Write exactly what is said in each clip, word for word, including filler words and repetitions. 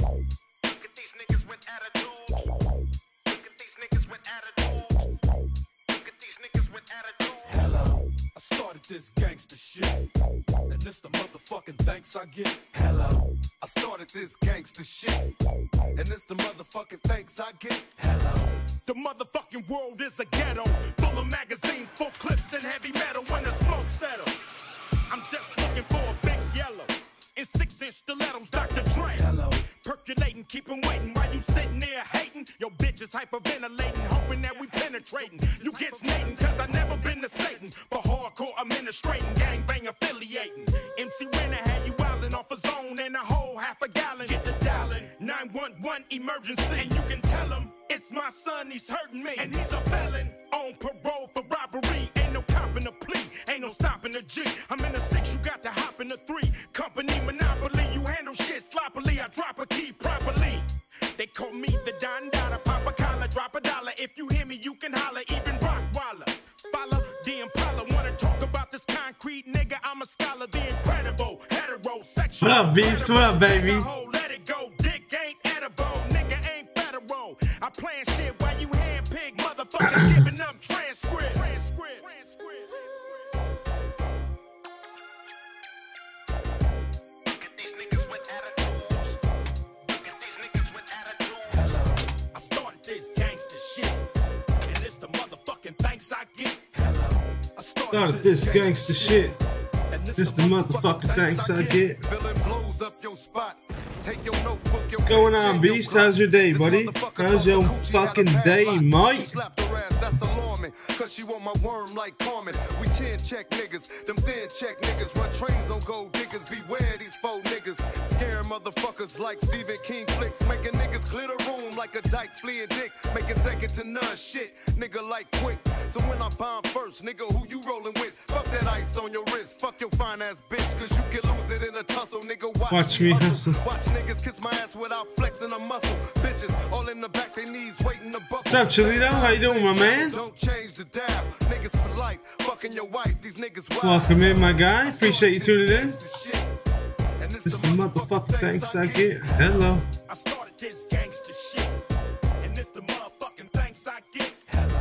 Look at these niggas with attitudes. Look at these niggas with attitudes. Look at these niggas with attitudes. Hello, I started this gangster shit, and this the motherfucking thanks I get. Hello, I started this gangster shit, and this the motherfucking thanks I get. Hello, the motherfucking world is a ghetto, full of magazines, full clips, and heavy metal. When the smoke settles, I'm just looking for a big yellow in six-inch stilettos, Doctor Dre. hello, Percolating, keep 'em waiting while you sitting there hating. Your bitch is hyperventilating, hoping that we penetrating. You get snating, cause I never been to Satan. For hardcore administrating, gangbang affiliating. M C Renner had you wildin' off a zone and a whole half a gallon. Get the dialing, nine one one emergency. And you can tell him, it's my son, he's hurting me. And he's a felon, on parole for robbery. Ain't no copping a plea, ain't no stopping a G. I'm in a six, you got to hop in a three. Company monopoly, you handle shit sloppily. I drop a key properly. They call me the Don Dada, pop a collar, drop a dollar. If you hear me, you can holler, even Rockwallers. Follow the Impala, wanna talk about this concrete nigga? I'm a scholar, the incredible, heterosexual. What up, Beast? What up, baby? Let it go, dick ain't edible, nigga ain't federal. I plan shit while you handpick, motherfucker giving up transcript. Transcript. Look at these niggas with attitudes. Look at these niggas with attitudes. I started this gangster shit, and it's the motherfucking thanks I get. I Started this gangster shit. This the motherfucking thanks I get. blows up your spot. Take your notebook, your Going on, Beast? How's your day, buddy? How's your fucking day, mate? Slap her ass, that's alarming. Cause she want my worm like Carmen. We chin check niggas, them thin check niggas. Run trains on gold diggers. Beware these faux niggas. Scare motherfuckers like Stephen King flicks. Making niggas clear the room like a dyke fleeing dick. Making second to none shit. Nigga like quick. So when I bomb first, nigga, who you rolling with? Fuck that ice on your wrist. Fuck your fine ass bitch. Cause you can lose it in a tussle, nigga. Watch, Watch me hustle. Watch niggas kiss my ass without flexing a muscle. Bitches all in the back, they knees waiting to buckle. What's up, Cholito? How you doing, my man? Don't change the dial. Niggas for life. Fucking your wife. These niggas wild. Welcome in, my guy. Appreciate you tuning in. This This the motherfucking thanks I get. Hello. I started this gangster shit, and this the motherfucking thanks I get.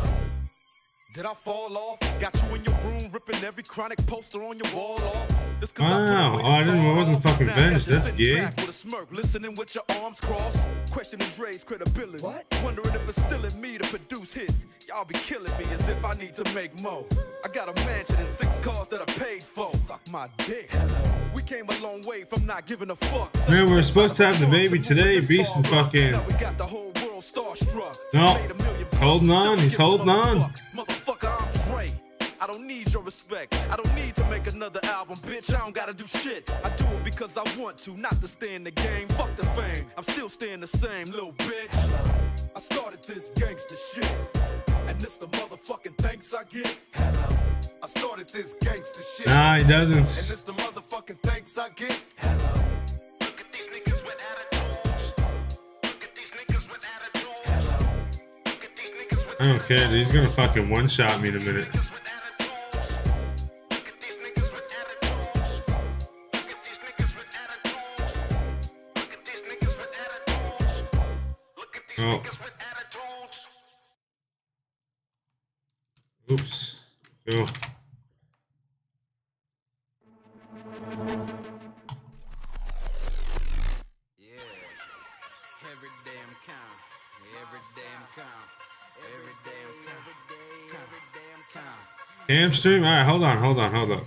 Did I fall off? Got you in your room ripping every chronic poster on your wall off. Wow, oh, I didn't know it wasn't fucking Venge. That's gay. With a smirk, listening with your arms crossed, questioning Dre's credibility. What? Wondering if it's still in me to produce hits. Y'all be killing me as if I need to make more. I got a mansion and six cars that I paid for. Suck my dick. We came a long way from not giving a fuck. Man, we were supposed to have the baby today. Beast and fucking. Now we got the whole world starstruck. No, he's holding on. He's holding on. Motherfucker, I'm Dre. I don't need your respect. I don't need to make another album, bitch. I don't gotta do shit. I do it because I want to, not to stay in the game. Fuck the fame. I'm still staying the same, little bitch. I started this gangster shit, and this the motherfucking thanks I get. I started this gangster shit. Nah, he doesn't. And this the motherfucking thanks I get. Look at these niggas with attitudes. Look at these niggas with attitudes. Look at these niggas with I don't care, dude. He's gonna fucking one-shot me in a minute. Oh. Oops. Go. Yeah. Every damn count. Every damn count. Every damn count. Every damn count. Cam stream? Alright, hold on, hold on, hold on.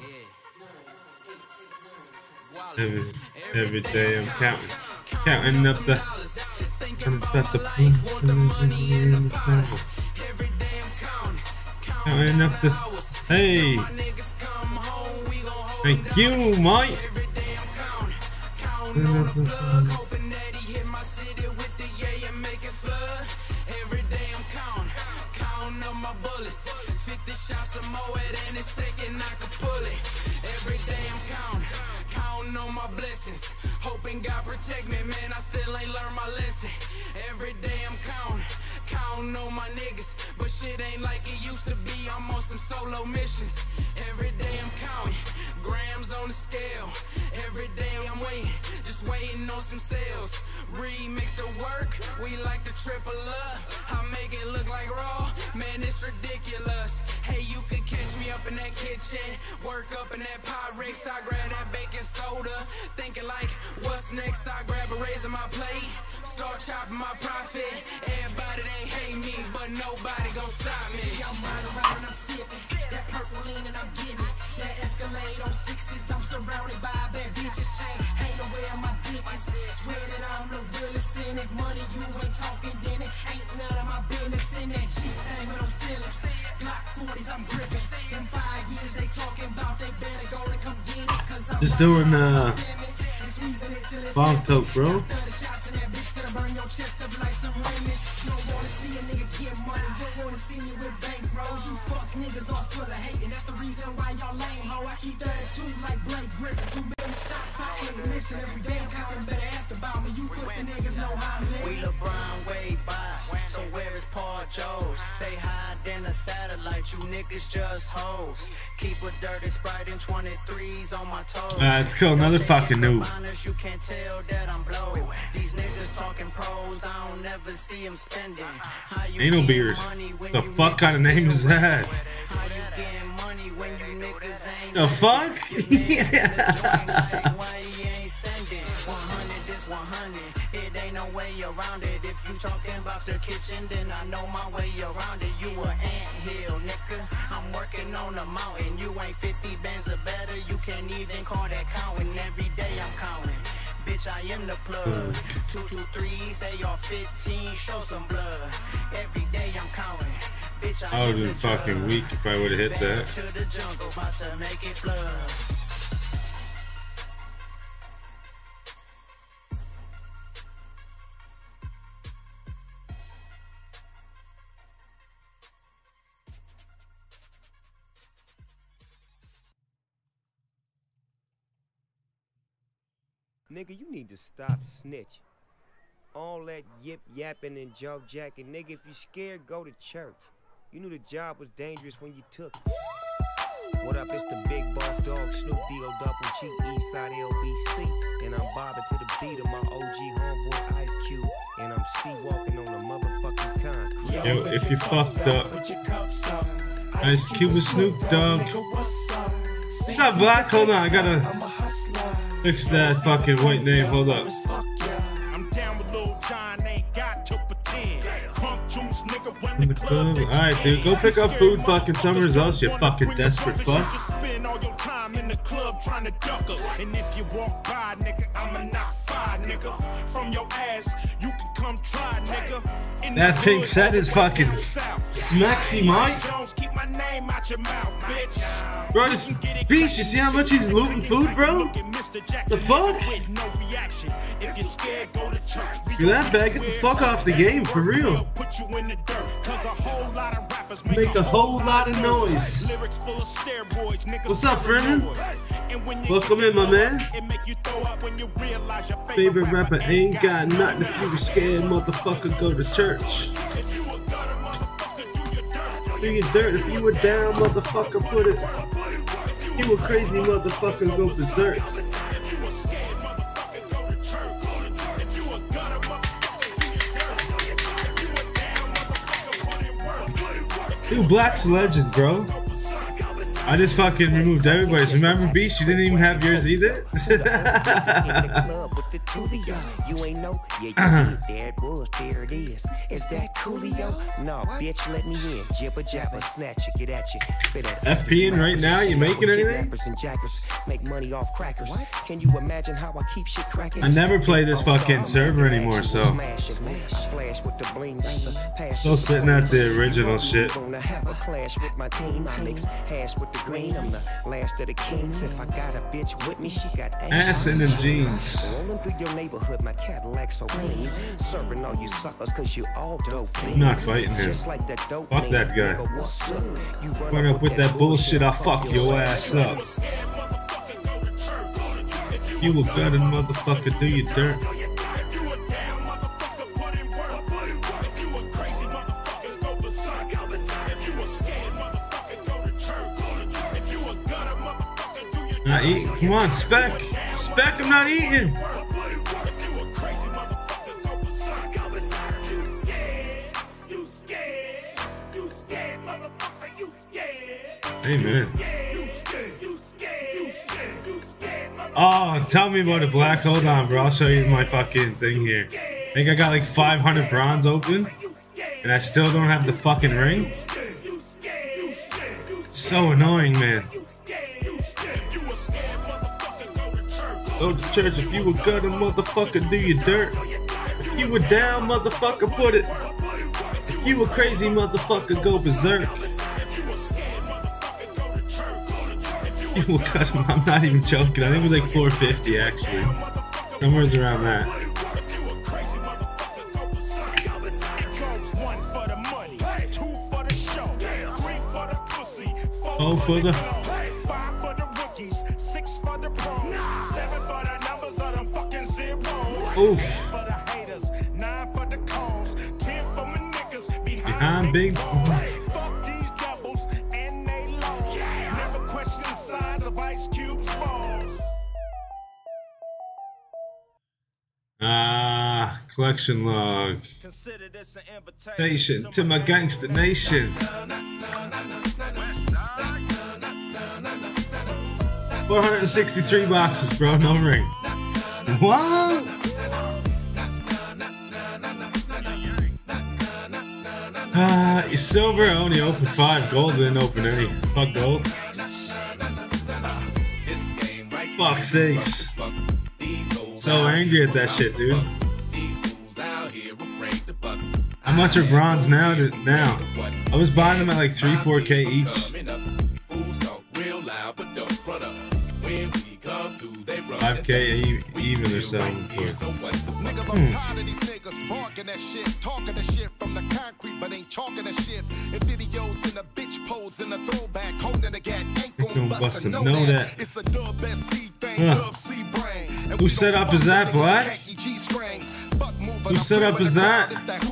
Every, every day I'm counting. Counting up the counting up the counting up the hey. Thank you, Mike. Shots of more at any second I could pull it. Every day I'm counting, counting on my blessings. Hoping God protect me, man, I still ain't learned my lesson. Every day I'm counting, counting don't know my niggas, but shit ain't like it used to be. I'm on some solo missions. Every day I'm counting grams on the scale. Every day I'm waiting, just waiting on some sales. Remix the work, we like to triple up. I make it look like raw, man, it's ridiculous. Hey, you could catch me up in that kitchen, work up in that Pyrex. I grab that baking soda, thinking like, what's next? I grab a razor my plate, start chopping my profit. Everybody they hate me, but nobody gon' stop me. See, I'm riding around and I'm sipping that purple lean and I'm getting it. That Escalade on sixes, I'm surrounded by bad bitches. Chain hang away on my dick is. Swear that I'm the realest, and if money you ain't talking, then it ain't none of my business. In that shit thing with no ceilings, Glock forties I'm gripping. In five years they talking about they better go and come get it. Cause I'm Just doing uh bomb tote, bro. burn your chest up like some raiment. You don't wanna see a nigga get money, you don't wanna see me with bankrolls. You fuck niggas all full of hate, and that's the reason why y'all lame ho. I keep thirty-two like Blake Griffin, two million shots I ain't missing every damn counting. Better ask about me, you pussy niggas know how I live. We LeBron way by, so where is Paul George? Stay high than a satellite, you niggas just hoes. Keep a dirty Sprite and twenty-threes on my toes. Uh, it's cool, another fucking noob. You can't tell that I'm blow. These niggas talking pros, I don't never see them spending. How you Anal beers. The fuck kind of name is that? How you getting money when you niggas ain't The fuck? Yeah. Why you ain't sending one hundred this one hundred? It ain't no way around it. If you talking about the kitchen, then I know my way around it. You a anthill, nigga. I'm working on a mountain. You ain't fifty bands or better. You can't even call that counting. Every day I'm counting. Bitch, I am the plug. Two, two, three, say y'all fifteen, show some blood. Every day I'm counting. Bitch, I, I am would the have been fucking drug. weak if I would have hit Back that. to the jungle, about to make it flood. Nigga, you need to stop snitching. All that yip yapping and joke jacking. Nigga, if you scared, go to church. You knew the job was dangerous when you took it. What up, it's the big boss dog, Snoop D-O double G, Eastside L B C. And I'm bobbing to the beat of my O G homeboy Ice Cube. And I'm sea-walking on a motherfucking concrete. Yo, if you fucked up, Ice Cube and Snoop Dogg. What's up, Black? Hold on, I gotta fix that fucking white name. Hold up. I'm down with Lil John, ain't got to pretend. Pump juice, nigga, when In the the club. club. Alright, dude, go pick up food fucking somewhere else, you fucking desperate fuck. Just spend all your time in the club trying to duck us. And if you walk by, nigga, I'ma knock five, nigga. From your ass, you can come try, nigga. In That the pink hood, set is right fucking down south. smacksy, Mike. Jones, keep my name out your mouth, bitch. Bro, this beast, you see how much he's looting food, bro? The fuck? You're that bad, get the fuck off the game, for real. Make a whole lot of noise. What's up, Freeman? Welcome in, my man. Favorite rapper ain't got nothing. If you were scared, motherfucker, go to church. Do your dirt. If you were down, motherfucker, put it. You a crazy motherfucker, go berserk. Dude, Black's a legend, bro. I just fucking removed everybody's. Remember, Beast? You didn't even have yours either? You ain't know? Yeah, you did. There it was. There it is. Is that Coolio? No, bitch, let me in. Jibber jabber, snatch it, get at you. Spit at F P in right now? You making anything? Rappers and jackers make money off crackers. Can you imagine how I keep shit cracking? I never play this fucking server anymore, so still sitting at the original shit. Have a clash with my team. I mix hash with the green. I'm the last of the kings. If I got a bitch with me, she got ass in them jeans. Rolling through your neighborhood, my Cadillac so clean. Serving all you suckers cause you all dope. I'm not fighting him. Like that dope fuck that guy. Run up with that bullshit, I'll fuck your ass up. You a better motherfucker, do your dirt. not eating. Come on, Spec. Spec, I'm not eating. Hey, man. Oh, tell me about it, Black. Hold on, bro. I'll show you my fucking thing here. I think I got like five hundred bronze open, and I still don't have the fucking ring. So annoying, man. Go to church if you were gonna, motherfucker, do your dirt. If you were down, motherfucker, put it. If you were crazy, motherfucker, go berserk. You will cut him. I'm not even joking. I think it was like four fifty actually. Somewhere's around that. Oh, for the. Oof. Behind big. Ah, collection log. Nation to my gangster nation. four hundred sixty-three boxes, bro. No ring. What? Ah, uh, silver only opened five. Gold didn't open any. Fuck gold. Fuck sakes. So angry at that shit, dude. How much are bronze now? To, now, I was buying them at like three, four K each. five K even or something. Hmm. Barking that shit, talking that shit from the concrete, but ain't chalking that shit. And videos in a bitch pose in a throwback, holding the gat, ain't gon' bust and know that. that. It's a dub S C thing, dub C brain. Who set up is that, Black? Who set up is that?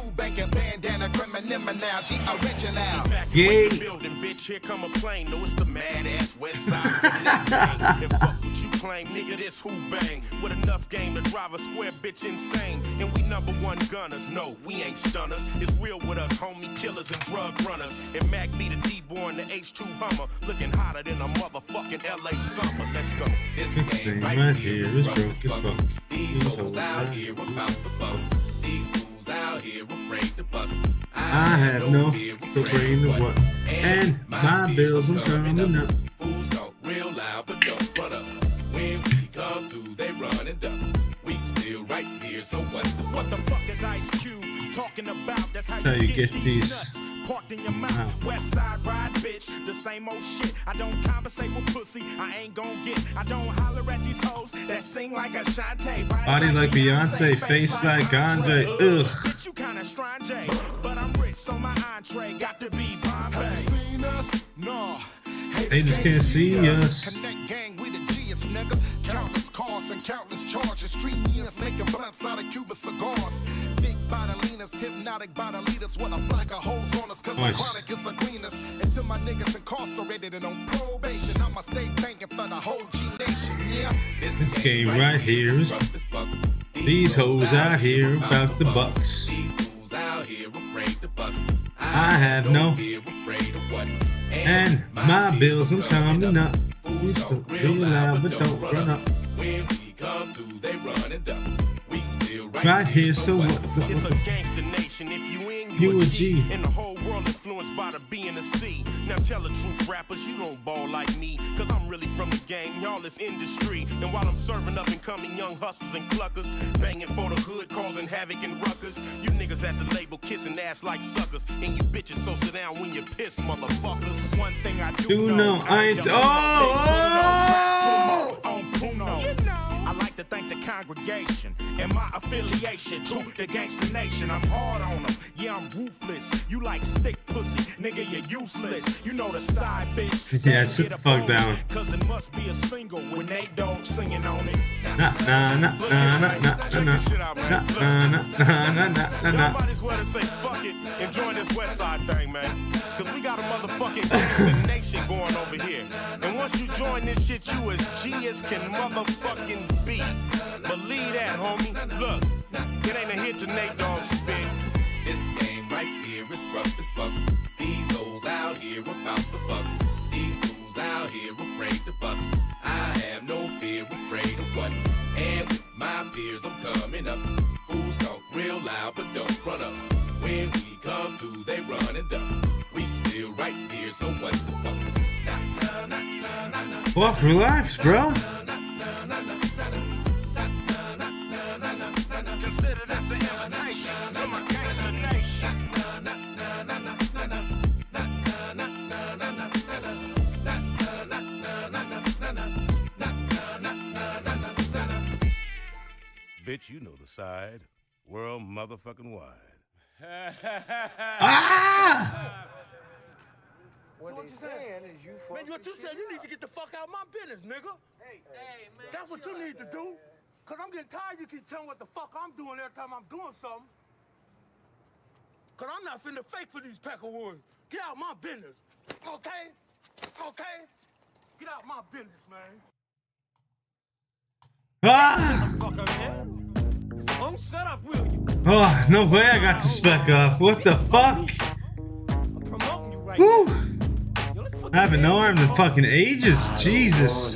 Yay. Here come a plane, no, it's the mad ass west side. And fuck what you claim, nigga, this who bang. With enough game to drive a square bitch insane. And we number one gunners, no, we ain't stunners. It's real with us, homie killers and drug runners. And Mac be the D-born, the H two Hummer. Looking hotter than a motherfucking L A summer. Let's go. This game right here is broke as fuck. These hoes out here about the bus. These fools out here afraid to bust. I have no, so bring the what? And my bills are coming up. Fools talk real loud, but don't run up. When we come through, they run and duck. We still right here, so what the what the fuck is Ice Cube talking about? That's how, how you, you get, get these nuts parked in your mouth. Wow. West side ride, bitch, the same old shit. I don't conversate with pussy, I ain't gon' get. I don't holler at these hoes that sing like a Shantae. Body like Beyonce, face like Andre. Ugh. Bitch, you kinda strange, but I'm rich, so my entree got to be Bombay. Have you seen us? No. They just can't see us. Connect gang, we the G's, nigga. Countless cars and countless charges. Street years making blunts out of Cuba cigars. Big bodilinas, hypnotic bodilitas. What a flag of hoes on us, cause nice. The chronic is the greenest. Until my niggas incarcerated and on probation, I'ma stay thinking for the whole G nation, yeah. This, this game right here is these hoes out here about the bucks. These fools out here afraid to bust. I have no, and my bills are coming up. We don't real loud, but don't run up. When we come through, they run and duck. We still right here, so what? It's a gangster nation. If you in, you a G. And the whole world influenced by the B and the C. Now tell the truth, rappers, you don't ball like me. Cause I'm really from the game, y'all is industry. And while I'm serving up and coming young hustlers and cluckers, banging for the hood, causing havoc and ruckus, you niggas at the label kissing ass like suckers. And you bitches so sit down when you piss, motherfuckers. One thing I do, do know, I ain't. Oh! On Puno. I like to thank the congregation and my affiliation to the gangster nation. I'm hard on them, yeah, I'm ruthless. You like stick pussy, nigga, you're useless. You know the side bitch. Yeah, sit the fuck down. Cause it must be a single when they don't singing on it. Nah, nah, nah, nah, nah, nah, nah, nah, nah, nah, nah, nah. Might as well say fuck it and join this West Side thing, man. Cause we got a motherfucking gangster nation thing going over here. And once you join this shit, you as G as can motherfucking be. Believe that, homie. Look, it ain't a hit to Nate Dogg spit. This game right here is rough as fuck. These hoes out here about the bucks. These fools out here afraid to bust. I have no fear, afraid of what? And with my peers, I'm coming up. Fools talk real loud, but don't run up. When we come through, they run and duck. We still right here, so what the fuck? Nah, nah, nah, nah, nah, nah. Fuck, relax, bro. Consider this an invitation to my gangster nation. Bitch, you know the side. World motherfucking wide. Ah! What, what you saying is you fuck. Man, what you said, you need to get the fuck out of my business, nigga. Hey, hey, man. That's what you need to do. Cause I'm getting tired you keep telling what the fuck I'm doing every time I'm doing something. Cause I'm not finna fake for these Peckerwoods. Get out my business. Okay? Okay? Get out my business, man. Ah! Don't shut up, will you? Oh, no way I got the spec off. What the fuck? Woo! I haven't armed in fucking ages. Jesus.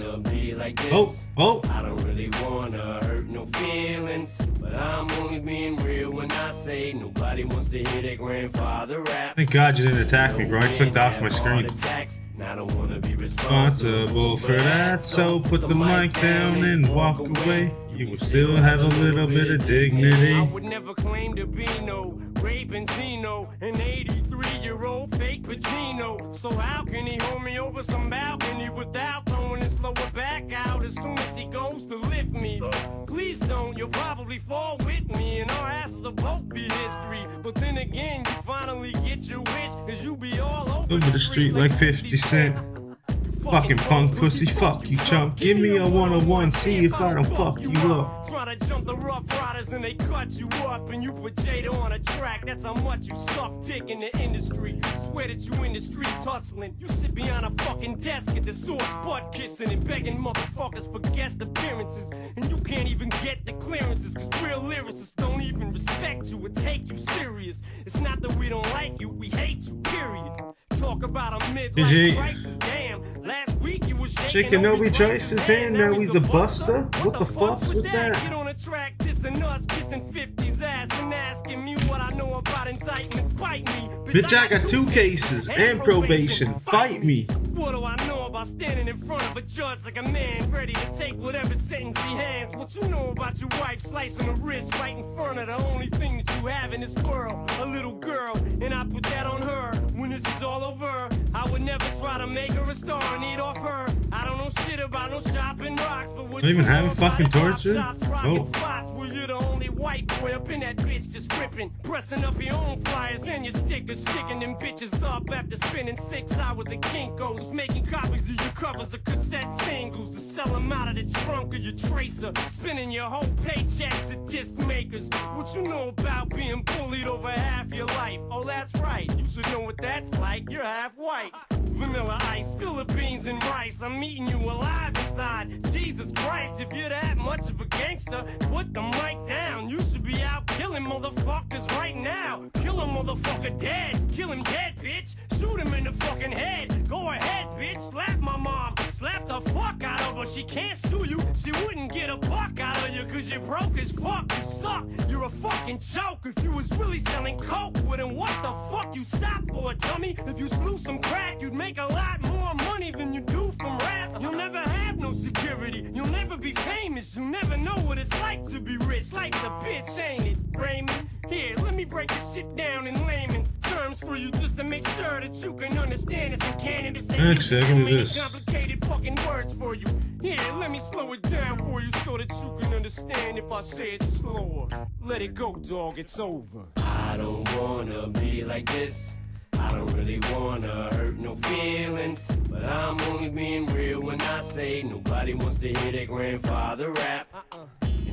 Oh, oh. I don't really wanna hurt no feelings, but I'm only being real when I say nobody wants to hear their grandfather rap. Thank God you didn't attack me, bro. I clicked off my screen. I don't wanna be responsible for that, so put the mic down and walk away. You will still have a little bit of dignity. I would never claim to be no Ray Benzino, an eighty-three-year-old fake Pacino. So how can he hold me over some balcony without throwing his lower back out as soon as he goes to lift me? Please don't, you'll probably fall with me, and our asses will both be history. But then again, you finally get your wish, cause you be all over, over the street like fifty cent. Fucking punk pussy, fuck you chump. Give me a one-on-one, see if I don't fuck you up. Try to jump the rough riders and they cut you up, and you put Jada on a track. That's how much you suck dick in the industry. Swear that you in the streets hustling. You sit behind a fucking desk at the source, butt kissing and begging motherfuckers for guest appearances, and you can't even get the clearances, cause real lyricists don't even respect you or take you serious. It's not that we don't like you, we hate you, period. Talk about a midlife crisis, damn. Last week you was shaking Obi Trice his hand, now he's a buster? What the fuck's with that? Get on a track, dissing us, kissing fifties ass and asking me what I know about indictments, bite me. Bitch, I got two cases and probation, fight me. What do I know about standing in front of a judge like a man ready to take whatever sentence he hands? What you know about your wife slicing a wrist right in front of the only thing that you have in this world, a little girl, and I put that on her. When this is all over, I would never try to make her a star and eat off her. I don't know shit about no shopping rocks, but what you even have a fucking torture? Oh. Spots where you're the only white boy up in that bitch just gripping, pressing up your own flyers and your stickers, sticking them bitches up after spending six hours at Kinko's, making copies of your covers of cassette singles to sell them out of the trunk of your tracer, spending your whole paychecks at disc makers. What you know about being bullied over half your life? Oh, that's right, you should know what that's like. You're half white. Vanilla ice, Philippines and rice. I'm eating you alive inside. Jesus Christ, if you're that much of a gangster, put the mic down. You should be out killing motherfuckers right now. Kill a motherfucker dead. Kill him dead, bitch. Shoot him in the fucking head. Go ahead, bitch. Slap my mom. Slap the fuck out of her. She can't sue you. She wouldn't get a buck out of you cause you're broke as fuck. You suck. You're a fucking joke. If you was really selling coke, well then what the fuck you stop for, dummy? If you slew some crack, you'd make a lot more money than you do from rap. You'll never have no security. You'll never be famous. You'll never know what it's like to be rich. Life's a bitch, ain't it, Raymond? Here, let me break this shit down in layman's terms for you just to make sure that you can understand this in cannabis. Actually, I can do this. Complicated fucking words for you. Here, let me slow it down for you so that you can understand if I say it slower. Let it go, dog, it's over. I don't wanna be like this. I don't really wanna hurt no feelings, but I'm only being real when I say nobody wants to hear their grandfather rap. Uh-uh. And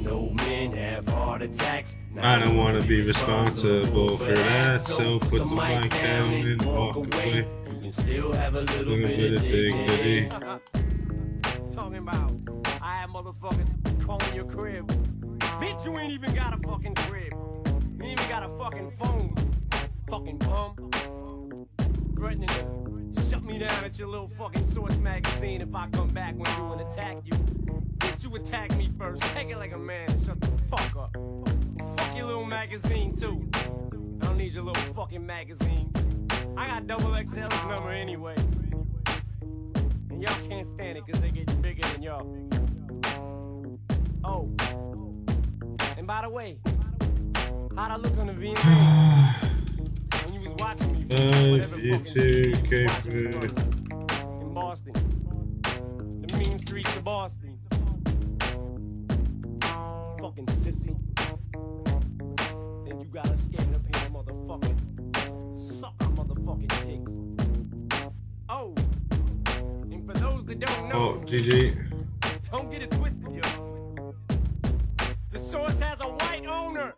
No men have heart attacks. I don't want to be responsible for that, so put the mic down and walk away. You can still have a little bit of dignity. Talking about, I have motherfuckers calling your crib. Bitch, you ain't even got a fucking crib. You ain't even got a fucking phone. Fucking bum. Threatening to shut me down at your little fucking Source magazine if I come back when you and attack you. Bitch, you attack me first. Take it like a man and shut the fuck up. And fuck your little magazine too. I don't need your little fucking magazine. I got double X L's number anyways. And y'all can't stand it because they get bigger than y'all. Oh. And by the way, how'd I look on the V N A? When you was watching me for whatever fucking in Boston. The mean streets of Boston. Fucking sissy. Then you gotta skate up here, motherfucking suck our motherfucking dicks. Oh. And for those that don't know, oh, G G. Don't get it twisted, yo. The Source has a white owner.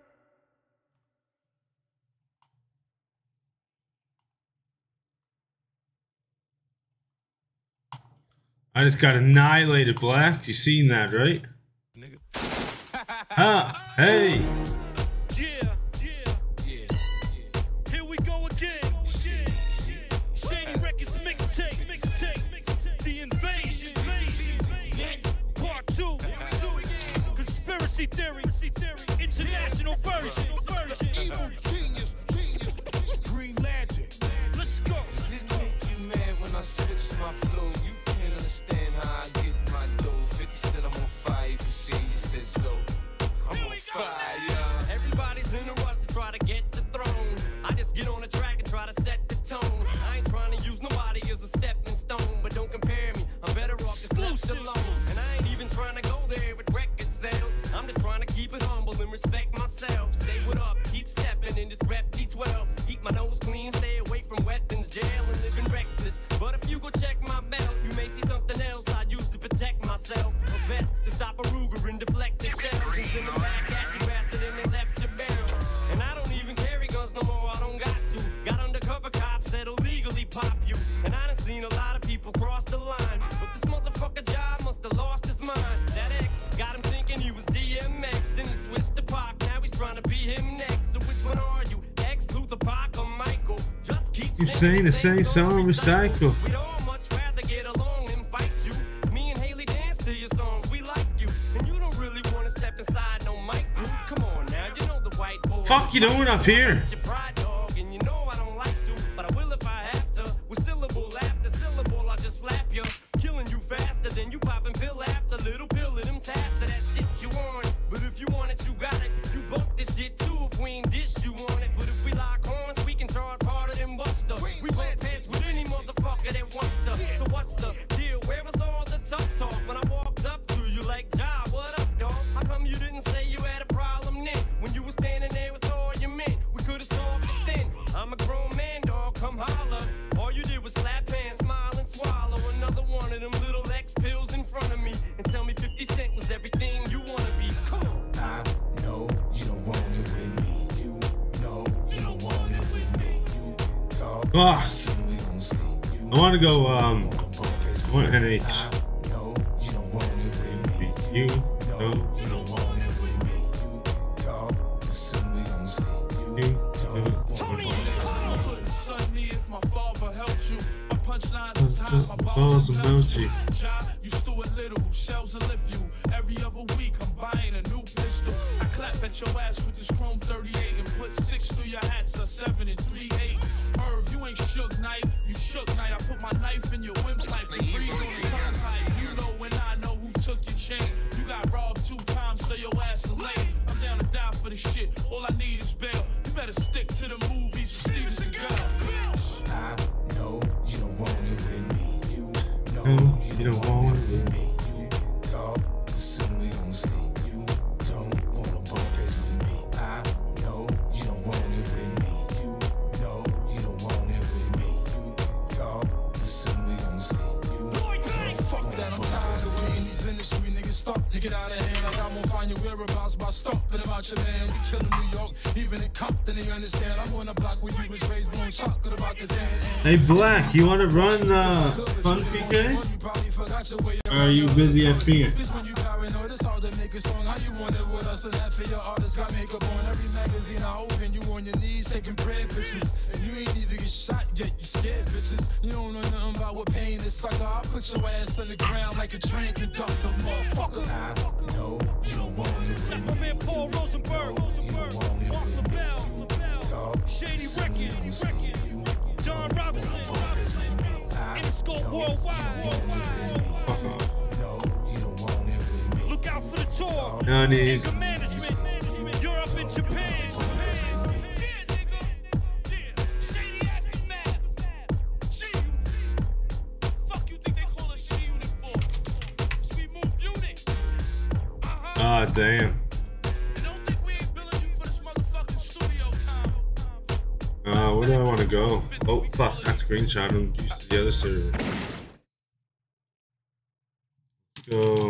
I just got annihilated, Black. You seen that, right? Nigga. Ah, hey. Yeah, yeah, yeah, yeah. Here we go again. Yeah, yeah. Shady Records mixtape, mixtape, mixtape. The invasion, invasion. Part two. Conspiracy theory, international version, version. Evil genius, genius. Green Lantern. Let's go. This make you mad when I switch my flow. You can't understand how I get my dough. fifty said I'm on fire. You can see you said so. I'm on fire. Everybody's in a rush to try to get the throne. I just get on the track and try to set the tone. I ain't trying to use nobody as a stepping stone, but don't compare me. I'm better off just left alone. And I ain't even trying to go there with record sales. I'm just trying to keep it humble and respect myself. Stay what up, keep stepping in this rep D twelve. Keep my nose clean, stay away from weapons, jail, and living reckless. But if you go check my belt, you may see something else I use to protect myself. A vest to stop a Ruger and deflect the shells and send them back at you, bastard, and they left your barrel. And I don't even carry guns no more, I don't got to. Got undercover cops that'll legally pop you. And I done seen a lot of people cross the line, but this motherfucker job must have lost his mind. That ex got him thinking he was D M X, then he switched to Pac, now he's trying to be him next. So which one are you, X, Luther, Pac, or Michael? Just keep You're saying the same song, recycle. We'd all much rather get along than fight you. Me and Haley dance to your songs, we like you. And you don't really want to step inside no mic booth. Come on now, you know the white boy. Fuck you doing up here? Your pride, dog, and you know I don't like to, but I will if I have to. With syllable after syllable, I just slap you. Killing you faster than you popping pill after little pill of them tabs of that shit you want. But if you want it, you got it. You bump this shit too if we ain't dish you on it. But if we lock horns, we can charge harder than Buster. We bump heads with any motherfucker that wants to. So what's the deal? Where was all the tough talk when I walked up to you like, Ja, what up, dog? How come you didn't say you had a problem then? When you were standing there with all your men, we could've solved it then. I'm a grown man, dog, come holler. All you did was slap hands, smile, and swallow another one of them little X pills in front of me and tell me fifty cent was everything you wanna be. Come on. I know you don't want it with me. You know you don't want it with me. You talk. Boss. I want to go, um, I want N H. I know you don't want it with me. You know you don't want it with me. You talk, assume we don't see. You don't want it with me. Suddenly, if my father helped you, my punchlines is high, my balls balls will melt you. You Stuart Little, shells will lift you. Every other week, I'm buying a new pistol. I clap at your ass with this chrome thirty-eight and put six through your hats, a seven and three eight. Irv, you ain't shook night, you shook night. I put my knife in your windpipe and breathe on the turnpike. You know when I know who took your chain. You got robbed two times, so your ass is late. I'm down to die for the shit. All I need is bail. You better stick to the movies, Steven Seagal. I know you don't want it with me. You know No, you don't want it with me. You talk, assume we don't see. You don't wanna bump it with me. I know you don't want it with me. You know you don't want it with me. You talk, assume we don't see. You fuck that, I'm tired of being these industry niggas stuck. They get out of hand, like I'm gonna find your whereabouts. touch of land. We killin' New York, even in Compton, they understand. I'm on the block where you was raised, blowing chocolate about the dance. Hey Black, you wanna run uh, Fun P K? Or are you busy at Phoenix? It's hard to make a song. How you want it with us? And that for your artist got makeup on every magazine I open. You on your knees taking bread pictures, and you ain't even get shot yet. You scared bitches. You don't know nothing about what pain is, sucker. I'll put your ass on the ground like a train conductor, motherfucker. I know you don't want it. That's my man Paul Rosenberg. Off the bell. Shady Records. John Robinson. Interscope Worldwide. Look out for the tour. No need. Management. Europe and Japan. Ah, damn. Uh, where do I want to go? Oh, fuck, that screenshot. I'm used to the other server. Let's go.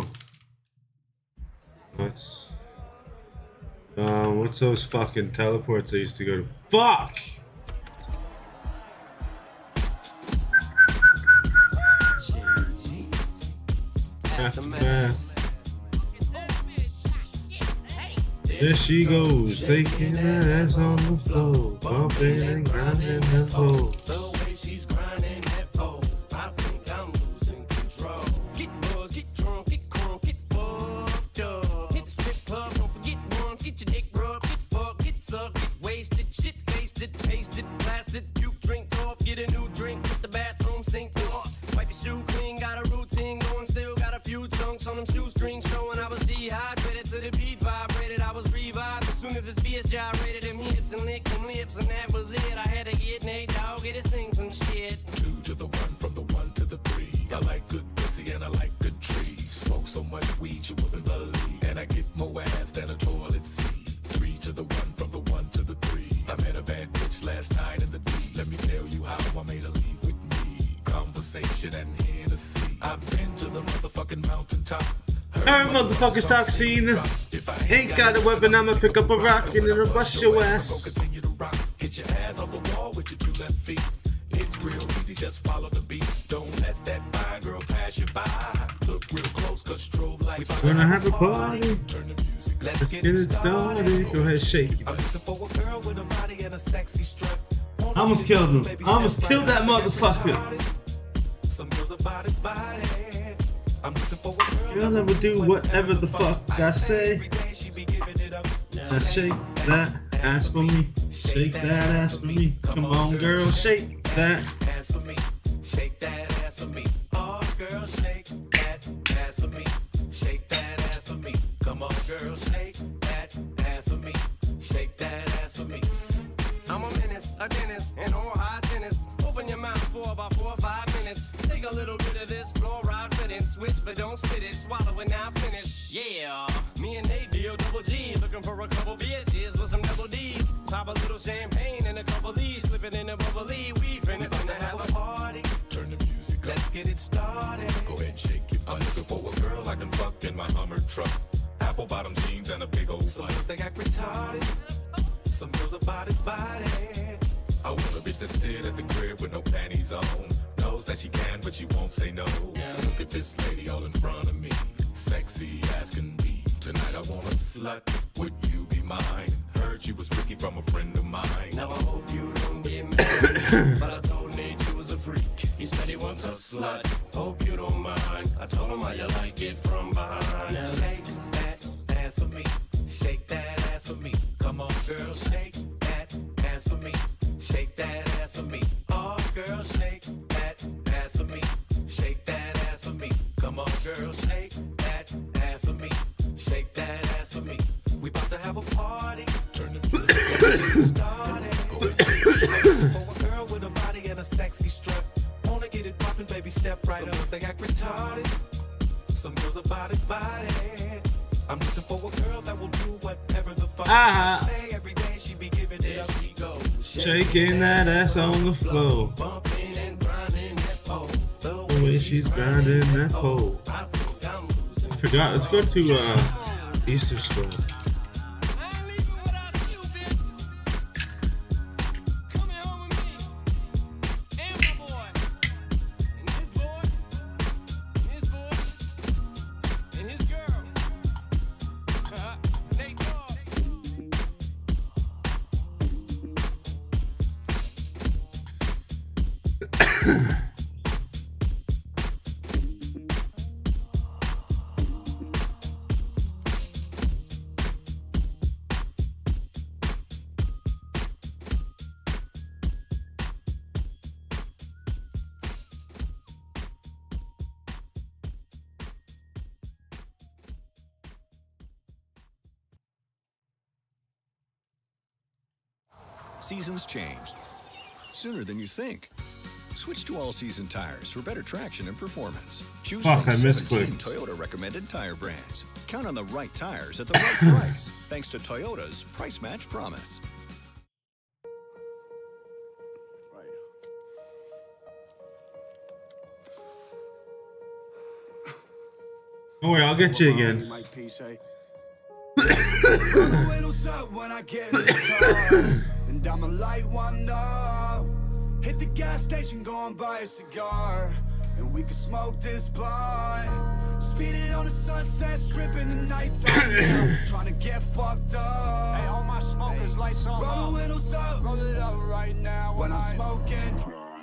Let's. Um, what's those fucking teleports I used to go to? Fuck! Aftermath. There she goes, taking that ass on the floor, bumping and grinding that pole. The way she's grinding that pole, I think I'm losing control. Get buzzed, get drunk, get crunk, get fucked up. Hit the strip club, don't forget once, get your dick rubbed, get fucked, get sucked, get wasted, shit faced it, pasted, blasted, you drink off, get a new drink, hit the bathroom sink off. Wipe your shoe clean, got a routine going, still got a few chunks on them shoestrings showing I was dehydrated to the beat vibrated, I was revived as soon as this bitch gyrated them hips and licked them lips, and that was it. I had to get Nate Dogg, get his thing some shit. Two to the one, from the one to the three. I like good pussy and I like good trees. Smoke so much weed you wouldn't believe, and I get more ass than a toilet seat. Three to the one, from the one to the three. I met a bad bitch last night in the D. Let me tell you how I made her leave with me. Conversation and Hennessy. I've been to the motherfucking mountaintop. Alright, motherfuckers, talk scene. Ain't got a weapon, I'ma pick up a rock and it'll bust your ass. Continue to rock. Get your ass off the wall with your two left feet. It's real easy, just follow the beat. Don't let that fine girl pass you by. Look real close, cause strobe lights. We're gonna have a party. Turn the music. Let's, Let's get it started. Go ahead, shake it. I'm looking for a girl with a body and a sexy strut. I almost killed him. I almost killed that motherfucker. Some girls are body body. I'm looking for a girl. Girl that would do whatever the fuck I say. Now shake that ass for me. Shake that ass for me. Come on, girl, shake that ass for me. Shake that ass for me. Oh, girl, shake that ass for me. Shake that ass for me. Come on, girl, shake that ass for me. Shake that ass for me. I'm a menace, a dentist, and all high tennis. Open your mouth for about four or five minutes. Take a little bit of this fluoride riddance. Switch, but don't spit it. Swallow it now, finish. Yeah, me and Nate deal double G. Looking for a couple bitches with some double D's. Pop a little champagne and a couple D's. Slip it in a bubbly. We finna, finna have a party. Turn the music up. Let's get it started. Go ahead and shake it. I'm looking for a girl I can fuck in my Hummer truck. Apple bottom jeans and a big old slut. Some they got retarded. Some girls are body body. I want a bitch that sit at the crib with no panties on. Knows that she can, but she won't say no. Look at this lady all in front of me. Sexy as can be. Tonight I want a slut. Would you be mine? Heard you was freaky from a friend of mine. Now I hope you don't get mad. But I told Nate you was a freak. He said he wants a slut. Hope you don't mind. I told him how you like it from behind. Now shake that ass for me. Shake that ass for me. Come on, girl, shake that ass for me. Shake that ass for me. Oh, girl, shake that ass for me. Shake that ass for me. Come on, girl, shake that ass for me. Shake that ass for me. We about to have a party. Turn the music started. Go for a girl with a body and a sexy strut. Wanna get it poppin', baby, step right Some up. Girls, they act retarded. Some girls are body body. I'm looking for a girl that will do whatever the fuck Ah. I say. Every day she be giving it up. She goes. Shaking that ass on the floor. Bumping and grinding that pole. The way she's grinding that pole. I forgot. Let's go to uh, Easter School. Seasons changed. Sooner than you think. Switch to all-season tires for better traction and performance. Choose Fuck, from I missed seventeen quick. Toyota recommended tire brands. Count on the right tires at the right price, thanks to Toyota's Price Match Promise. Don't worry, I'll get you again. When I get in the car, and I'ma light one up. Hit the gas station, go and buy a cigar, and we can smoke this blunt. Speed it on the Sunset Strip in the nighttime. Trying to get fucked up. Hey, all my smokers, lights on. Roll the windows up, roll it up right now when I'm smoking.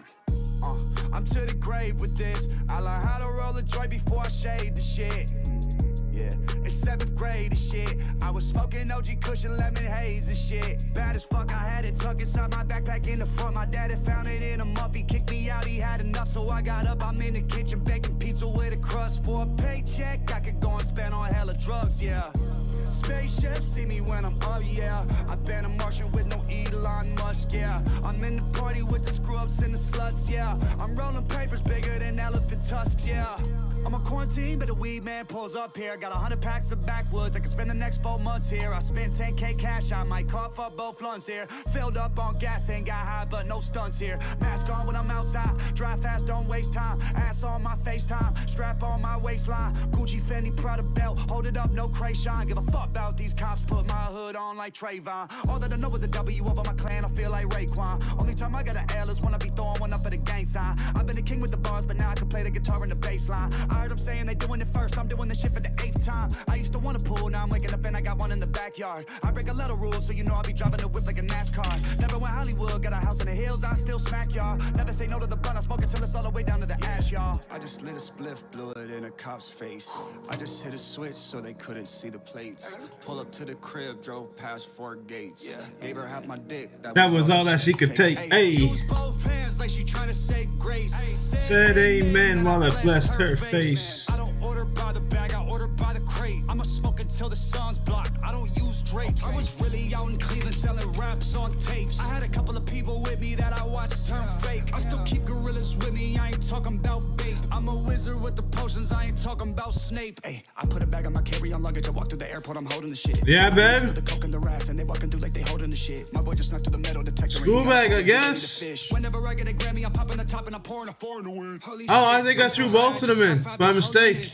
Uh, I'm to the grave with this. I learned how to roll a joint before I shade the shit. Yeah, it's seventh grade and shit. I was smoking O G Kush and lemon haze and shit. Bad as fuck, I had it tucked inside my backpack in the front. My dad had found it in a month. He kicked me out, he had enough. So I got up, I'm in the kitchen baking pizza with a crust. For a paycheck, I could go and spend on hella drugs, yeah. Spaceship, see me when I'm up, yeah. I've been a Martian with no Elon Musk, yeah. I'm in the party with the scrubs and the sluts, yeah. I'm rolling papers bigger than elephant tusks, yeah. I'm on quarantine, but the weed man pulls up here. Got a hundred packs of backwoods, I can spend the next four months here. I spent ten K cash, I might cough up both lungs here. Filled up on gas, ain't got high, but no stunts here. Mask on when I'm outside, drive fast, don't waste time. Ass on my FaceTime, strap on my waistline. Gucci, Fendi, Prada belt, hold it up, no Krayshawn. Give a fuck about these cops, put my hood on like Trayvon. All that I know is a W over my clan, I feel like Raekwon. Only time I got an L is when I be throwing one up for the gang sign. I've been the king with the bars, but now I can play the guitar and the bass line. I heard them saying they doing it first, I'm doing the shit for the eighth time. I used to want to pool, now I'm waking up and I got one in the backyard. I break a lot of rules, so you know I be driving the whip like a NASCAR. Never went Hollywood, got a house in the hills, I still smack y'all. Never say no to the blunt, I smoke it till it's all the way down to the ash, y'all. I just lit a spliff, blew it in a cop's face. I just hit a switch so they couldn't see the plates. Pull up to the crib, drove past four gates. Yeah. Gave her half my dick. That was all that she could take. Hey. Use both hands like she trying to say grace. Said amen while I blessed her face. I don't order by the bag, I order by the crate. I'ma smoke until the sun's blocked. I don't use drapes. I was really out in Cleveland selling raps on tapes. I had a couple of people with me that I watched turn fake. I still keep gorillas with me, I ain't talking about bait. I'm a wizard with the potions, I ain't talking about Snape. Hey, I put a bag on my carry-on luggage, I walk through the airport, I'm holding the shit. Yeah, babe. With the coke and the rats, and they walking through like they holding the shit. My boy just snuck through the metal detector. School bag, I guess. Whenever I get a Grammy, I'm popping the top and I'm pouring a foreign to win. Oh, I think I threw both of them in by mistake.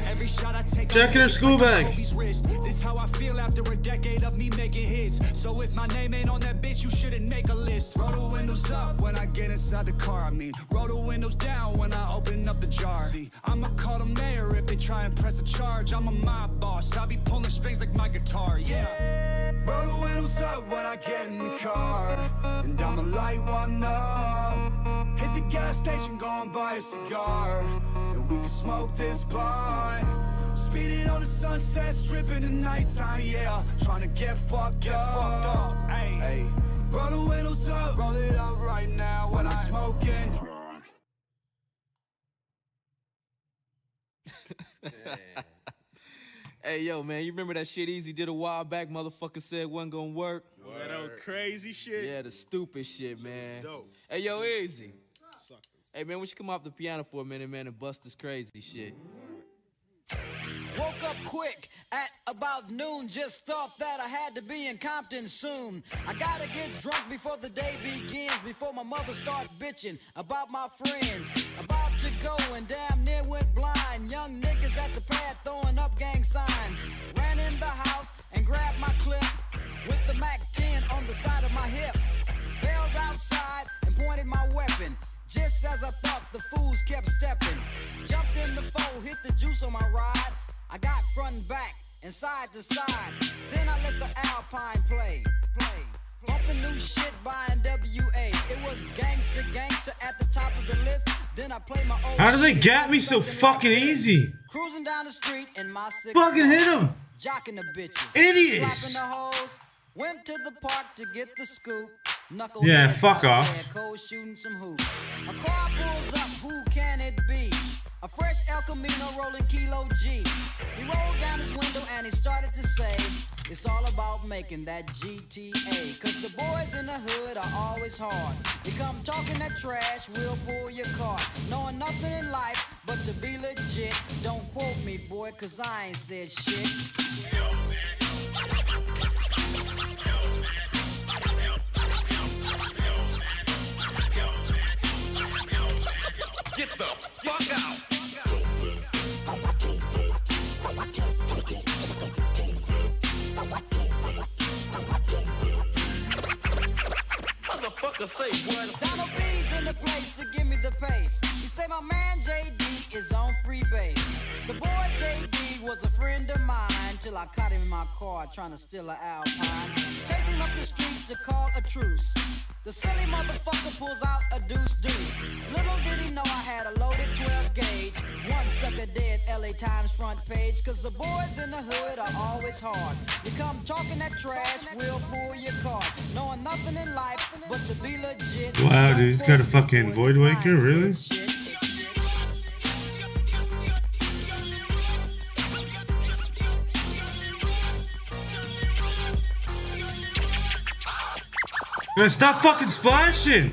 Checking her school bag. This how I feel after a decade of me making hits. So if my name ain't on that bitch, you shouldn't make a list. Roll the windows up when I get inside the car. I mean, roll the windows down when I open up the jar. See, I'ma call the mayor if they try and press a charge. I'm a mob boss, I be pulling strings like my guitar. Yeah. Roll the windows up when I get in the car, and I'ma light one up. Hit the gas station, go and buy a cigar, and we can smoke this blunt. Speed it on the Sunset Strip in the nighttime, yeah. Trying to get fucked get up. Fucked up. Hey. Hey. Roll the windows up, roll it up right now when I'm smoking. Hey, yo, man, you remember that shit Easy did a while back? Motherfucker said wasn't gonna work. Word. That old crazy shit. Yeah, the stupid shit, man. Dope. Hey, yo, Easy. Suckers. Hey, man, we should come off the piano for a minute, man, and bust this crazy shit. Woke up quick at about noon, just thought that I had to be in Compton soon. I gotta get drunk before the day begins, before my mother starts bitching about my friends. About to go and damn near went blind. Young niggas at the pad throwing up gang signs. Ran in the house and grabbed my clip with the Mac ten on the side of my hip. Bailed outside and pointed my weapon. Just as I thought, the fools kept stepping. Jumped in the foe, hit the juice on my ride. I got front and back and side to side. Then I let the Alpine play, play. Bumping new shit by N W A. It was gangster, gangster at the top of the list. Then I played my old. How do they get me so fucking easy? Cruising down the street in my six. Fucking hit him. Jocking the bitches. Idiots. Slapping the hoes. Went to the park to get the scoop. Knuckle yeah, fuck off. Cold shooting some hoops. A car pulls up, who can it be? A fresh El Camino rolling Kilo G. He rolled down his window and he started to say, it's all about making that G T A. Cause the boys in the hood are always hard. You come talking that trash, we'll pull your car. Knowing nothing in life but to be legit. Don't quote me, boy, cause I ain't said shit. Get the fuck out! Motherfucker say what? Donald B's in the place to give me the pace. He say my man J D is on free base. The boy J D was a friend of mine till I caught him in my car trying to steal an Alpine. Chase him up the street to call a truce. The silly motherfucker pulls out a deuce deuce. Little did he know I had a loaded twelve gauge. One sucker dead, L A Times front page. Cause the boys in the hood are always hard. You come talking that trash, we'll pull your car. Knowing nothing in life but to be legit. Wow, dude, he's got a fucking Void Waker, really? Man, stop fucking splashing!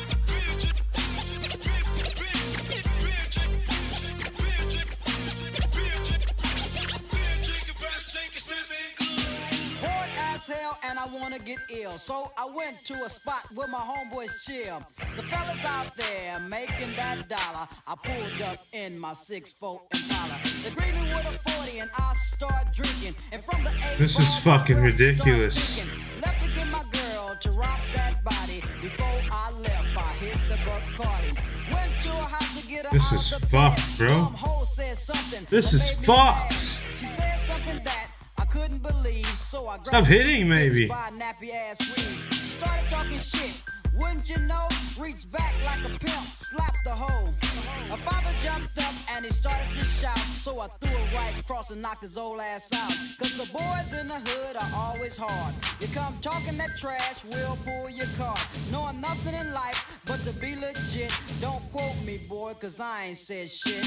Bored as hell and I wanna get ill. So I went to a spot where my homeboys chill. The fellas out there making that dollar. I pulled up in my six four Impala. They greet me with a forty and I start drinking. And from the eight This is fucking ridiculous. left to get my girl to rock that body. Before I left, I hit the Bacardi. Went to her house to get her This out is the fucked, bed. bro. Some hoe said something This that is made me fucked. mad. She said something that I couldn't believe, so I grabbed Stop hitting, her maybe. by a nappy ass weed. She started talking shit. Wouldn't you know? Reached back like a pimp, slapped the hoe. My father jumped up and he started to shout, so I threw it right across and knocked his old ass out. Cause the boys in the hood are always hard. You come talking that trash, we'll pull your car. Knowing nothing in life but to be legit. Don't quote me, boy, cause I ain't said shit.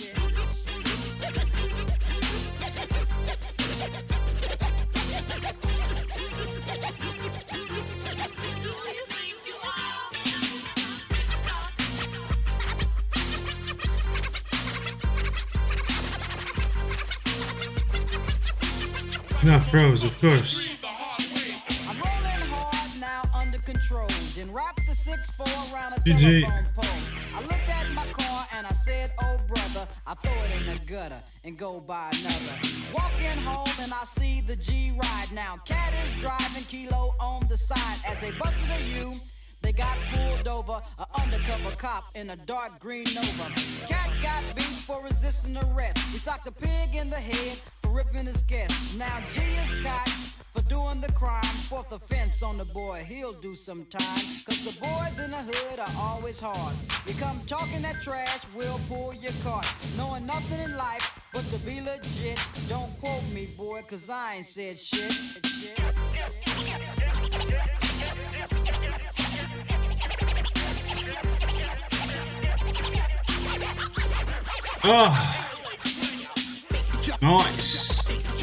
Not froze, of course. I'm rolling hard now under control. Then wrap the six four around a G G. telephone pole. I looked at my car and I said, oh brother, I throw it in the gutter and go buy another. Walking home and I see the G ride now. Cat is driving, Kilo on the side. As they busted a U, they got pulled over. An undercover cop in a dark green Nova. Cat got beat for resisting arrest. He socked a pig in the head for ripping his guest. Now G is caught for doing the crime. Fourth offense on the boy, he'll do some time. Cause the boys in the hood are always hard. You come talking that trash, we'll pull your cart. Knowing nothing in life but to be legit. Don't quote me, boy, cause I ain't said shit. Oh, nice.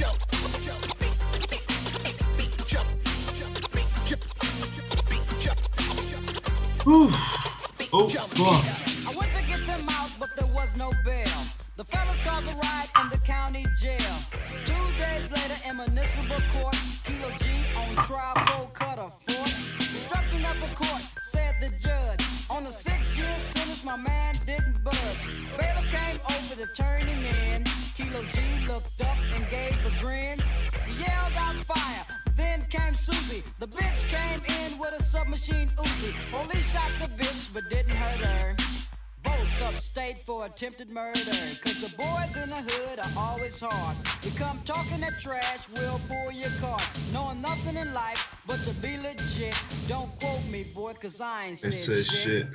Ooh. Oh, fuck. I went to get them out, but there was no bail. The fellas called a ride in the county jail. Two days later in municipal court, Kilo G on trial, cold cut a fort. Instruction of the court, said the judge. On a six-year sentence, my man didn't budge. Bailiff came over to turn him in. Kilo G looked up and gave a grin. He yelled out fire. Then came Susie. The bitch came in with a submachine Uzi. Police shot the bitch but didn't hurt her. Both upstate for attempted murder. Cause the boys in the hood are always hard. You come talking that trash, we'll pull your car. Knowing nothing in life but to be legit. Don't quote me, boy, cause I ain't said It says shit.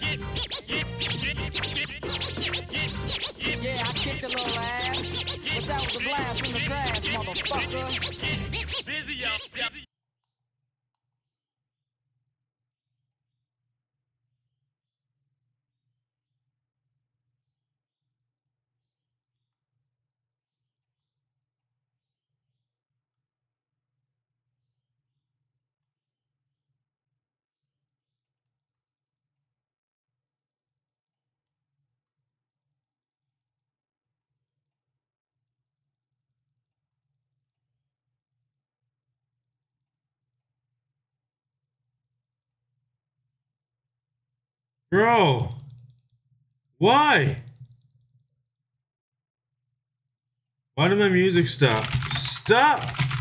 Yeah, I kicked a little ass, but that was a blast from the past, motherfucker. Busy up. Bro. Why? Why did my music stop? Stop!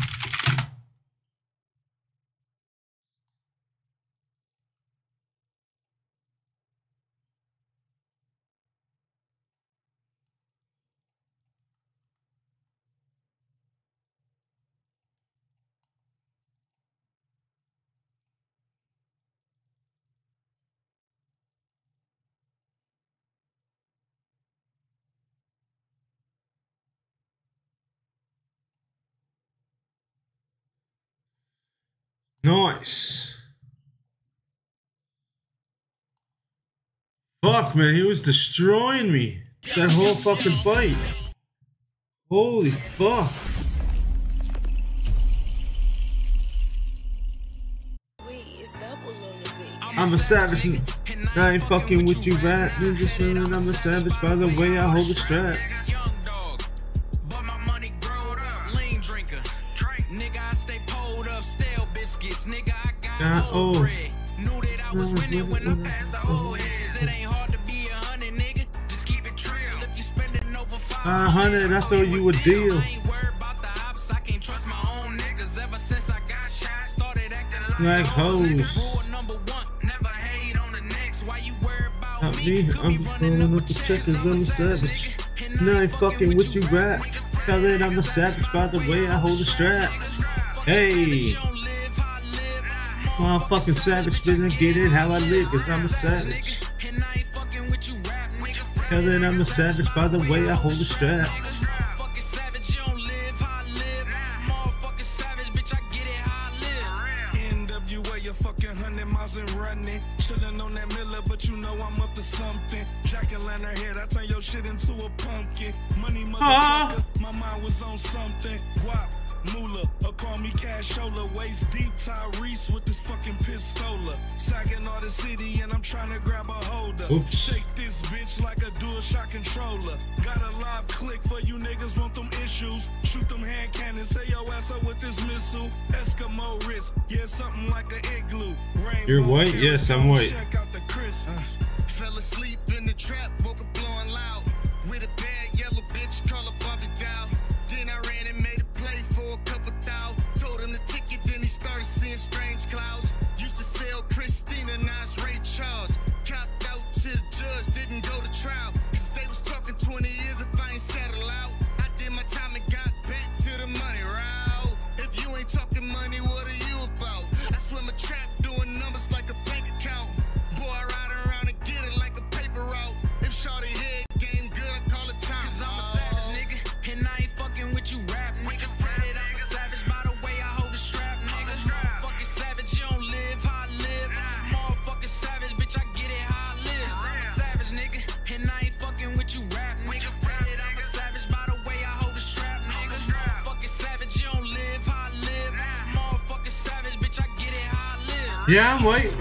Nice. Fuck, man, he was destroying me. That whole fucking fight. Holy fuck. I'm a savage. I ain't fucking with you, rat. You just feeling I'm a savage by the way I hold the strap. Got old. Knew that I was winning when I passed the old heads. It ain't hard to be a hundred, nigga. Just keep it trill. If you spending over five A hundred, I throw you a deal. I ain't worried about the ops. I can't trust my own niggas. Ever since I got shot, started acting Like hoes. rule number one. Never hate on the next. Why you worried about Not me? me, I'm pulling up the checkers, I'm a savage. And I ain't fucking with you, rat. Tell that I'm a savage by the way I hold the strap. Hey. I'm a fucking savage, didn't get it how I live, cause I'm a savage. Tell that I'm a savage by the way I hold the strap. N W A, you fucking hundred miles and running. Should've known that Miller, but you know I'm up to something. Jack-o'-lantern head, I turn your shit into a pumpkin. Money, motherfucker, Ah. my mind was on something. Guap. Moolah, or call me Cashola, waist deep, Tyrese with this fucking pistola. Sagging all the city and I'm trying to grab a holder. Oops. Shake this bitch like a dual shot controller. Got a live click for you niggas want them issues. Shoot them hand cannons, say yo ass up with this missile. Eskimo wrist, yeah, something like an igloo. Rainbow You're white? Yes, I'm white. Check out the Christmas. Uh, fell asleep in the trap, woke up blowing loud. With a bad yellow bitch, call her Bobby Dow. Then I ran and made a play for a couple thou. Told him the ticket, then he started seeing strange clouds. Used to sell Christina, now it's Ray Charles. Copped out to the judge, didn't go to trial. Cause they was talking twenty years if I ain't settle out. I did my time and got back to the money route. If you ain't talking money, what are you about? I swim a trap doing numbers like a bank account. Boy, I ride around and get it like a paper route. If shorty head game good, I call it time. Cause I'm a savage, nigga. And I ain't fucking with you rap niggas. Tell it I'm a savage by the way I hold the strap, nigga. Motherfucking savage, you don't live how I live. Motherfucking savage, bitch, I get it how I live. I'm a savage, nigga. And I ain't fucking with you rap niggas. Tell it I'm a savage by the way I hold the strap, nigga. Motherfucking savage, you don't live how I live. Motherfucking savage, bitch, I get it how I live. Yeah, I'm white.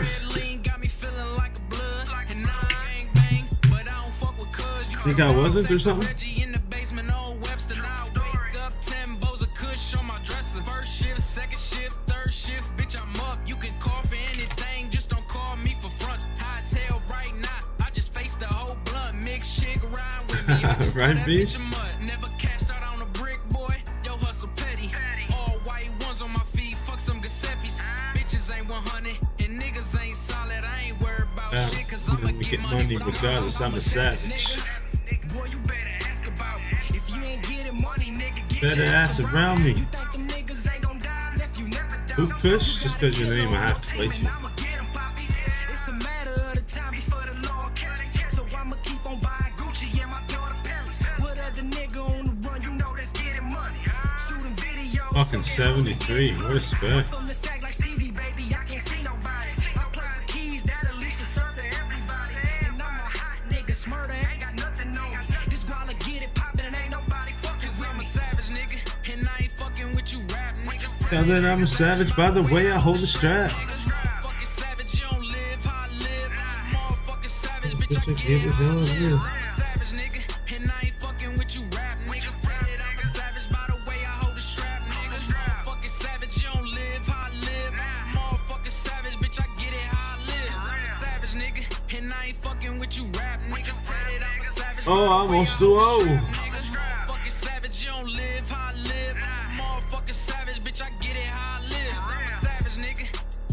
Think I wasn't or something? In the basement on Webster, now I wake up ten bows of kush on my dresser. First shift, second shift, third shift, bitch, I'm up. You can call for anything, just don't call me for front. High as hell right now, I just faced the whole blunt. Mixed chick ride with me. Right, beast? Never cashed out on a brick, boy. Yo, hustle petty. All white ones on my feet, fuck some Giuseppe's. Bitches ain't one hundred, and niggas ain't solid. I ain't worried about Yeah, shit, cause I'ma we get money regardless, I'm a savage. Boy, you better ask about if you ain't getting money, nigga. Get Better your ass around me. You think them niggas ain't gonna die if you never die? Who Kush? Just cause your name, I have to fight you. It's a matter of the time before the law catch me. So I'ma keep on buying Gucci and my daughter Pellies. What other nigga on the run, you know that's getting money. Shooting videos. Fucking seventy-three, respect. From the sack like Stevie, baby, I can't see nobody. I play with keys that Alicia serve to everybody. And I'm a hot nigga, smurder, ain't got nothing on me. This guala get it poppin' and ain't nobody fucking with me. I'm a savage nigga, and I ain't fucking with you rap niggas. Tell that I'm a savage by the way I hold the strap. Motherfucking savage, you don't live how I live. Motherfucking savage, bitch, Bitch, I I get give it it how I how I live. live. I'm a savage nigga, and I ain't fucking with you rap niggas. Tell it I'm a savage by the way I hold the strap, nigga. Motherfucking savage, you don't live how I live. Motherfucking savage, bitch, I get it how I live. I'm a savage nigga, and I ain't fucking Bet you rap niggas tatted, I'm a savage. Oh, almost too old. Motherfucking savage, you don't live how I live. I'm a motherfucking savage, bitch, I get it how I live. I'm a savage, nigga.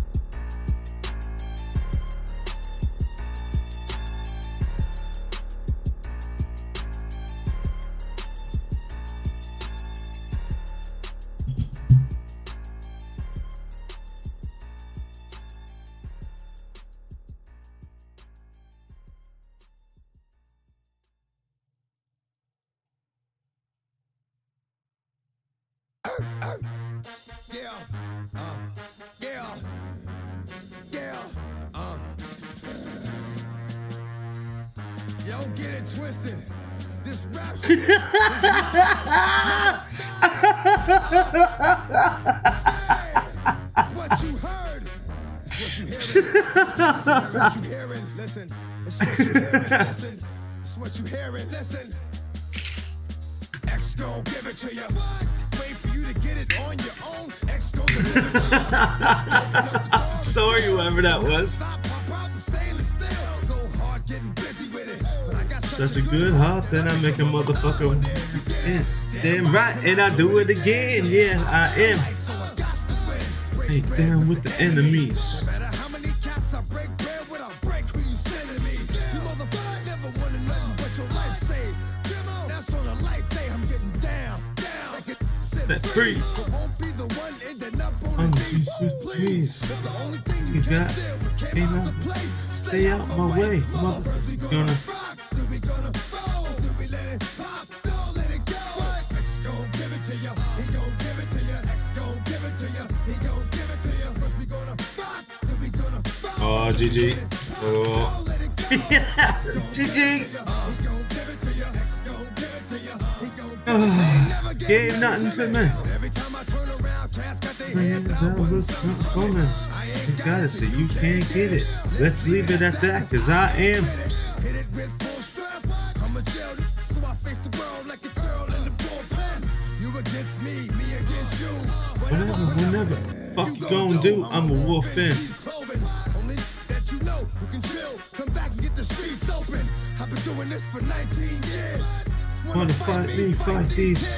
Yeah, uh, yeah, yeah, uh. Yo, get it twisted. This rap shit is what you heard. It's what you hearing. It's what you hearing. Listen. It's what you hearing. Listen. It's what you hearing. Listen. X gon' give it to you. Wait for you to get it on your own. X gon' give it to you. Sorry, whoever that was. Such a good heart, then I make a motherfucker. Yeah, damn right, and I do it again. Yeah, I am. Hey, down with the enemies. That freeze. On the streets with please. You got, you know, stay out my way, motherfucker. Gonna. Oh, G G. Oh. G G. Oh, gave nothing to me. Coming. You got it, so you can't get it. Let's leave it at that, cause I am. Whatever, whenever. Fuck you gonna do? I'm a wolf in. Wanna fight me, fight these.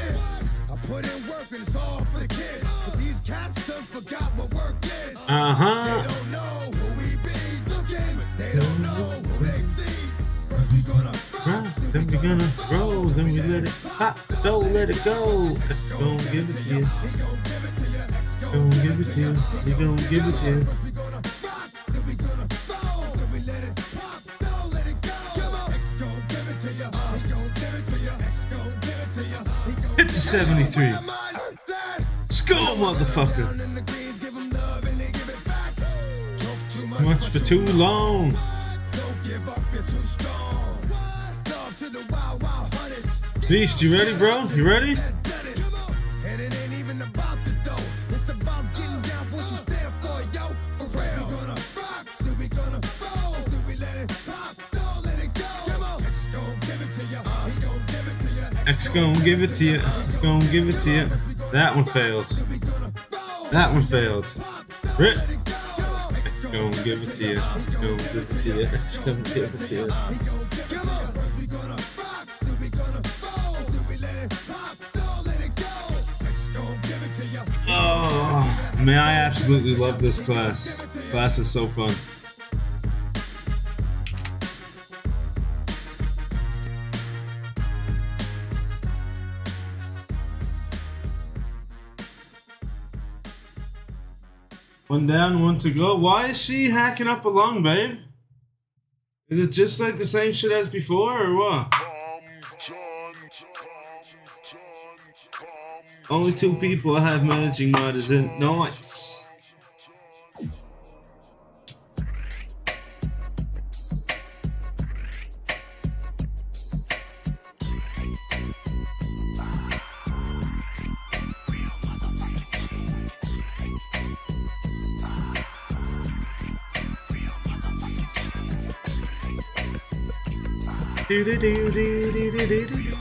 Uh-huh. Right, then we gonna roll, then we let it pop, don't let it go. Let's go and give it to you. Gonna give it to you. We gonna give it to you. fifty seventy-three. Let's go, motherfucker. Much for too long. Beast, you ready, bro? You ready? X gon' give it to you. X gon' give it to you. That one failed. That one failed. Rip. X gon' give it to you. X gon' give it to you. X gon' give it to you. Oh, man, I absolutely love this class. This class is so fun. One down, one to go. Why is she hacking up along, babe? Is it just like the same shit as before, or what? Only two people I have managing mod is in. Nice. Do do do do do do do do.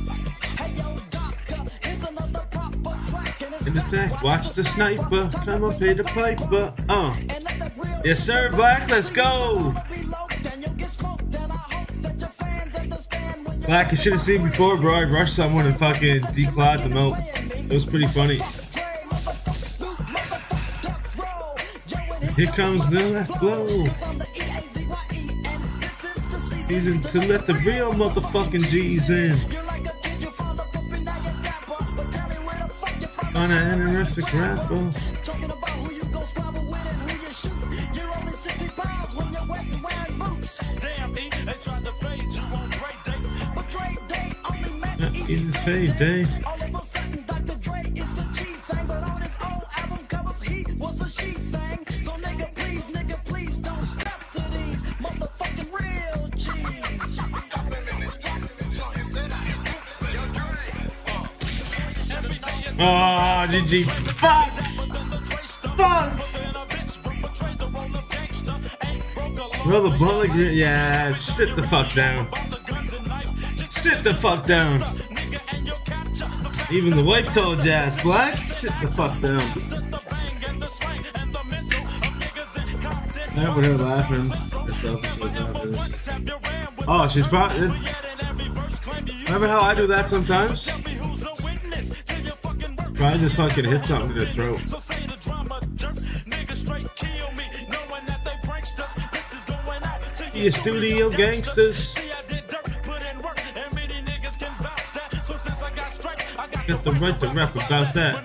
In fact, watch the sniper come up here the piper. Uh. Yes, sir, Black. Let's go. Black, you should have seen before, bro. I rushed someone and fucking declawed them out. It was pretty funny. Here comes the left blow. He's in to let the real motherfucking G's in. On an anorexic rapper. Easy fade day. Oh, G G. Fuck! Fuck! Roll the blunt like, yeah, sit the fuck down. Sit the fuck down. Even the wife told Jazz, Black, sit the fuck down. I remember her laughing. Oh, she's probably. Remember how I do that sometimes? Probably just fucking hit something in her throat. You studio gangsters. Got the right to rap about that.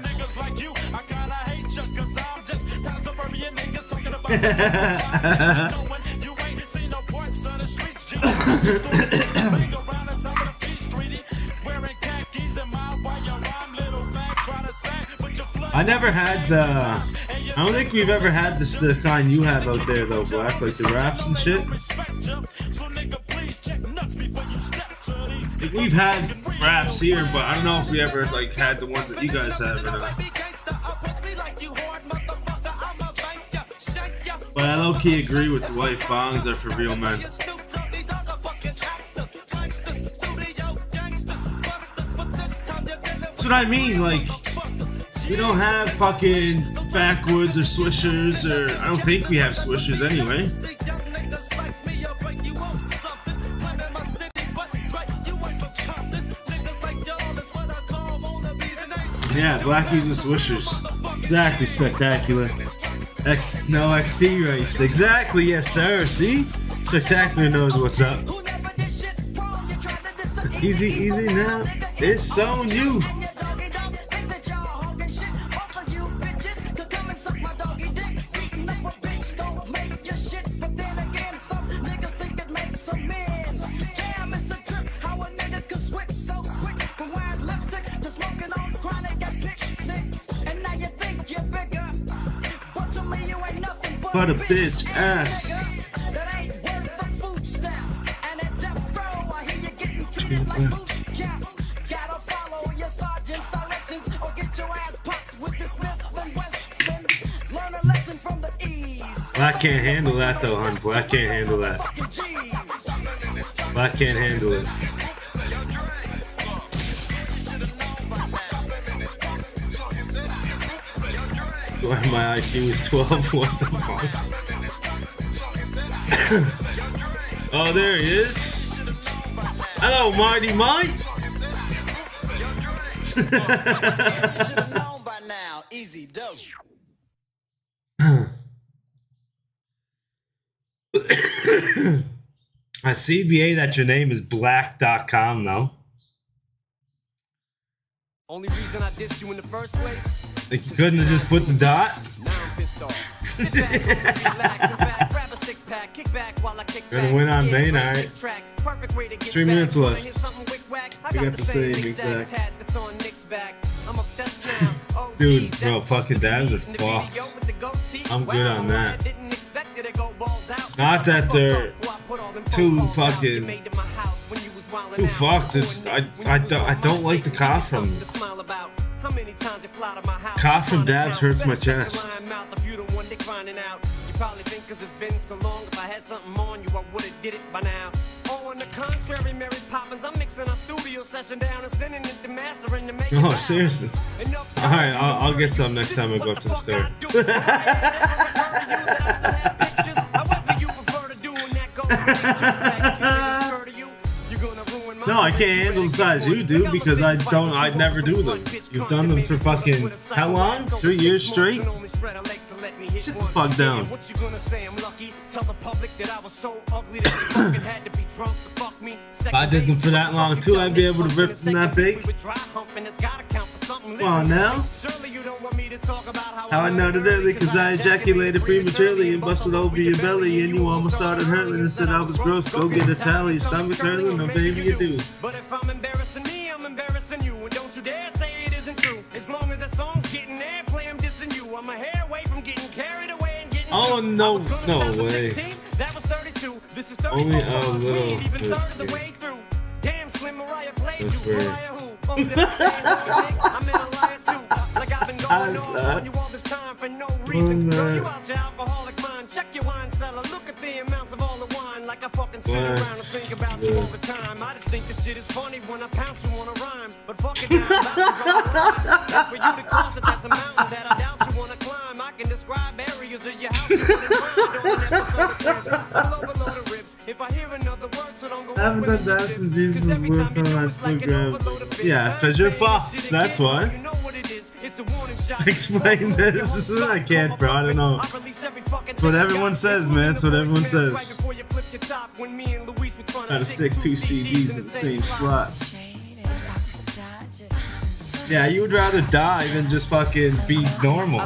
I never had the. I don't think we've ever had this the kind you have out there though, Black, like the raps and shit. Like we've had raps here, but I don't know if we ever like had the ones that you guys have or not. But I low key agree with the wife. Bongs are for real men. That's what I mean. Like we don't have fucking backwoods or swishers, or I don't think we have swishers anyway. Yeah, Blackies and swishers. Exactly, spectacular. X, no X P raced. Exactly, yes sir. See? Spectacular knows what's up. Easy, easy now. It's on you. But a bitch ass. Black can't handle that though, hun. Black can't handle that. Black can't handle it. Why my I Q is twelve? What the fuck? Oh, there he is. Hello, Marty Mike. I C B A that your name is black dot com though. Only reason I dissed you in the first place. Like you couldn't have just put the dot? Gonna win on main, alright. Three minutes left. We got the same exact. Dude, bro, fucking dabs are fucked. I'm good on that. It's not that they're too fucking too fucked. It's I I don't I don't like the cough from cough from dabs hurts my chest. Probably think cause it's been so long. If I had something on you, I would've did it by now. Oh, on the contrary, Mary Poppins, I'm mixing our studio session down and sending it to mastering to make it. Oh, seriously? Alright, I'll, I'll get some next time I go up to the store. No, I can't handle the size you do because I don't. I'd never do them. You've done them for fucking how long? Three years straight. Sit the fuck down. If I did them for that long too, I'd be able to rip them that big. Come on now. How I know that early, cause I ejaculated prematurely and busted over your belly, and you almost started hurling and said I was gross. Go get a tally. Your stomach's hurling, no baby you do. But if I'm embarrassing me, I'm embarrassing you, and don't you dare say it isn't true. As long as that song's getting airplay, I'm dissing you. I'm a hair away from getting carried away and getting. Oh no, no way. That was thirty-two. This is Only a little even bit. third of the way through. Damn, Slim Mariah played That's you. weird. Mariah who? Oh, did I say it? I'm in a liar too. Like I've been going on on you all this time for no reason. Girl, you out your alcoholic mind. Check your wine cellar. Look at the amounts of all the wine. Like I fucking sit around and think about you all the time. I just think this shit is funny when I pounce you on a rhyme. But fuck it now, I'm about to draw a line. For you to cross it, that's a mountain that I doubt you wanna climb. I can describe areas of your house you wanna climb. Don't ever below, below the ribs. If I hear another word, so don't go. I haven't done that since Jesus was working on Instagram. Yeah, cause you're Fox, that's why. Explain this. I can't, bro. I don't know. It's what everyone says, man. It's what everyone says. Gotta stick two C Ds in the same slot. Yeah, you would rather die than just fucking be normal.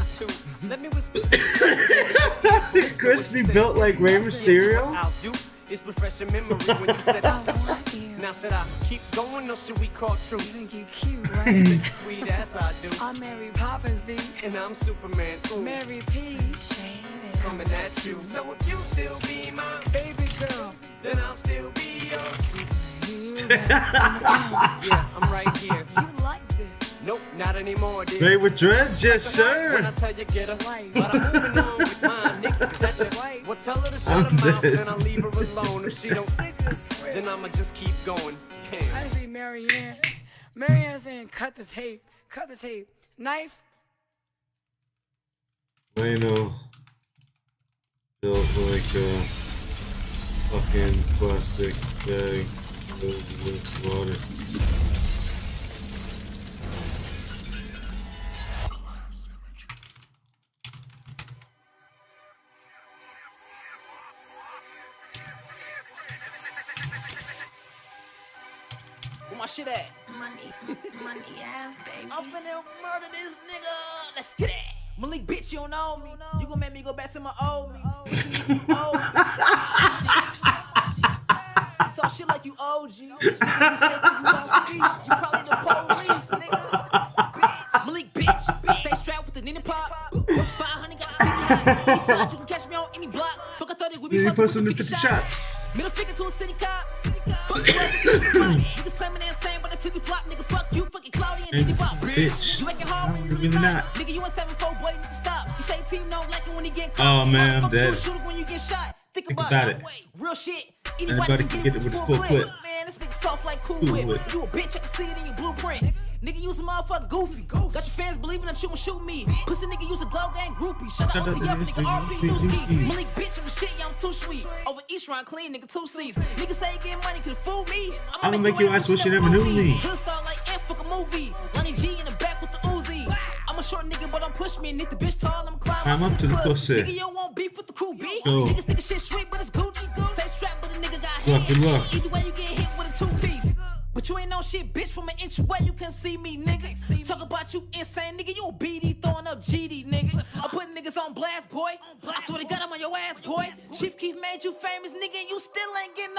Chris be built like Rey Mysterio? It's refreshing memory when you said I now said I keep going or should we call truce? You think you cute, right? Sweet as I do. I'm Mary Poppins, B. And I'm Superman. Ooh. Mary P. Coming at you. So if you still be my baby girl, then I'll still be yours. Yeah, I'm right here. You like this? Nope, not anymore, dude. Great with dreads, yes sir. When I tell you get her, but I'm moving on with mine, nigga. Is that your Well, tell her to shut her mouth, then I'll leave her alone. If she don't, then I'ma just keep going. Damn. I see Marianne. Marianne saying, cut the tape. Cut the tape. Knife. I know. Built like a fucking plastic bag filled with water. Where my shit at? Money. Money ass, baby. I'm finna murder this nigga. Let's get it. Malik, bitch, you don't know me. You gon' make me go back to my old me. Old. Talk shit like you O G. You said you lost speech. You probably the police, nigga. Bitch. Malik, bitch. bitch. Stay strapped with the Nina pop. five hundred got the city hot. East side, you can catch me on any block. Fuck, I thought it would be You possible put some to fifty shots. Middle finger to a city cop. Fuck you, niggas claiming they're insane, but they flippy flop, nigga. Fuck you, fucking Cloudy and nigga pop. Bitch. You acting hard when you really not. Nigga, you a seven four boy, you need to stop. You say team don't like it when he get caught. Oh man, I'm fuck dead. you, shoot it when you get shot. Think, Think about, about it. it. Wait, real shit. Anybody can get it with a full clip. Man, this nigga soft like Cool Cool Whip. Whip. You a bitch, I can see it in your blueprint. Nigga, use a motherfucking goofy. Got your fans believing that you gon' shoot me. Pussy nigga, use a glow gang groupie. Shout out O T F, nigga, R P, Dooski. Malik, bitch, I'm the shit, yeah, I'm too sweet. Over East Run, clean, nigga, two seats. Nigga say he get money, could fool me. I'ma make you watch what you never knew me. Hood star like Ant, fuck a movie. Lonnie G in the back with the Uzi. I'm a short nigga, but don't push me. And if the bitch tall, I'm climb Climb up to the pussy. Nigga, you won't beef with the crew, B. Go. Niggas think shit sweet, but it's Gucci. Stay strapped, but a nigga got Look, hands. good luck. Either way, you get hit with a two-piece. But you ain't no shit, bitch, from an inch away, you can see me, nigga. Talk about you insane, nigga, you a B D throwing up G D, nigga. I'm putting niggas on blast, boy. I swear to God, I'm on your ass, boy. Chief Keef made you famous, nigga, and you still ain't getting no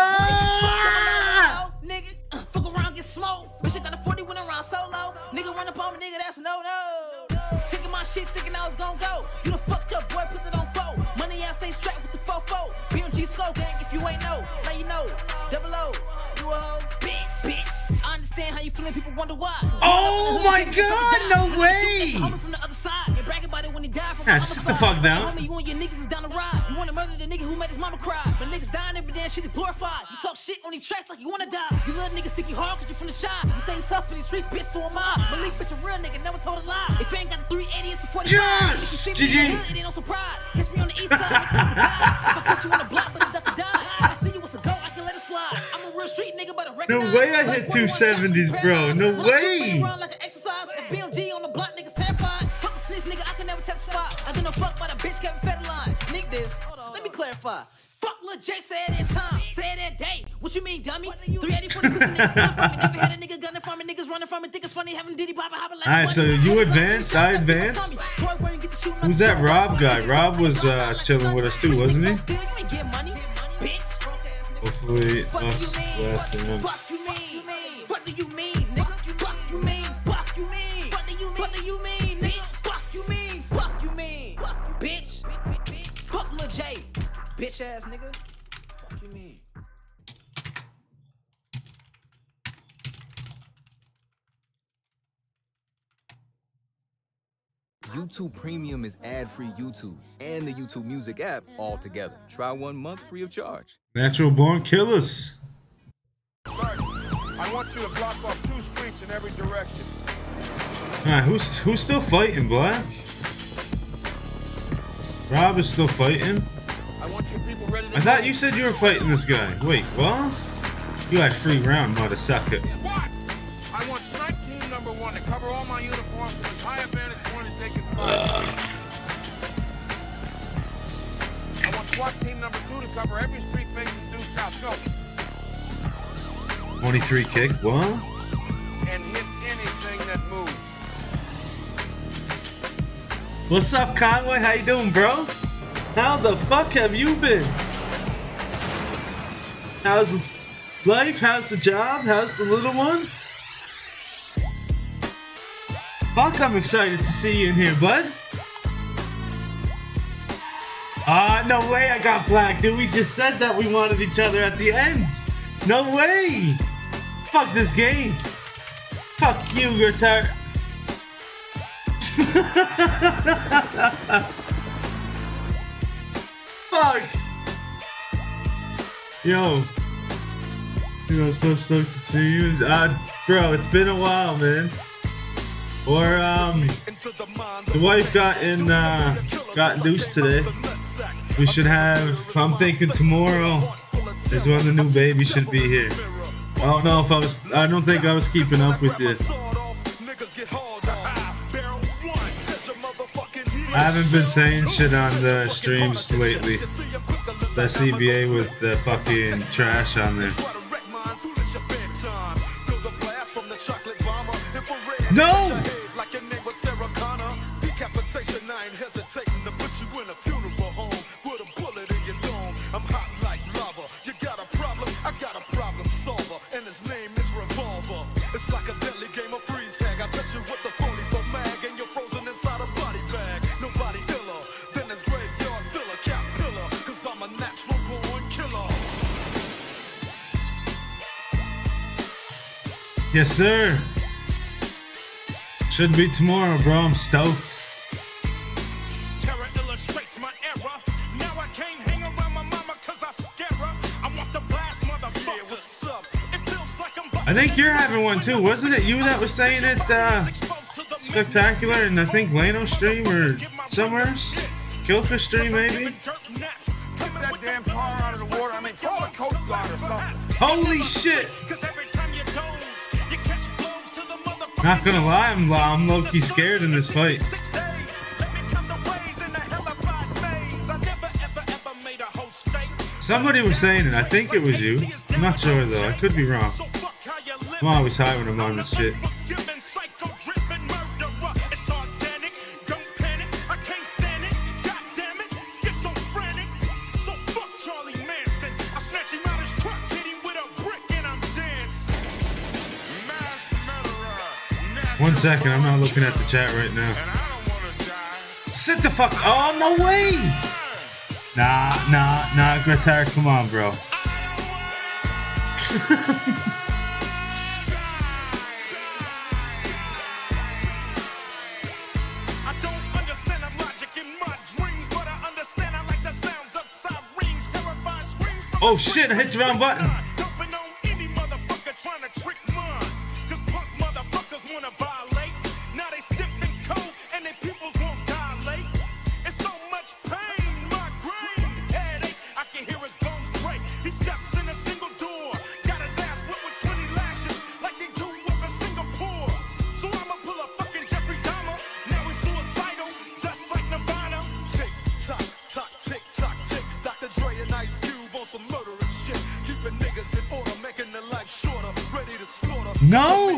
Ah! ass, nigga. Uh, fuck around, get smoked. Bitch, I got a forty when I'm around solo. Nigga, run up on me, nigga, that's no no. Taking my shit, thinking I was gonna go. You done fucked up, boy, put it on four. Money out, stay strapped with the fofo. B M G slow gang, if you ain't know, now you know. Double O, you a hoe, bitch, bitch. I understand how you feeling, people wonder why. Oh my God, no way! From the other side, and brag about it when he died from Yeah, the sit other the side. fuck down. Homie, you and your niggas is down the ride. You wanna murder the nigga who made his mama cry. But niggas dying every day and shit is glorified. You talk shit on these tracks like you wanna die. You little niggas think you hard cause you from the shop. You say you tough for these streets, bitch, so am I. Malik, bitch, a real nigga, never told a lie. If you ain't got the three eighty, it's the forty-five. Yes! If you see me in the hood, it ain't no surprise. Catch me on the east side, I can the guys. If I catch you on the block, but it duck or die. If I see you, it's a go, I can let it slide. I'm a real street nigga, but a rap No way I hit two seventies, bro. No way. Like an exercise. If B M G on the block, niggas terrified. Fuck a snitch, nigga, I can never testify. I do no fuck by the bitch Kevin Federline. Sneak this. Let me clarify. Fuck Lil J said in time, said that day. What you mean, dummy? three eighty for the pussy niggas stealing from me. Never had a nigga gunning from me. Niggas running from me. Think it's funny having Diddy Baba hopping like. Alright, so you advanced, I advanced. Who's that Rob guy? Rob was uh, chilling with us too, wasn't he? Hopefully us lasting him. Fuck you mean? What do you mean, nigga? Fuck you mean? Fuck you mean? What do you mean? What do you mean, nigga? Fuck you mean? Fuck you mean? Bitch. Fuck Lil J. Bitch ass nigga. Fuck you mean? YouTube Premium is ad-free YouTube and the YouTube Music app all together. Try one month free of charge. Natural born killers. Sir, I want you to block off two streets in every direction. Alright, who's who's still fighting, Black? Rob is still fighting. I want you people ready to I thought you said you were fighting this guy. Wait, what? You had free round, mother sucker. What? I want snipe team number one to cover all my uniforms from as high a vantage point as they can find. I want SWAT team number two to cover every street facing due south. Go. twenty-three kick, what? And hit anything that moves. What's up, Conway? How you doing, bro? How the fuck have you been? How's life? How's the job? How's the little one? Fuck, I'm excited to see you in here, bud. Ah, uh, no way I got Black, dude. We just said that we wanted each other at the ends. No way. Fuck this game. Fuck you, retard. Fuck. Yo. Dude, I'm so stoked to see you. Uh, bro, it's been a while, man. Or, um, the wife got in, uh, got induced today. We should have, I'm thinking tomorrow is when the new baby should be here. I don't know if I was, I don't think I was keeping up with you. I haven't been saying shit on the streams lately. The C B A with the fucking trash on there. No! Yes, sir. Should be tomorrow, bro. I'm stoked. Terror illustrates my error. Now I can't hang around my mama cause I scare her. I want the blast, motherfucker. What's up? It feels like I'm I think you're having one too. Wasn't it you that was saying it, uh, Spectacular, and I think Lano stream or somewhere? Kilka stream, maybe? Get that damn car out of the water. I mean, call a Coast Guard or something. Holy shit! Not gonna lie, I'm, I'm low-key scared in this fight. Somebody was saying it. I think it was you. I'm not sure though. I could be wrong. I'm always high when I'm on this shit. One second, I'm not looking at the chat right now. Sit the fuck. Oh, no way! Nah, nah, nah, Gretar, come on, bro. Oh shit, I hit the wrong button. No!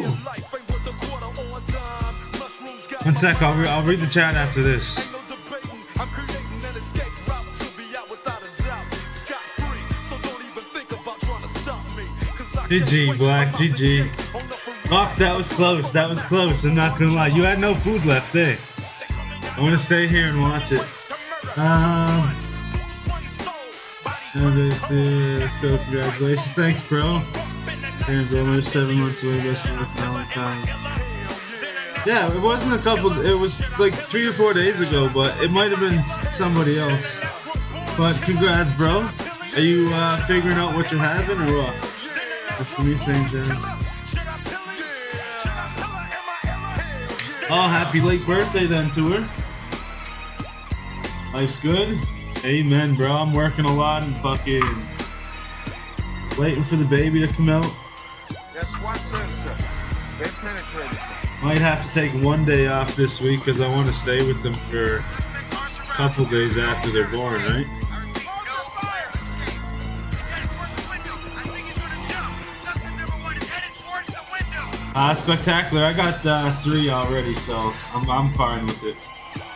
One sec, I'll, re I'll read the chat after this. G G, Black, G G. Fuck, that was close, that was close, I'm not gonna lie. You had no food left, eh? I wanna stay here and watch it. Um... So congratulations, thanks, bro. And bro, we're seven months away. Best of luck, Valentine. Yeah, it wasn't a couple. It was like three or four days ago, but it might have been somebody else. But congrats, bro. Are you uh, figuring out what you're having or what? That's for me, Saint John. Oh, happy late birthday then to her. Life's good. Amen, bro. I'm working a lot and fucking waiting for the baby to come out. That's what sensor. They penetrated. Might have to take one day off this week because I want to stay with them for a couple days after they're born, right? Uh, spectacular. I got uh, three already, so I'm, I'm fine with it.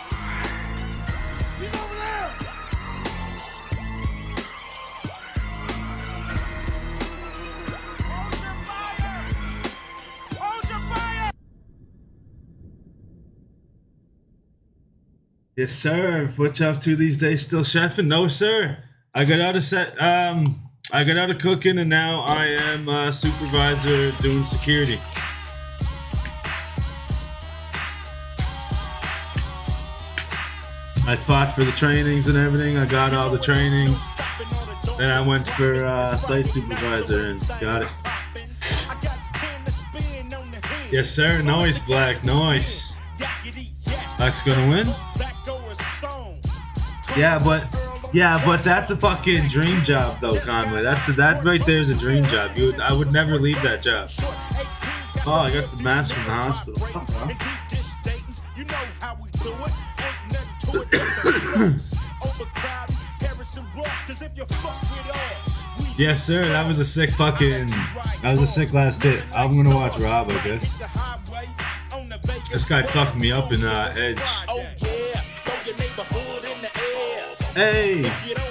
Yes, sir. What you up to these days? Still chefing? No, sir. I got out of set. Um, I got out of cooking, and now I am a supervisor doing security. I fought for the trainings and everything. I got all the training. Then I went for uh, site supervisor and got it. Yes, sir. Nice, Black. Nice. Black's gonna win. Yeah, but yeah, but that's a fucking dream job, though, Conway. That's a, that right there is a dream job. You, would, I would never leave that job. Oh, I got the mask from the hospital. Fuck off. Yes, sir. That was a sick fucking. That was a sick last hit. I'm gonna watch Rob, I guess. This guy fucked me up in uh, Edge. Hey!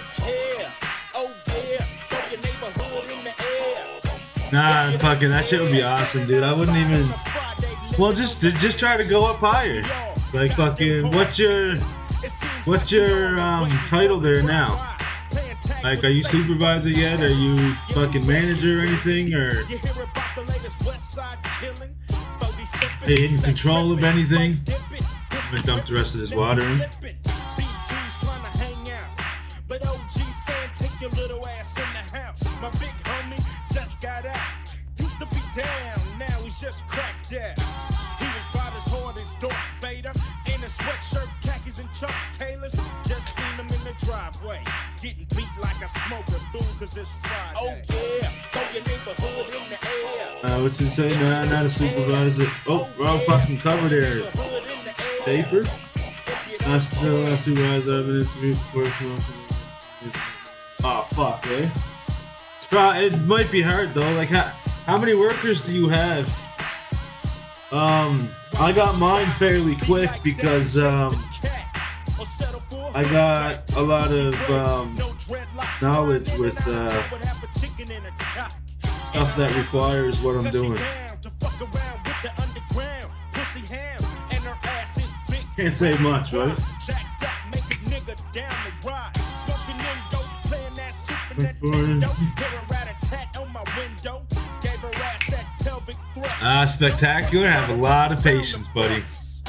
Nah, fucking that shit would be awesome, dude. I wouldn't even. Well, just just try to go up higher. Like fucking, what's your what's your um, title there now? Like, are you supervisor yet? Are you fucking manager or anything? Or are you in control of anything? I'm gonna dump the rest of this water in. Just cracked out. He was about as hard as Darth Vader in a sweatshirt, khakis, and Chuck Taylors. Just seen him in the driveway, getting beat like a smoker, fool, cause it's Friday. Oh yeah, throw your neighborhood in the air. Uh, what you say? Nah, not a supervisor. Oh, wrong fucking cover there. Paper. I still a supervisor. I've been interviewed for first month. Oh fuck, eh? It's probably, it might be hard though. Like, how how many workers do you have? Um, I got mine fairly quick because um, I got a lot of um, knowledge with uh, stuff that requires what I'm doing. Can't say much, right? Ah, uh, spectacular. Have a lot of patience, buddy.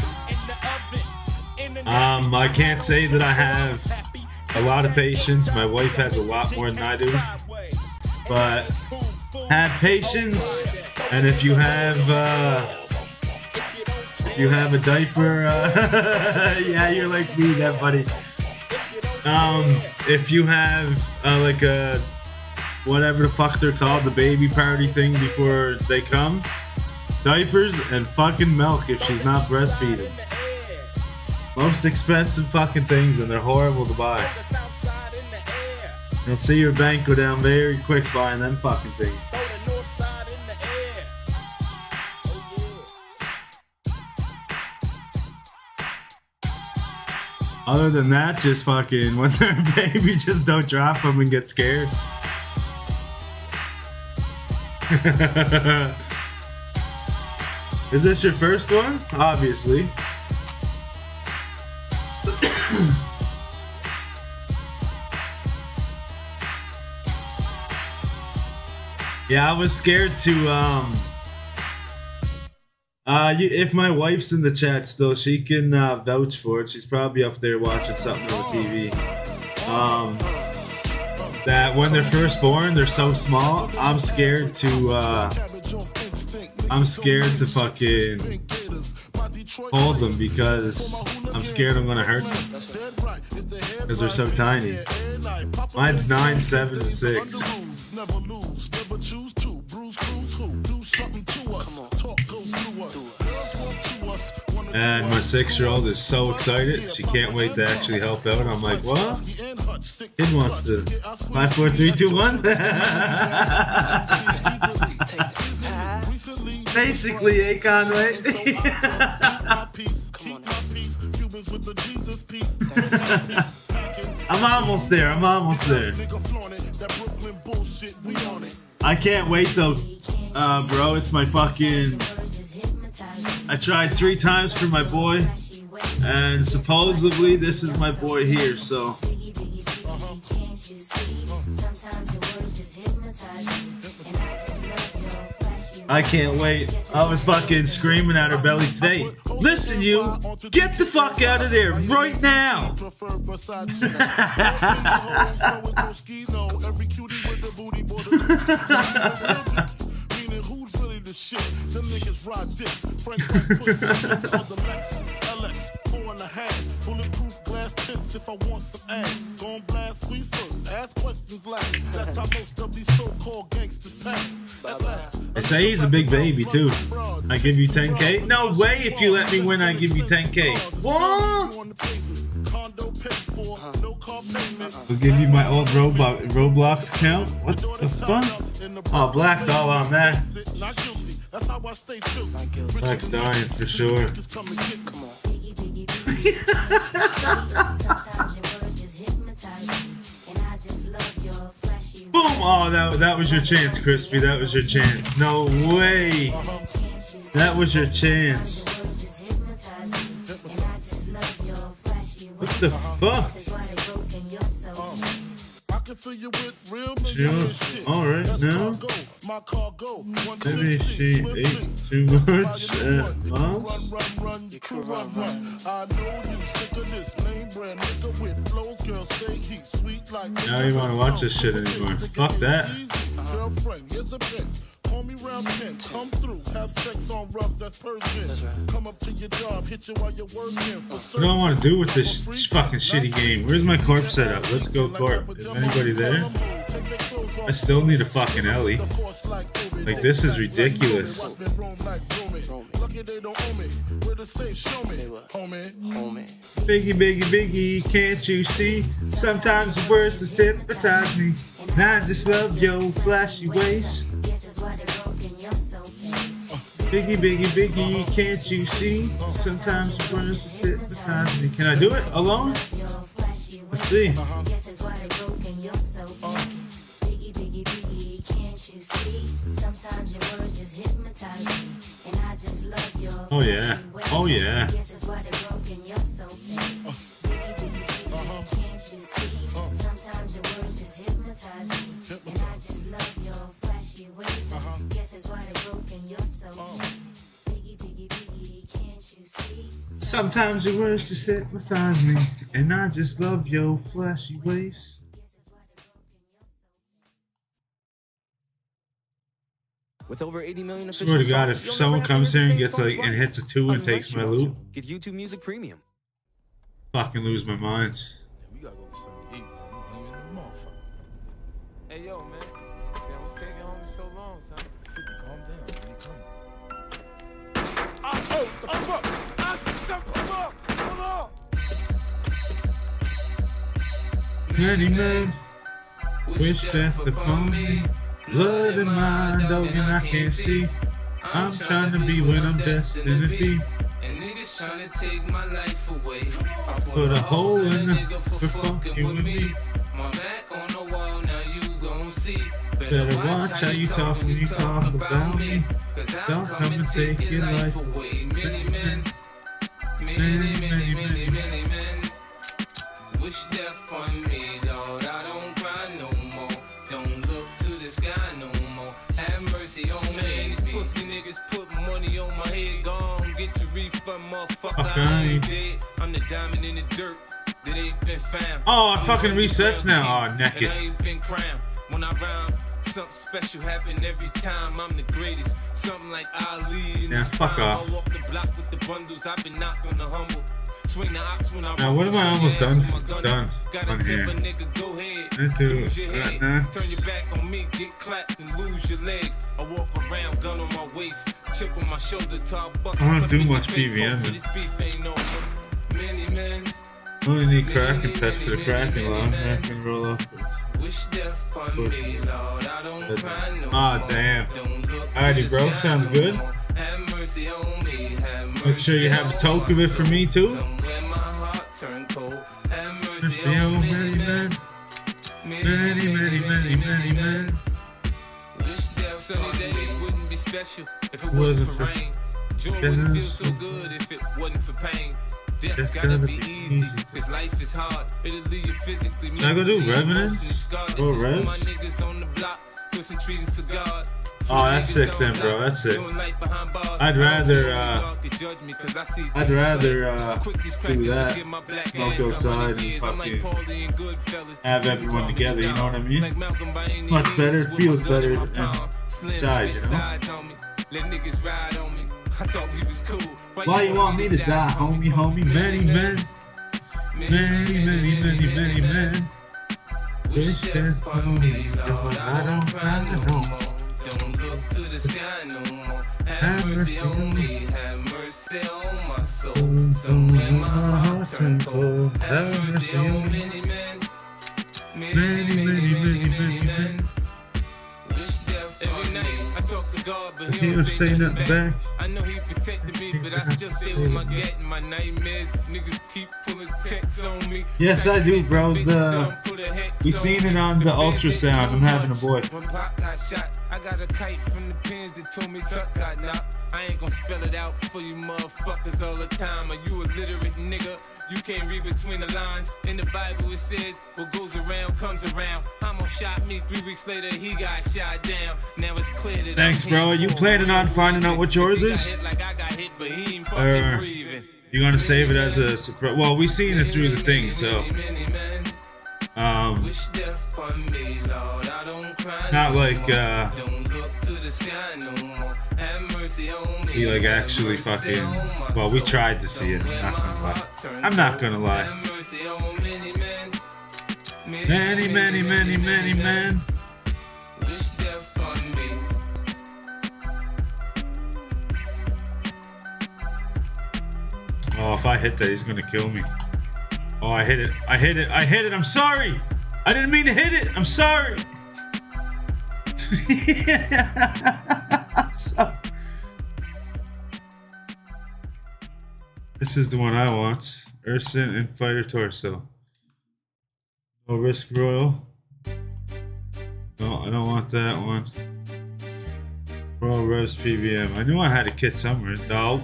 Um, I can't say that I have a lot of patience. My wife has a lot more than I do. But have patience, and if you have, uh, if you have a diaper, uh, yeah, you're like me, that buddy. Um, if you have uh, like a whatever the fuck they're called, the baby party thing before they come. Diapers and fucking milk if she's not breastfeeding. Most expensive fucking things, and they're horrible to buy. You'll see your bank go down very quick buying them fucking things. Other than that, just fucking when they're a baby, just don't drop them and get scared. Is this your first one? Obviously. Yeah, I was scared to, um... Uh, you, if my wife's in the chat still, she can uh, vouch for it. She's probably up there watching something on the T V. Um, that when they're first born, they're so small. I'm scared to. Uh, I'm scared to fucking hold them because I'm scared I'm gonna hurt them because they're so tiny. Mine's nine, seven, and six. And my six-year-old is so excited. She can't wait to actually help out. I'm like, what? Kid wants to. Five, four, three, two, one. Basically, eh, Conway? I'm almost there. I'm almost there. I can't wait though, uh, bro. It's my fucking. I tried three times for my boy, and supposedly this is my boy here, so. I can't wait. I was fucking screaming at her belly today. Listen, you, get the fuck out of there right now. Shit, them niggas ride dicks. Frank Frank put the on the Lexus L X four and a half. Bulletproof glass tints if I want some ass. Gon' blast squeeze first, ask questions last. That's how most of these so-called gangsters pass. At last. They say he's a big baby too. I give you ten K? No way, if you let me win, I give you ten K. What? I'll give you my old Roblox, Roblox account? What the fuck? Oh, Black's all on that. Black's dying for sure. Boom! Oh, that, that was your chance, Crispy. That was your chance. No way. That was your chance. What the fuck? Chill. Alright, now. Maybe she ate too much at once. Now you want to watch this shit anymore. Fuck that. Call me round ten, come through, have sex on rugs, that's Persian. Come up to your job, hit you while you're working. What do I want to do with this sh fucking shitty game? Where's my corp setup? Let's go corp. Is anybody there? I still need a fucking Ellie. Like, this is ridiculous. Biggie, biggie, biggie, can't you see? Sometimes the words just hypnotize me. And I just love your flashy ways. Biggie, biggie, biggie, can't you see? Sometimes the words just hypnotize me. Can I do it alone? Let's see. Oh yeah. Oh yeah. Sometimes your words just hypnotize me, and I just love your flashy ways. With over eighty million Swear to God, if someone comes here and gets like and hits a two and takes my loot, get YouTube Music Premium. Fucking lose my mind. We gotta go get something to eat, man. I'm hungry in the motherfucker. Hey yo, man. Damn, what's taking homie so long, son? fifty, calm down. Let me come. Ah, oh, the fuck! I see something. Hold on! Hold on! Many men wish death upon me. Blood in my dog and I can't see. I'm trying to be what I'm destined to be. And niggas trying to take my life away. I Put a hole in the for fucking with me. My back on the wall, now you gon' see. Better watch how you talk when you talk about me. Don't come and take your life away. Many men, many, many, many, many men wish death on me, Lord. I don't cry no more. Don't look to the sky no more. Have mercy on me. These pussy niggas put money on my head. Gone, get your refund, motherfucker. Okay. I ain't dead. I'm the diamond in the dirt that ain't been found. Oh, it fucking resets now. Oh, neck it. I ain't been crowned. When I round, something special happen every time. I'm the greatest. Something like Ali in Yeah, this fuck prime. off. I walk the block with the bundles. I've been knocked on the humble. Swing the ox when I Now, what am I almost done? Done Gotta on tip here. a nigga, go ahead. Into Lose your head. that Turn your back on me, get clapped and lose your legs. I walk around, gun on my waist, chip on my shoulder, top bust. I don't do much P V M. So this beef ain't over. Many men Only need cracking pets for the cracking line. I can roll off this. wish death upon me, Lord. I don't cry no Ah, more. damn. Don't look to Alrighty, the bro. sky Sounds no good. more. Have mercy on me. Have Make sure you have a token of it for me, too. Somewhere my heart turned cold. Have mercy Mercy on on me. many men. Many, many, many, many men. Wish death sunny days wouldn't be special if it Wasn't wasn't for for- rain. Joy Yeah, wouldn't feel so- so good if it wasn't for pain. Death Death gotta gotta be be easy, easy. cause life is hard. It'll leave you physically. Should I go do mentally, Revenants? emotionally Or scarred. This is for my Revs? niggas on the block, twisting trees and cigars. Oh, that's sick then, bro. That's sick. I'd rather, uh, I'd rather, uh, do that. Smoke outside and fucking have everyone together, you know what I mean? Much better, it feels better inside, you know? Let niggas ride on me. I thought we was cool. Why you want me to die, homie, homie? Many men. Many, many, many, many men. Wish death on me, Lord. I don't cry no more. Don't look to the sky no more. Have mercy on me. Have mercy on my soul. Somewhere my heart turned cold. Have mercy on many men. Many, many, many, many men. Wish death every night. I talk to God, but he don't say nothing back. I know he protected me, but I still stay with my gut and my nightmares. Niggas keep pulling texts on me. Yes, I do, bro. The we seen it on the ultrasound. I'm having a boy. When Pac got shot, I got a kite from the pins that told me Tuck got knocked. I ain't gonna spell it out for you motherfuckers all the time. Are you a literate nigga? You can't read between the lines. In the Bible it says, what goes around comes around. Amo shot me, three weeks later he got shot down. Now it's clear that Thanks, bro. Are you planning on finding out what yours is? Or you gonna save it as a surprise? Well, we seen it through the thing, so um, it's not like uh, he like actually fucking. Well, we tried to see it. I'm not gonna lie. I'm not gonna lie. Many, many, many, many men. Oh, if I hit that, he's gonna kill me. Oh, I hit it. I hit it. I hit it. I'm sorry. I didn't mean to hit it. I'm sorry. I'm sorry. This is the one I want. Urson and Fighter Torso. No Risk Royal. No, I don't want that one. Pro Revs P V M. I knew I had a kit somewhere. Dog.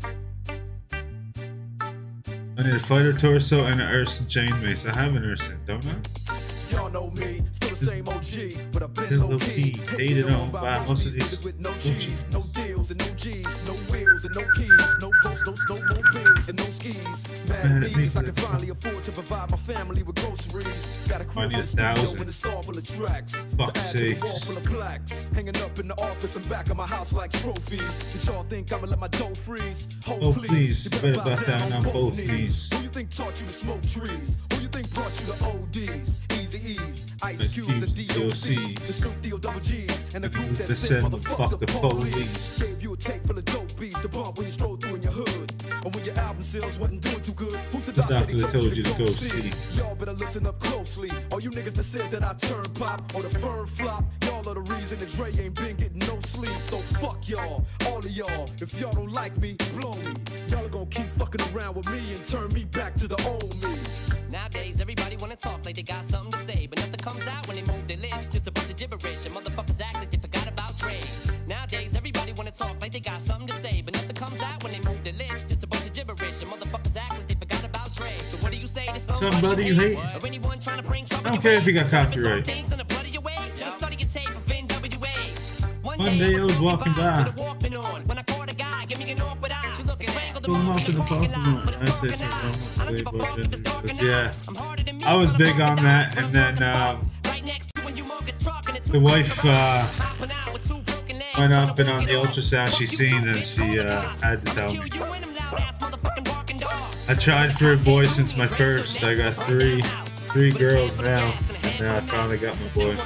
I need a Fighter Torso and an Urson Chain Mace. I have an Urson, don't I? Y'all know me, still the same O G, but I've been Low low key, key. hated on by most of these. With no G's, no deals and no G's, no wheels and no keys, no boats, no snowmobiles and no skis. Mad at me, cause I can finally afford to provide my family with groceries. Got a crew I need a in the studio thousand. and it's all full of tracks. Fuck's To add to the sakes. wall full of plaques. Hanging up in the office and back of my house like trophies. Did y'all think I'ma let my dough freeze? Oh, please, you better bow down on both knees. Who you think taught you to smoke trees? Who you think brought you to O Ds? Easy E's, Ice Cubes and D O Cs, the Snoop D O double G's, and the group that said motherfuck the police. Gave you a tape full of dope beats to bump when you stroll through in your hood. And when your album sales wasn't doing too good, who's the doctor that told you to go see? Y'all better listen up closely. All you niggas that said that I turn pop or the firm flop, y'all are the reason that Dre ain't been getting no sleep. So fuck y'all, all of y'all. If y'all don't like me, blow me. Y'all are gonna keep fucking around with me and turn me back to the old me. Nowadays, everybody wanna talk like they got something to say, but nothing comes out when they move their lips. Just a bunch of gibberish, and motherfuckers act like they forgot about Dre. Nowadays, everybody wanna talk like they got something to say, but nothing comes out when they move their lips. Just a bunch of gibberish, and motherfuckers act like they forgot about Dre. So what do you say to somebody you hate? Or anyone trying to bring trouble? I don't care if you got copyright. One day I was walking by. Pull him off in the parking lot. I say something wrong with it, but yeah, I was big on that, and then uh, the wife uh, went up and on the ultrasound she seen, and she uh, had to tell me. I tried for a boy since my first. I got three, three girls now, and now I finally got my boy.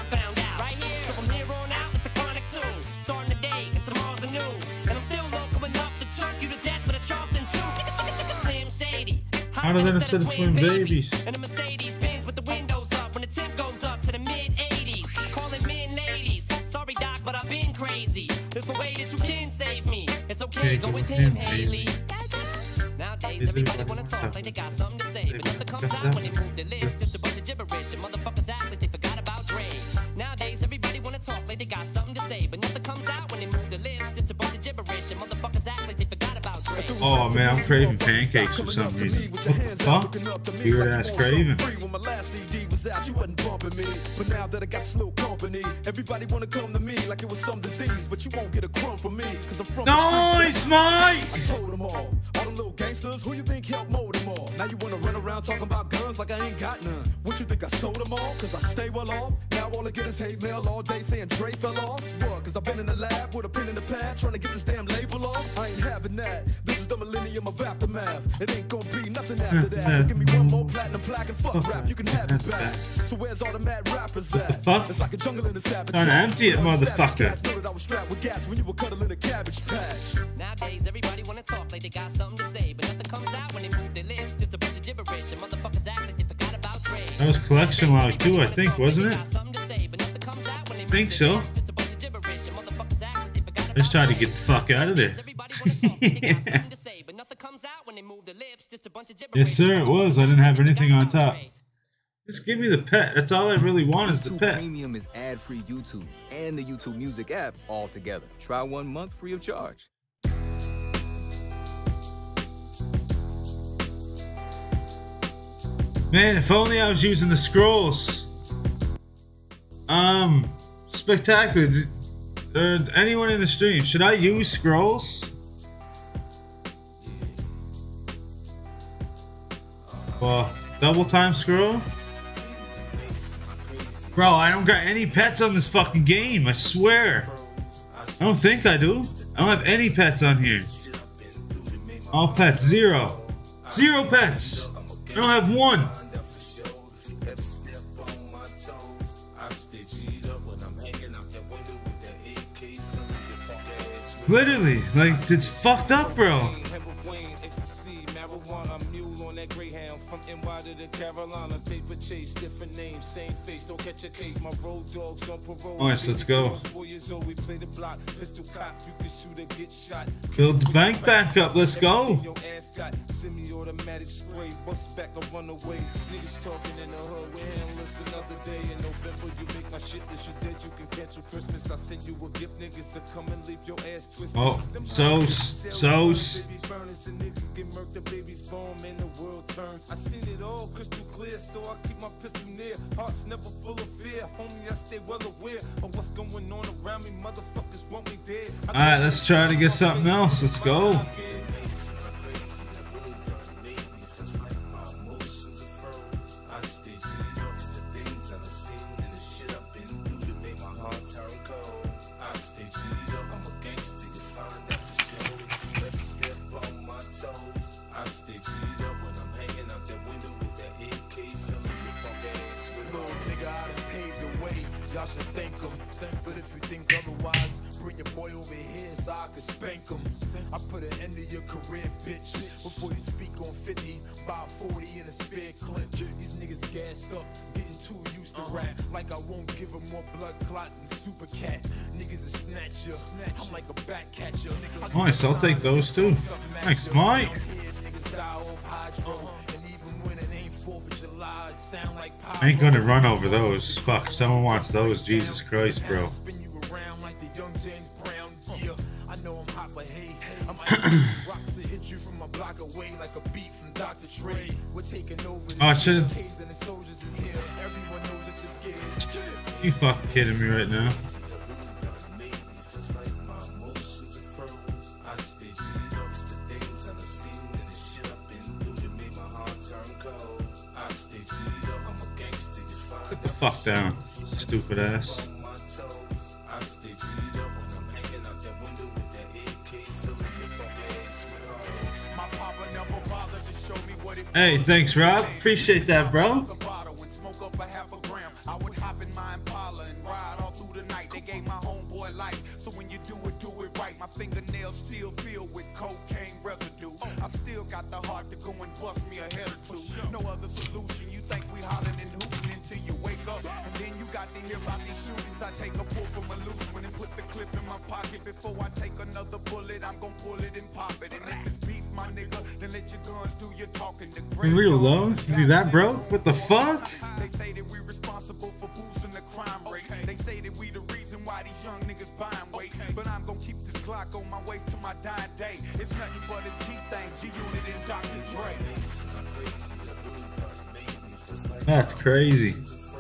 Harder than a set of twin babies. And a Mercedes Benz with the windows up when the temp goes up to the mid eighties. Calling men ladies. Sorry, doc, but I've been crazy. There's no way that you can save me. It's okay, go with him, Haley. Nowadays, everybody wanna talk like they got something to say, but nothing comes out when they move their lips. Just a bunch of gibberish, and motherfuckers act like they forgot about Dre. Nowadays, everybody wanna talk like they got something to say, but nothing comes out when they move their lips. Just a bunch of gibberish, and motherfuckers act like they forgot about Dre. Oh man, I'm craving pancakes for some reason. What the fuck? Weird ass craving. When my last C D was out, you wasn't bumping me. But now that I got slow company, everybody wanna come to me like it was some disease. But you won't get a crumb from me, cause I'm from nice, the Mike! I told them all, all them little gangsters, who you think helped mold them all? Now you wanna run around talking about guns like I ain't got none. What you think I sold them all? Cause I stay well off. Now all I get is hate mail all day saying Dre fell off. What? Cause I've been in the lab with a pen in the pad trying to get this damn label off. I ain't having that. This is the millennium of aftermath. It ain't gonna be nothing after that. So give me one more platinum plaque and fuck rap, you can have it back. So where's all the mad rappers at? What the fuck? It's like a jungle in the savage. Trying to empty it, motherfucker. I was strapped with gats when you were cuddling a cabbage patch. Nowadays, everybody wanna talk like they got something to say, but nothing comes out when they move their lips. Just a bunch of gibberish, and motherfuckers act like they forgot about Dre. That was Collection Log too, I think, wasn't it? I think so. Let's try to get the fuck out of there. Yes, sir, it was. I didn't have anything on top. Just give me the pet. That's all I really want is the YouTube pet. Premium is ad-free YouTube and the YouTube Music app all together. Try one month free of charge. Man, if only I was using the scrolls. Um, spectacular. Uh, anyone in the stream, should I use scrolls? Well, double time scroll? Bro, I don't got any pets on this fucking game, I swear. I don't think I do. I don't have any pets on here. All pets, zero. Zero pets. I don't have one. Literally, like, it's fucked up, bro. From N Y to the Carolinas, paper chase, different names, same face, don't catch a case. My road dogs on parole. Alright, so let's go. Four years old, we play the block, pistol cop, you can shoot or get shot. Build the bank back up, let's go. Your ass got semi-automatic spray, bust back or run away. Niggas talking in the hood, we're handless another day. In November, you make my shit that you did, you can cancel Christmas. I send you a gift, niggas to come and leave your ass twisted. Oh, Sos, Sos. The baby's born, man, the world turns. I seen it all crystal clear, so I keep my pistol near. Heart's never full of fear, homie, I stay well aware of what's going on around me. Motherfuckers want me dead. Alright, let's try to get something else. Let's go. Y'all should thank him. But if you think otherwise, bring your boy over here so I can spank him. I put an end to your career, bitch. Before you speak on fifty, buy forty in a spare clip. These niggas gassed up, getting too used to rap. Like I won't give them more blood clots than Super Cat. Niggas a snatcher. I'm like a back catcher. Nice, I'll take those too. Thanks, Mike. I ain't gonna run over those. Fuck, someone wants those. Jesus Christ, bro. I know I'm hot, but hey, I'm rocks to hit you from a block away like a beat from Doctor Dre. We're taking over the oh, shit. case and the soldiers is here. Everyone knows that you're scared. You fucking kidding me right now? Get the fuck down, stupid ass. Hey, thanks, Rob. Appreciate that, bro. I would hop in my Impala and ride all through the night. They gave my homeboy life, so when you do it, do it right. My fingernails still filled with cocaine residue. I still got the heart to go and bust me a head or two. No other solution. You think we hollering and hooting until you wake up, and then you got to hear about these shootings. I take a pull from a loose one and put the clip in my pocket. Before I take another bullet, I'm gonna pull it and pop it. And if it's beef, my nigga, then let your guns do your talking. For real though? See that, bro? What the fuck? They say that we responsible for boosting the crime rate. They say that we the reason why these young niggas buying weight. But I'm gonna keep this Glock on my waist to my dying day. It's nothing but a G thing, G Unit and Doctor Dre. That's crazy.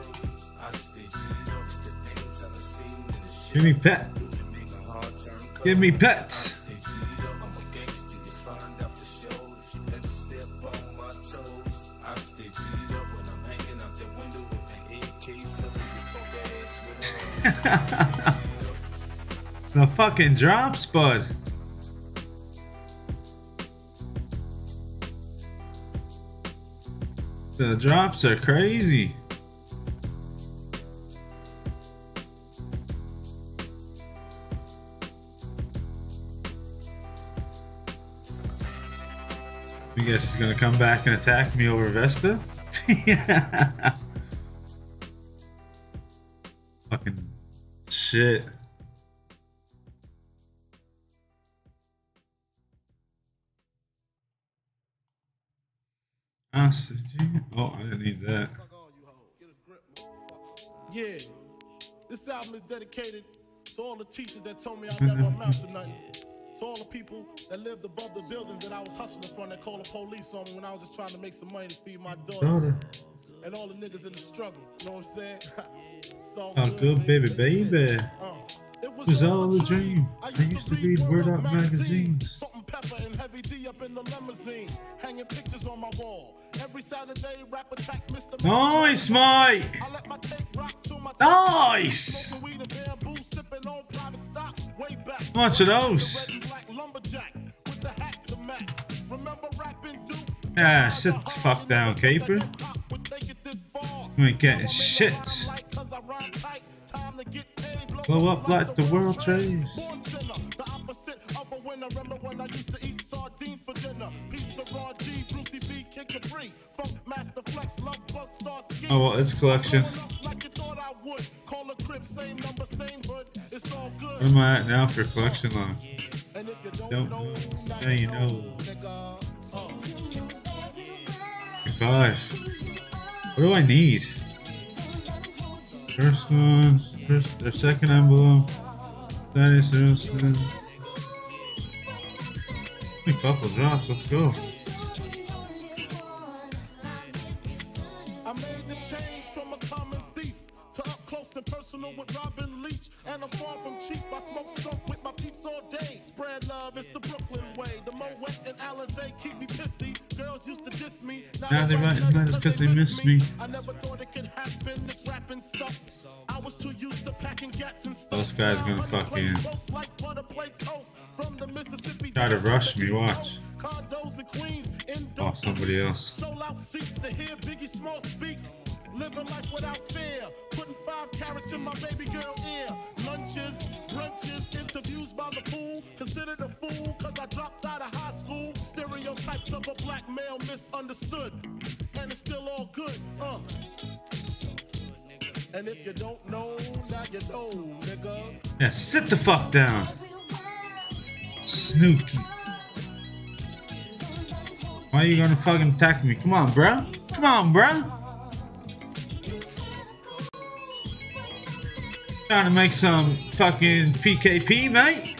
Give me pet. Give me pets. The fucking drops, bud. The drops are crazy. I guess he's gonna come back and attack me over Vesta. Yeah. Fucking shit. Oh, I didn't need that. Yeah, this album is dedicated to all the teachers that told me I never amount to nothing. To all the people that lived above the buildings that I was hustling from that called the police on me when I was just trying to make some money to feed my daughter. daughter. And all the niggas in the struggle, you know what I'm saying? Oh, good, baby, baby. Uh, it was, was all a dream. I used, I used to read Word Up magazines. Salt and pepper and Heavy D up in the limousine, hanging pictures on my wall. Every Saturday, rap attack, Mister Nice, mate. Nice. How much of those? Yeah, sit the fuck down, Caper. You ain't getting shit. Blow up like the world trades. Oh well, it's collection. Where am I at now for collection line? Don't know. Now you know. Five. What do I need? First one, first or second envelope. That is a couple drops. Let's go. I made the change from a common thief to up close and personal with Robin Leach, and I'm far from cheap. I smoke skunk with my peeps all day. Spread love, it's the Brooklyn way. The Moet and Alizé keep me pissy. Girls used to diss me. Now, now they writing letters because they miss me. I never thought it could happen. This rapping stuff. I was too used to packing gats and stuff. This guy's gonna fucking try to rush me. Watch. Oh, somebody else. Living life without fear, putting five carats in in my baby girl ear. Lunches, brunches, interviews by the pool. Considered a fool cause I dropped out of high school. Stereotypes of a black male misunderstood. And it's still all good, uh. And if you don't know, now you know, nigga. Yeah, sit the fuck down. Snooki. Why are you gonna fucking attack me? Come on, bro. Come on, bro. Trying to make some fucking P K P, mate.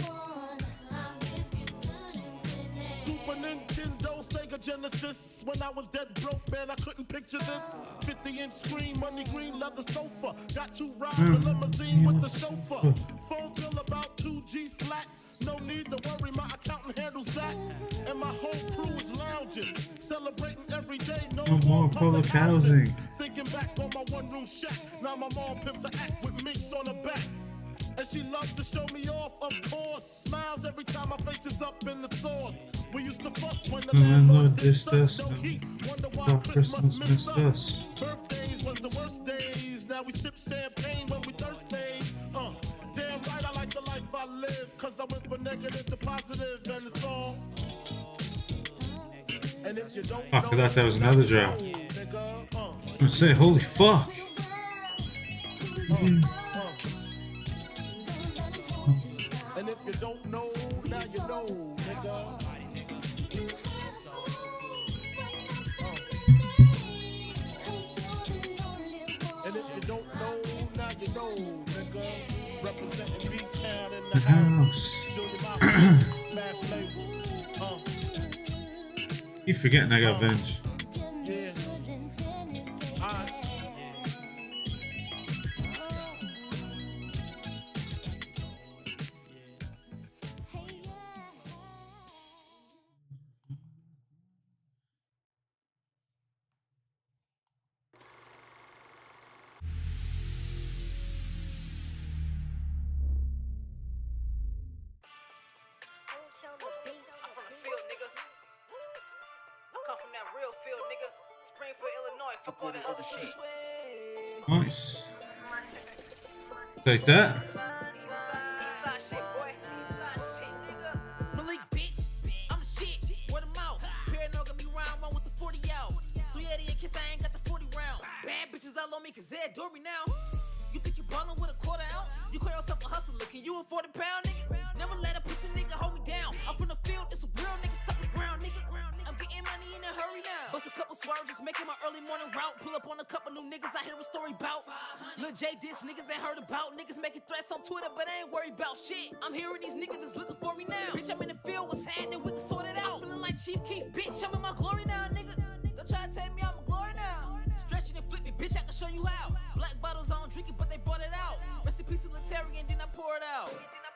Super Nintendo, Sega Genesis. When I was dead broke, man, I couldn't picture this. fifty inch screen, money green, leather sofa. Got two rides, a limousine with the chauffeur. Phone bill about two G's flat. No need to worry, my accountant handles that. And my whole crew is lounging, celebrating every day. No, No more public housing. Thinking back on my one room shack. Now my mom pimps a act with minks on her back. And she loves to show me off, of course. Smiles every time my face is up in the sauce. We used to fuss when the landlord dissed us. No heat. Wonder why Christmas missed us. Birthdays was the worst days. Now we sip champagne when we thirsty. Uh, damn right I like the life I live. Cause I went from negative to positive and it's all. And if you don't Fuck, I thought that was another drop. nigga, uh, I'm gonna say, holy fuck. Mm. And if you don't know, now you know, nigga. And if you don't know, now you know, nigga. Representing B-Town in the house. Junior Mafia, Math Label. Uh, Keep forgetting I got Venge. yeah. Alright. Nice. Take that. Malik, bitch, I'm the shit. Word of mouth. Paranoid got me round one with the forty out. three eighty in case I ain't got the forty round. Bad bitches all on me cause they adore me now. You think you ballin' with a quarter ounce? You call yourself a hustler, can you afford a pound, nigga? Never let a pussy nigga hold me down. I'm from the field, it's a real nigga, stop the ground, nigga. I'm getting money in a hurry now. Bust a couple swerves, just making my early morning route. Pull up on a couple new niggas I hear a story about. Lil J dish niggas ain't heard about. Niggas making threats on Twitter, but I ain't worried about shit. I'm hearing these niggas is looking for me now. Bitch, I'm in the field, what's happening? We can sort it out. I'm feeling like Chief Keef, bitch, I'm in my glory now, nigga. Don't try to tell me I'm a glory now. Stretching and flipping, bitch, I can show you how. Black bottles, I don't drink it, but they brought it out. Rest in peace, Letarian, then I pour it out.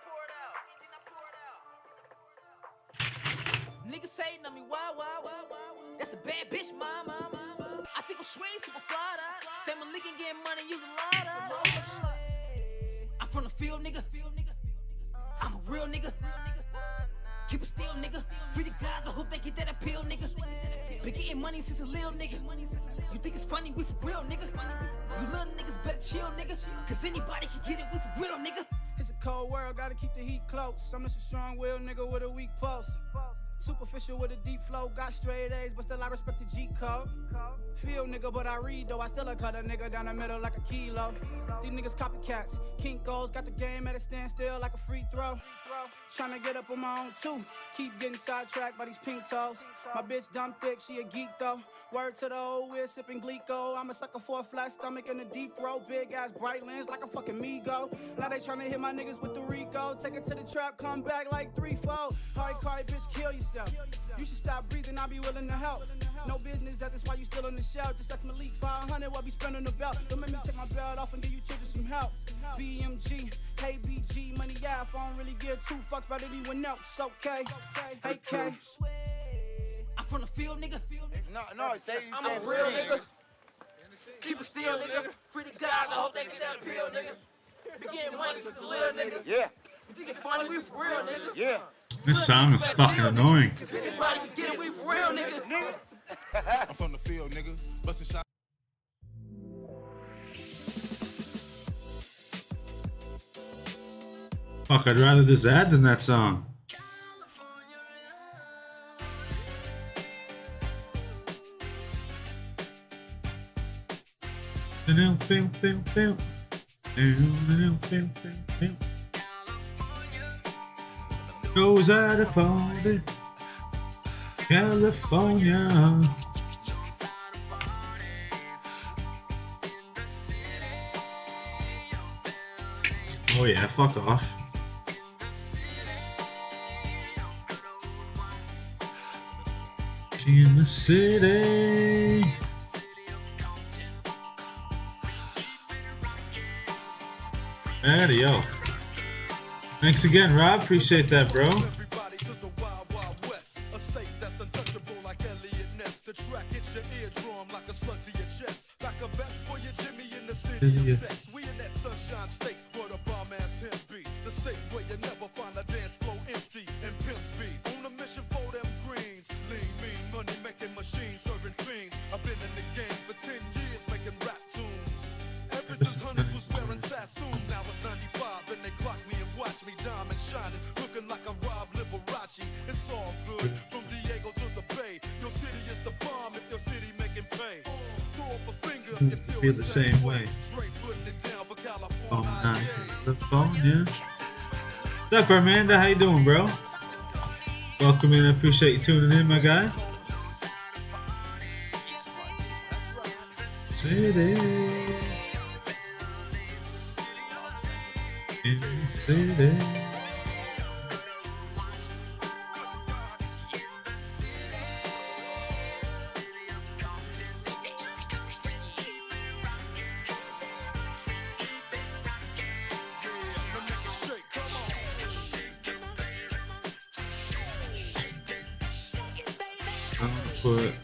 Niggas saying on me, why, why, why, why? That's a bad bitch, my, my, my, my. I think I'm straight, super fly, that. Say Malik and getting money, use a lot of. I'm from the field, nigga. I'm a real nigga. Keep it still, nigga. Free the guys, I hope they get that appeal, nigga. Been getting money since a little nigga. You think it's funny, we for real, nigga. You little niggas better chill, nigga. Cause anybody can get it, we for real, nigga. It's a cold world, gotta keep the heat close. I'm just a strong will nigga with a weak pulse. Superficial with a deep flow, got straight A's, but still I respect the G code. Feel nigga, but I read though. I still a cut a nigga down the middle like a kilo. These niggas copycats, Kinko's got the game at a standstill like a free throw. Tryna get up on my own too. Keep getting sidetracked by these pink toes. My bitch dumb thick, she a geek though. Word to the old, we're sipping Glico. I'm a sucker for a flat stomach and a deep throat. Big ass bright lens like a fucking Migo. Now they tryna hit my niggas with the Rico. Take it to the trap, come back like three fold. Hard car, bitch, kill yourself. You should stop breathing, I'll be willing to help. No business, that's why you still on the shelf. Just text Malik five hundred while we spending the belt. Don't make me take my belt off and give you children some help. B M G, hey B G, money yeah, I don't really give two fucks about anyone else, okay? Hey K. I'm from the field, nigga. No, no, say I'm a real nigga. Keep it still, nigga. Free the guys, I hope they get that appeal, nigga. Be getting money since a little nigga. Yeah. You think it's funny, we for real, nigga. Yeah. This song is fucking annoying. Anybody can get it, we for real, nigga. I'm from the field, nigga. Bustin' shot. Fuck, I'd rather this ad than that song. Goes at a party, California. Oh yeah, fuck off. In the city. Adios. Thanks again, Rob. Appreciate that, bro. Feel the same way. Oh, night, California. What's up, Armanda? How you doing, bro? Welcome in. I appreciate you tuning in, my guy. City. In the city. Put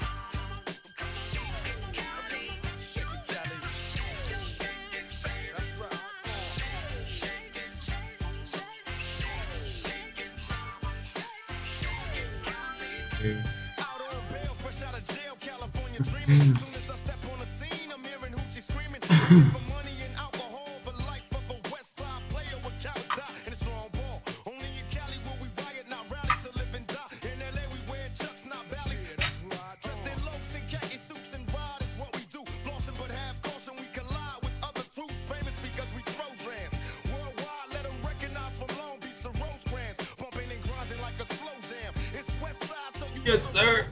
yes, sir.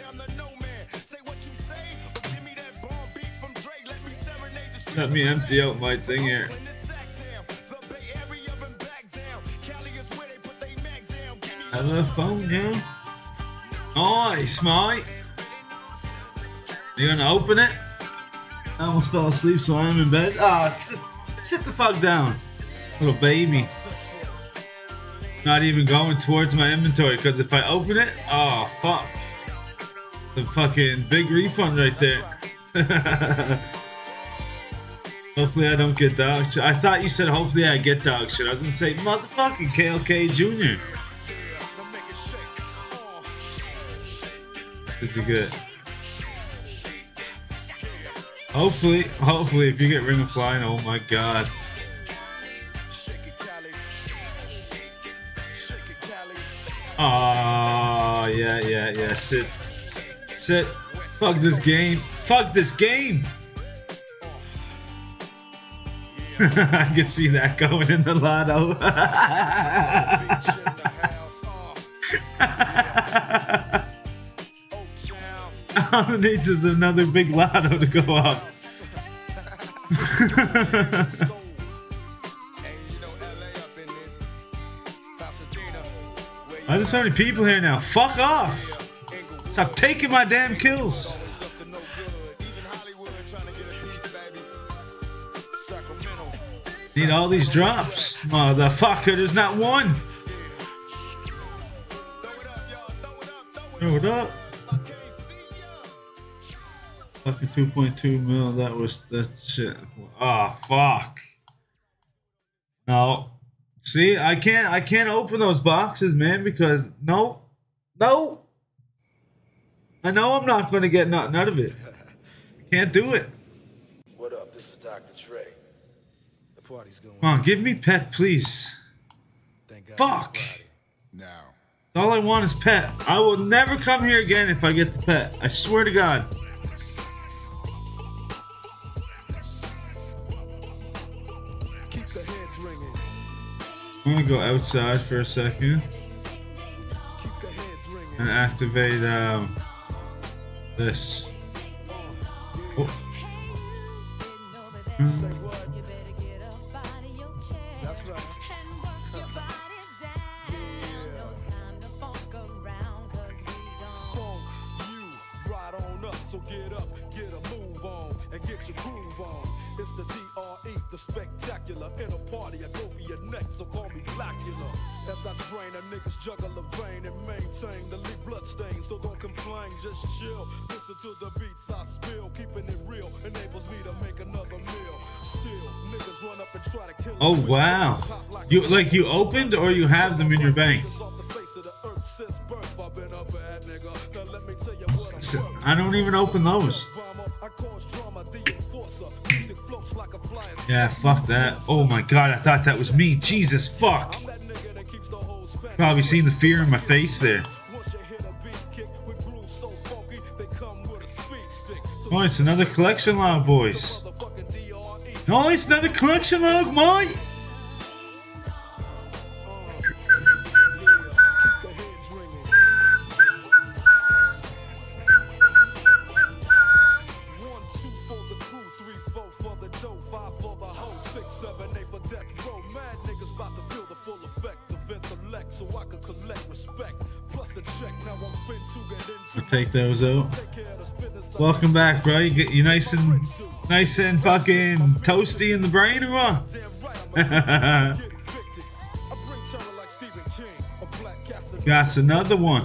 Let me empty out my thing here. California. Nice, mate. You gonna open it? I almost fell asleep, so I'm in bed. Ah, oh, sit, sit the fuck down, little baby. Not even going towards my inventory, because if I open it, oh fuck, the fucking big refund right there. Hopefully I don't get dog shit. I thought you said hopefully I get dog shit. I was gonna say motherfucking K L K Junior Did you get? Hopefully, hopefully if you get Ring of Flying, oh my god. Oh, yeah, yeah, yeah. Sit. Sit. Fuck this game. Fuck this game. I can see that going in the lotto. All it needs is another big lotto to go up. Why there's so many people here now? Fuck off! Stop taking my damn kills! Need all these drops. Motherfucker, there's not one! Throw it up. Fucking two point two mil, that was that shit. Ah, oh, fuck. No. See, I can't I can't open those boxes, man, because no, no. I know I'm not gonna get nothing out of it. Can't do it. What up? This is Doctor Dre. The party's going. Come on, give me pet, please. Fuck! All I want is pet. I will never come here again if I get the pet. I swear to God. I'm gonna go outside for a second and activate um, this. Oh. Mm. So get up, get a move on, and get your groove on. It's the D R E, the spectacular. In a party, I go for your neck, so call me Blackula. As I train, a niggas juggle a vein and maintain the lead blood stain. So don't complain, just chill. Listen to the beats I spill. Keeping it real enables me to make another meal. Still, niggas run up and try to kill. Oh wow! You like you opened or you have them in your bank? I don't even open those. Yeah, fuck that. Oh my god, I thought that was me. Jesus fuck. Probably seen the fear in my face there. Oh, it's another collection log, boys. Oh, it's another collection log, mate. I'll take those out. Welcome back, bro. You get you nice and nice and fucking toasty in the brain or what? Got another one.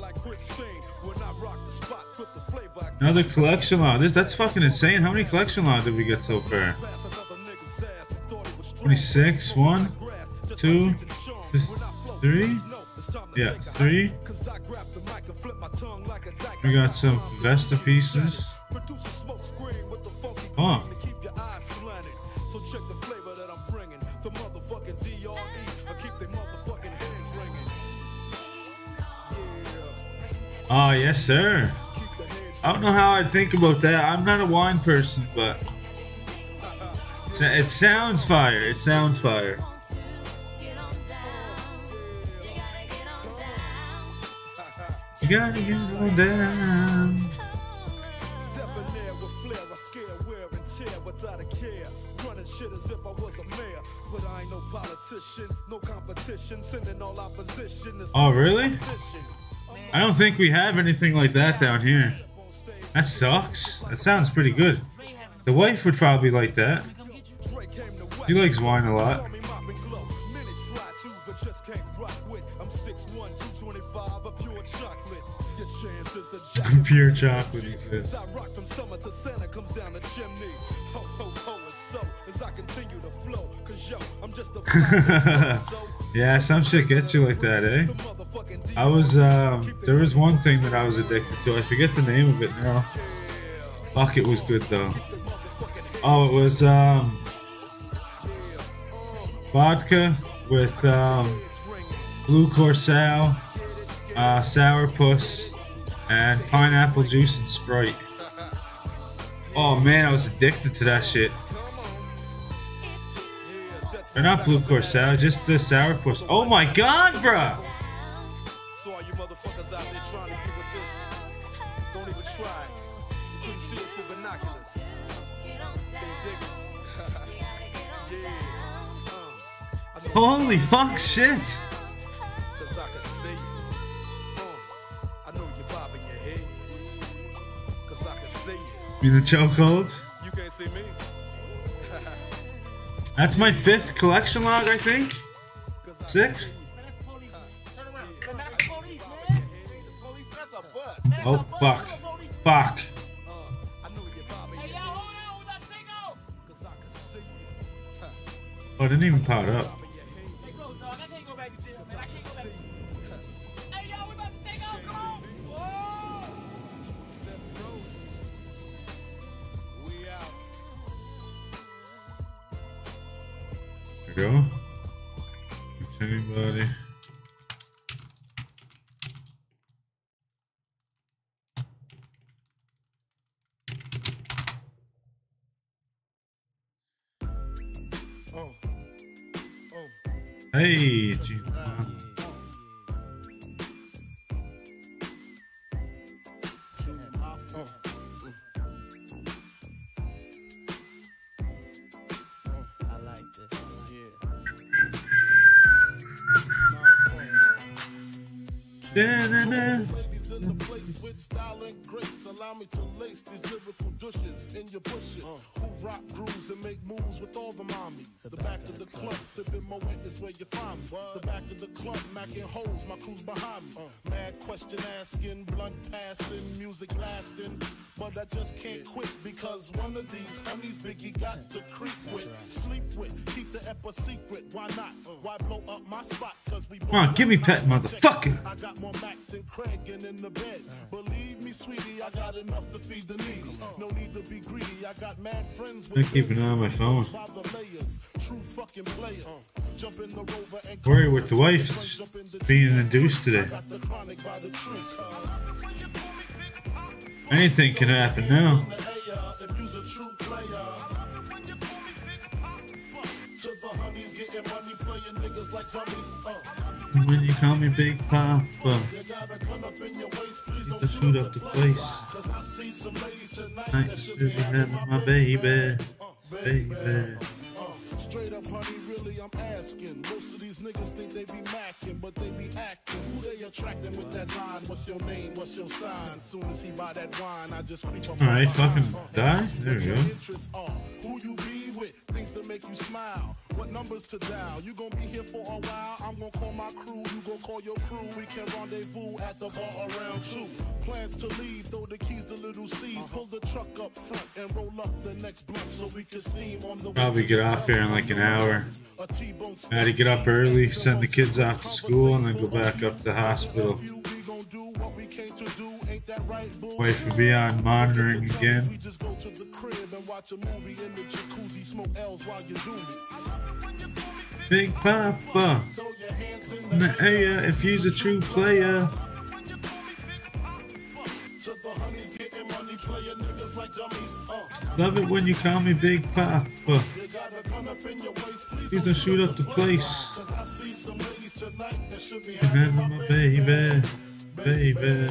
Another collection log. This that's fucking insane. How many collection logs did we get so far? twenty-six. One, two, three. Yeah, three. We got some Vesta pieces. Oh. Oh, yes, sir. I don't know how I'd think about that. I'm not a wine person, but it sounds fire. It sounds fire. You gotta get on down. Oh, really? I don't think we have anything like that down here. That sucks. That sounds pretty good. The wife would probably like that. She likes wine a lot. Pure chocolate, he says. Yeah, some shit gets you like that, eh? I was, um, there was one thing that I was addicted to. I forget the name of it now. Fuck, it was good though. Oh, it was, um, vodka with, um, Blue Curacao, uh, Sourpuss, and pineapple juice and Sprite. Oh man, I was addicted to that shit. Or not Blue Curacao, just the Sourpuss. Oh my god, bruh! So all you motherfuckers out there trying to get with this, don't even try. You couldn't see us with binoculars. Holy fuck, shit! You in the chokehold? You can't see me. That's my fifth collection log, I think. Sixth? Oh, fuck. Fuck. Oh, it didn't even power up. There we go. Anybody? Oh. Oh. Hey, G. Da, da, da. In the place with style and grace, allow me to lace these lyrical douches in your bushes. Uh. Who rock grooves and make moves with all the mommies. The, the back, back of the club, sipping Moet is where you find me. What? The back of the club, macking holes, my crew's behind me. Uh. Mad question asking, blunt passing, music lasting. But I just can't quit because one of these honeys Biggie got to creep with, sleep with, keep the ep a secret. Why not? Uh. Why blow up my spot? Cause we Come on, give me pet, motherfucker. I got more Mac than Craig and in the bed. Believe me, sweetie, I got enough to feed the needy. No need to be greedy. I got mad friends with I keep an eye on my phone. True fucking players. Jump in the Rover and worry with the wife being induced today. Anything can happen now. When you call me Big Papa, you can shoot up the place. Night should be having my baby, baby. Straight up, honey, really, I'm asking. Most of these niggas think they be macking, but they be acting. Who they attracting with that line? What's your name? What's your sign? Soon as he buy that wine, I just creep up. Alright, fucking die. There we go. Who you be with? Things to make you smile. What numbers to dial? You gonna be here for a while? I'm gonna call my crew. You gonna call your crew. We can rendezvous at the bar around two. Plans to leave, throw the keys to little C's. Pull the truck up front and roll up the next blunt so we can steam on the way. Probably get off here in like an hour. I had to get up early, send the kids off to school, and then go back up to the hospital. Wife will be on monitoring again. Big Papa, in the area, if you's a true player. Love it when you call me Big Papa. Please don't shoot up the place. And then my baby, baby.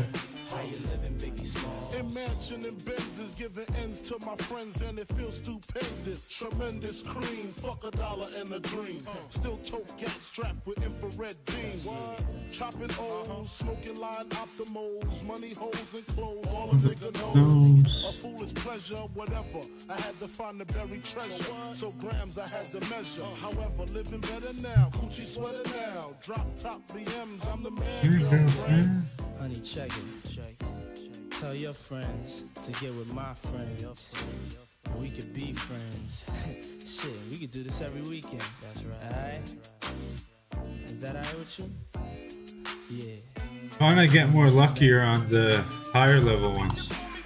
Mansion and Benzes giving ends to my friends and it feels stupendous. Tremendous cream, fuck a dollar and a dream. Still tote gat strapped with infrared beams. Chopping O's, smoking line optimals, money holes and clothes, all a nigga knows. A foolish pleasure, whatever. I had to find the buried treasure, so grams I had to measure. However, living better now, coochie sweater now. Drop top B Ms, I'm the man, girlfriend. Honey, check it, check it. Tell your friends to get with my friends. We could be friends. Shit, we could do this every weekend. That's right. Alright? Is that alright with you? Yeah. Why not get more luckier on the higher level ones?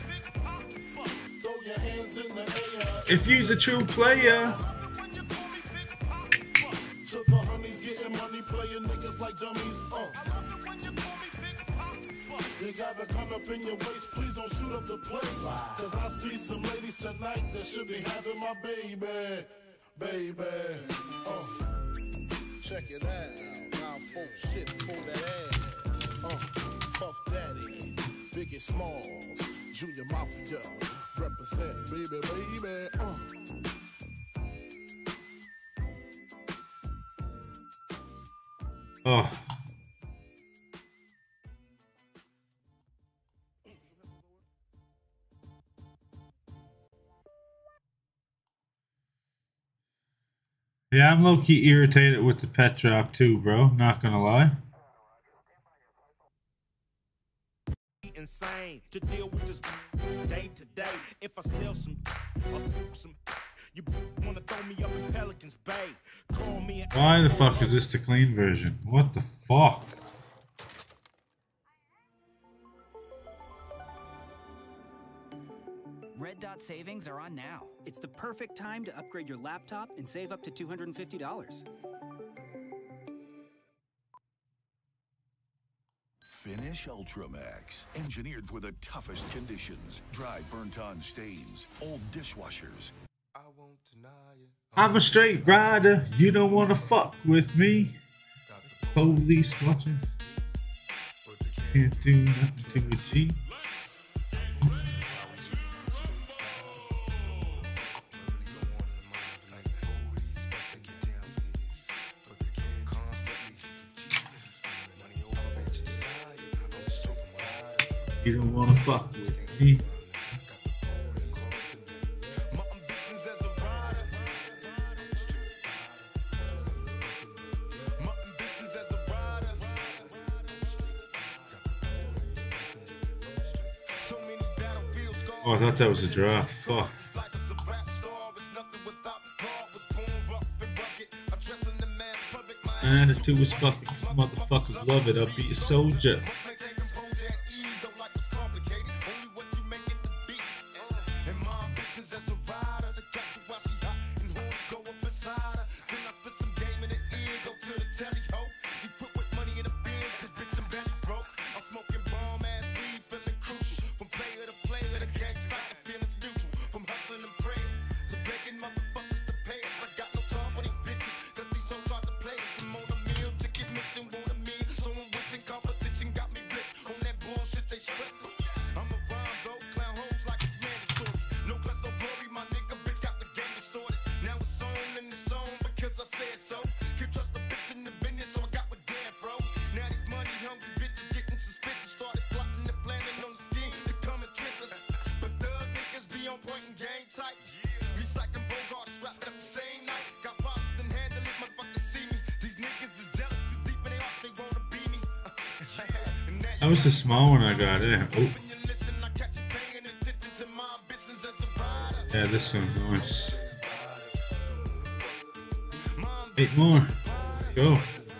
If you's a true player. You got a gun up in your waist, please don't shoot up the place. Cause I see some ladies tonight that should be having my baby, baby. Uh, check it out, now folk shit for that ass. Uh, Puff Daddy, Biggie Smalls, Junior Mafia, represent, baby, baby. Uh. Oh. Yeah, I'm low-key irritated with the pet drop too, bro. Not gonna lie. Insane to deal with this day to day. If I sell some, or some, you wanna throw me up in Pelican's Bay. Call me. Why the fuck is this the clean version? What the fuck? Red Dot savings are on now. It's the perfect time to upgrade your laptop and save up to two hundred fifty dollars. Finish Ultramax. Engineered for the toughest conditions. Dry, burnt-on stains. Old dishwashers. I'm a straight rider. You don't want to fuck with me. Police watching. Can't do nothing to a G. You don't wanna fuck with me. Oh, I thought that was a draft. Fuck. Attitude was fucking. Motherfuckers love it. I'll be a soldier. That was the small one I got. Eh? Oh. Yeah, this one, nice. Eight more. Let's go.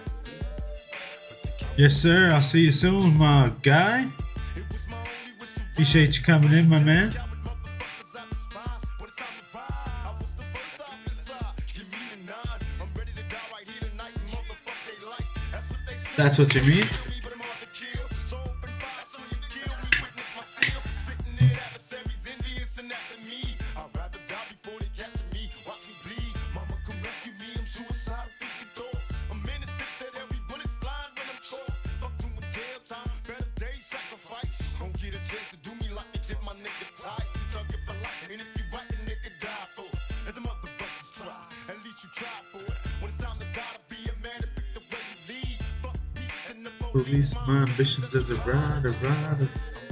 Yes, sir. I'll see you soon, my guy. Appreciate you coming in, my man. That's what you mean? Release my ambitions as a rider, rider.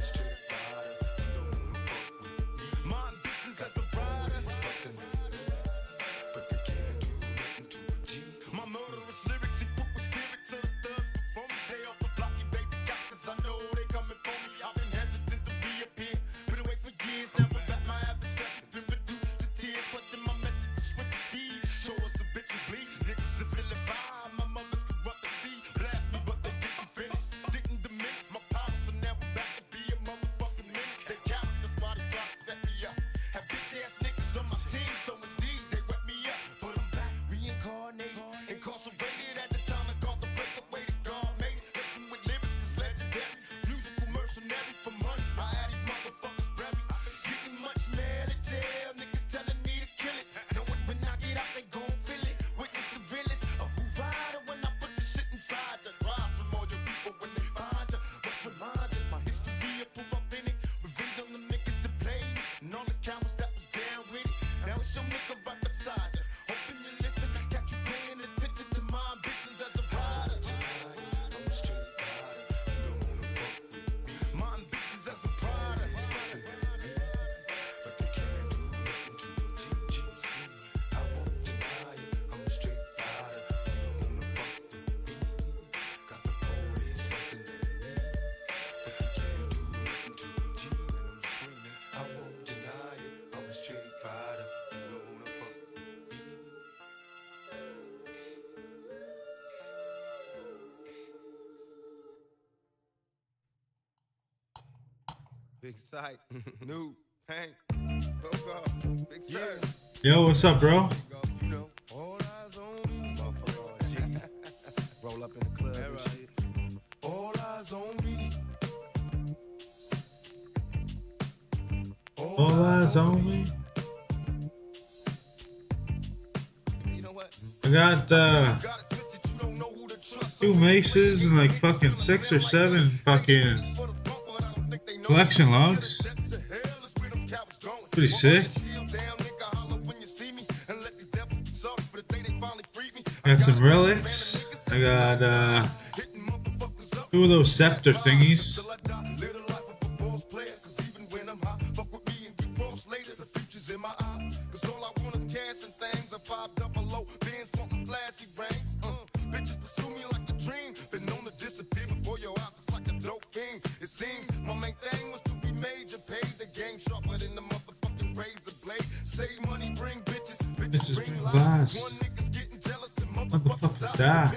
Big sight, new, Hank, Coco, big sight. Yo, what's up, bro? You know, all eyes on me, motherfucker. Roll up in the club and shit. All eyes on me. All eyes on me. I got uh, two maces and like fucking six or seven fucking collection logs. Pretty sick. Got some relics. I got uh, two of those scepter thingies. Bitches bring glass. What the fuck is that?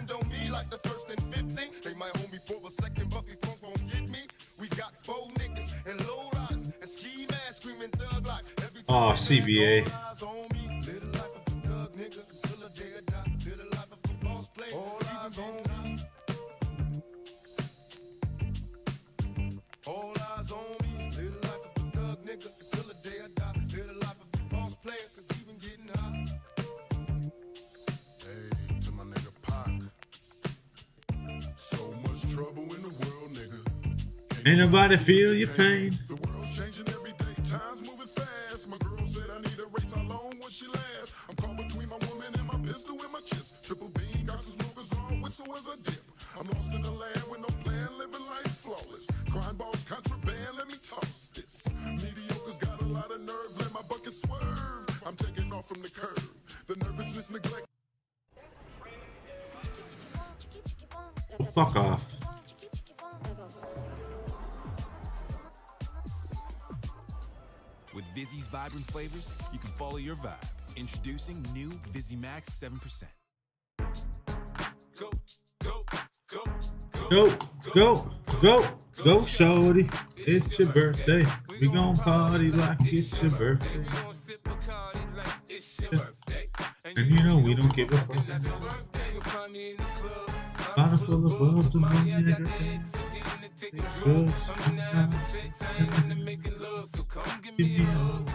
Oh, C B A. Ain't nobody feel your pain. The world's changing every day, time's moving fast. My girl said I need a race, how long will she last? I'm caught between my woman and my pistol and my chips. Triple beam, got some smokers on, whistle as a dip. I'm lost in the land with no plan, living life flawless. Crime balls, contraband, let me toss this. Mediocre's got a lot of nerve, let my bucket swerve. I'm taking off from the curb. The nervousness, neglect. Well, fuck off. With Vizzy's vibrant flavors, you can follow your vibe. Introducing new Vizzy Max seven percent. Go, go, go, go, shorty. It's your birthday. We gon' party like it's your birthday. And you know we don't give a fuck. Bottle full of bubbles and money I got give me a hug.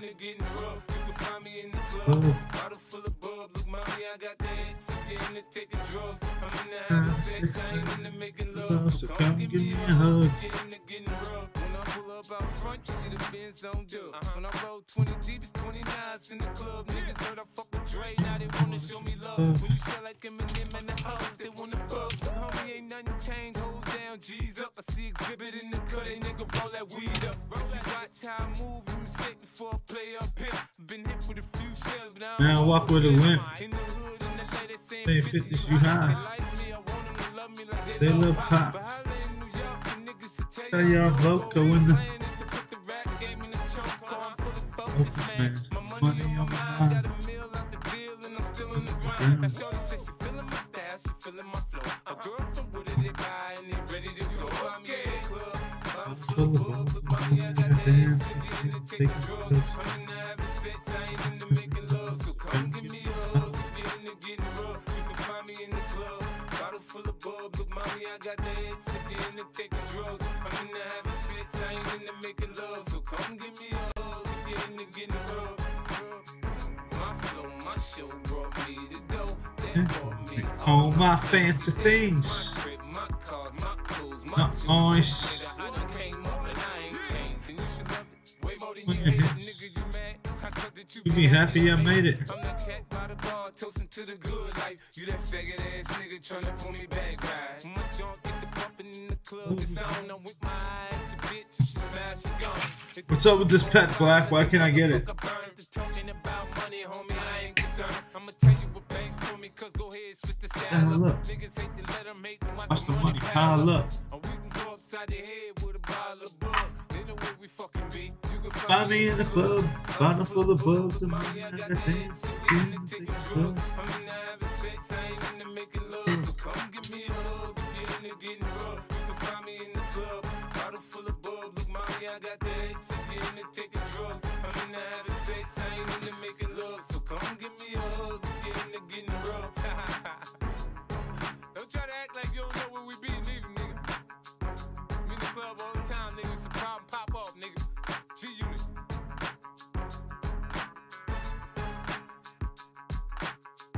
Oh. Oh, so come give me a hug. Out front, you see the Benz on dub. Uh-huh. When I roll twenty deep, it's twenty-nines in the club. Niggas heard I fuck with Dre, now they wanna show me love. When you sell like Eminem and the hoes, they wanna fuck. Homie, ain't nothing changed, hold down, G's up. I see exhibit in the cut, they nigga roll that weed up. If you watch how I move, you mistake before I play up here. Been hit with a few shells, but I don't now walk with a limp. In the hood, in the lady saying they fit this you high. They love pop. Tell y'all loco in the focus, man. Money on my mind. Now shorty says she feeling my style, she feeling my flow. A girl from Wooded, they buy and they ready to go. I'm in the club, I'm full of bubs, look mommy, I got the hands to be in the taking drugs. I'm in the having sex, I ain't in the making love. So come give me a hug, if you're in the getting rough, you can find me in the club. Bottle full of bubs, look mommy, I got the hands to be in the taking drugs. I'm in the having sex, I ain't in the making love. So come give me a hug, if you're in the getting rough. My flow, my show brought me to go. All my fancy things. Not nice. When your hits. You be happy I made it. I'm that cat by the bar, toasting to the good life. You that faggot ass nigga tryna pull me back, right? My junk get the pumping in the club, it's on. I'm with my eye at your bitch, if she smash, she gone. What's up with this pet black? Why can't I get it? Style up. Watch the money pile up. Find me in the club, bottle full of bubs, the money I got dance, again, take drugs. Come give me a hug, if you're in the getting rough. You can find me in the club, bottle full of bubs, look mommy, I got the X, if you're in the taking drugs. I'm in the having sex, I ain't in the making love. So come give me a hug, if you're in the getting rough. Don't try to act like you don't know where we be, nigga, nigga. I'm in the club all the time, nigga. It's a problem, pop off, nigga. G-Unit.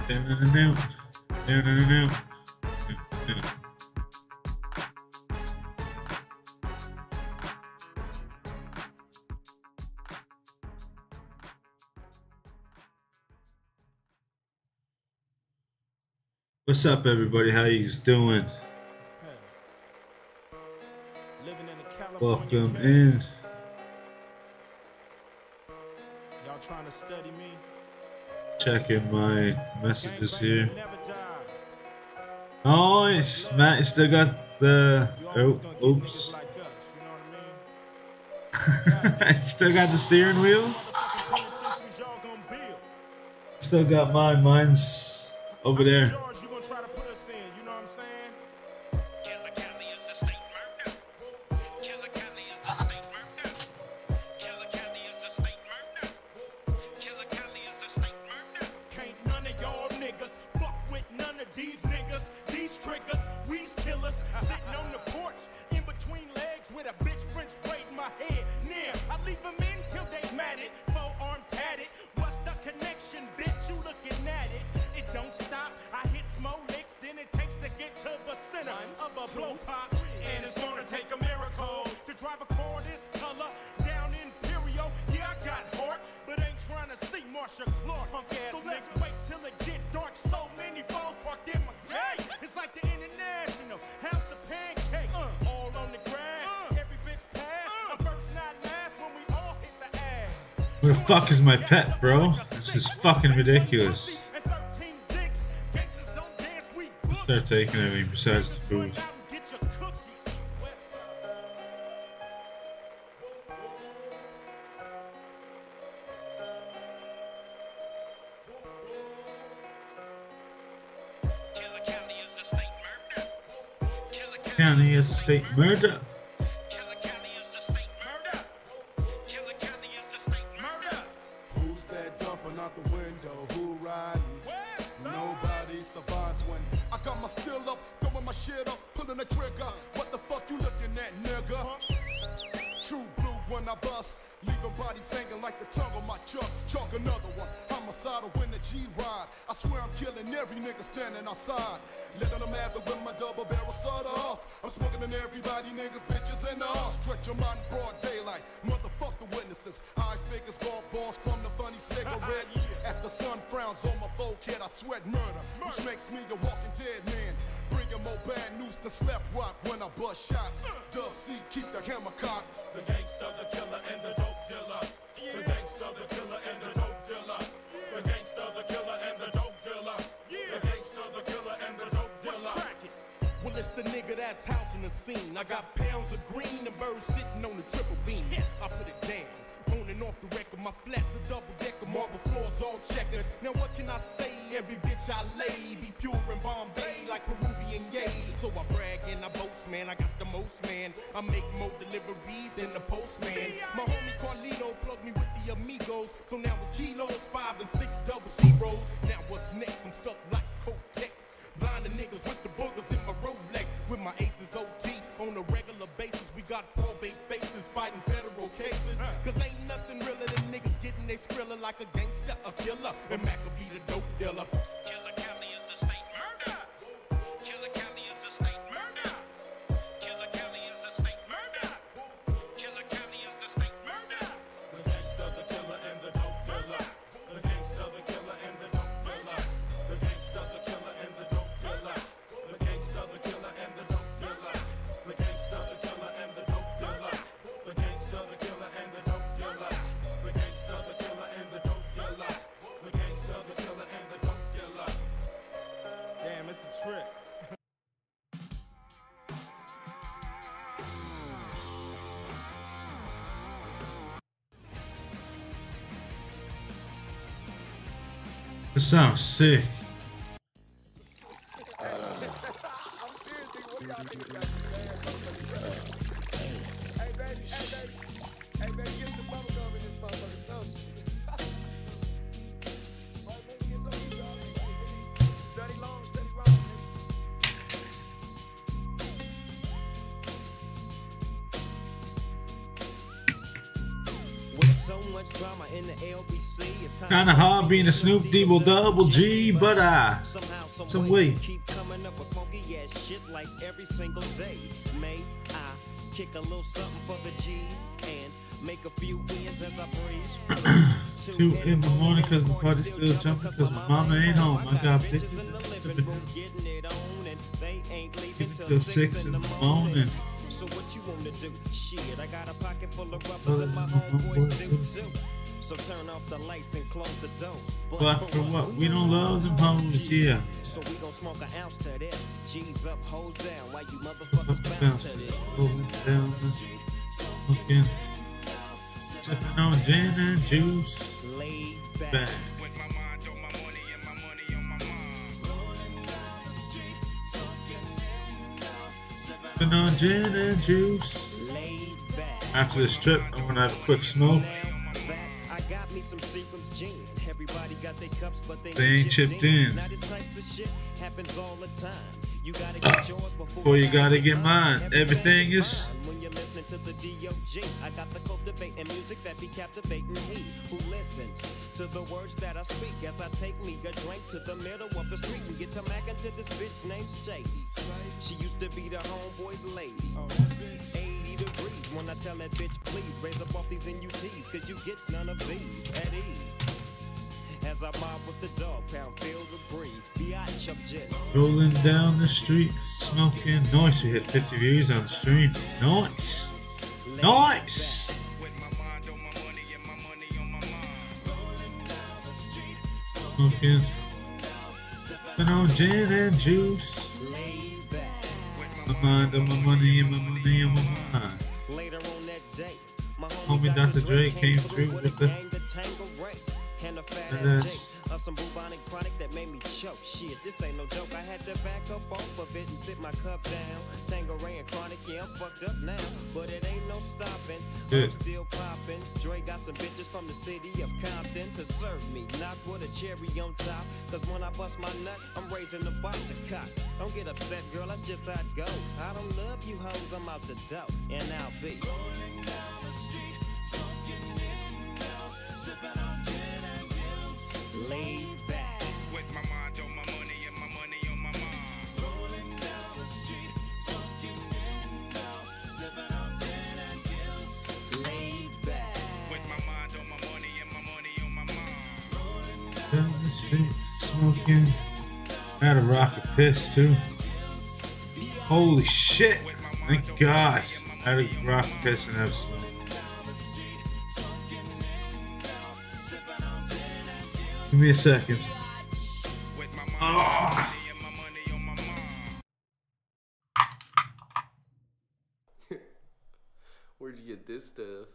What's up, everybody? How you doing? Welcome in. Y'all trying to study me? Checking my messages here. Oh, it's Matt still got the. Oh, oops. Still got the steering wheel. Still got mine. Mine's over there. Where the fuck is my pet, bro? This is fucking ridiculous. Let's start taking everything besides the food. County is a state murder. This sounds sick. much drama in the L B C. Kinda hard being a Snoop Debo double G, but I some way. Keep coming up with funky ass shit like every single day. May I kick a little something for the G's and make a few ends as I breeze. Two in the morning cause the party's still jumping cause my mama ain't home. I got bitches till six in the morning. So what you wanna do? Shit, I got a pocket full of rubbers and my homeboys do too. So turn off the lights and close the doors. But for what? We don't love them hoes, yeah. So we gon' smoke an ounce to this. G's up, hoes down. Why you motherfuckers bounce to this? Moving down the looking, sipping on gin and juice. Laid back. back. Sipping on gin and juice. After this trip, I'm gonna have a quick smoke. I got me some Seagram's gin. Everybody got their cups, but they, They ain't chipped in. Now this type of shit happens all the time. You gotta get yours Before you gotta get mine. Everything is when you're listening to the D O G. I got the cultivating music that be captivating he who listens to the words that I speak as I take me a drink to the middle of the street and get to mackin' to this bitch named Shady. She used to be the homeboy's lady. eighty degrees when I tell that bitch please raise up off these N U Ts cause you get none of these at ease. As I mob with the dog pound, feel the breeze. Biatch, I'm just rolling down the street, smoking. Nice, we hit fifty views on the stream. Nice, nice. Smoking, sipping on gin and juice. My mind on my money and my money on my mind. Later on that day, my Homie Doctor Dre came through with the. And a fat And ass that's- Jake of some bubonic chronic that made me choke. Shit, this ain't no joke. I had to back up off of it and sit my cup down. Tangeray and chronic, yeah, I'm fucked up now, but it ain't no stopping. Good. I'm still popping. Dre got some bitches from the city of Compton to serve me, not with a cherry on top. Cause when I bust my nut, I'm raising the bar to cock. Don't get upset, girl, that's just how it goes. I don't love you hoes, I'm out the dope, and I'll be rolling down the street, smoking window, sipping on gin and juice. Laid back. With my mind on my money and my money on my mind. Rolling down the street, smoking window, sipping on gin and juice. Laid back. With my mind on my money and my money on my mind. Rolling Down the street, smoking. I had a rocket piss too. Holy shit! Thank God. I had a rocket piss and have smoke. Give me a second. Oh. Where'd you get this stuff?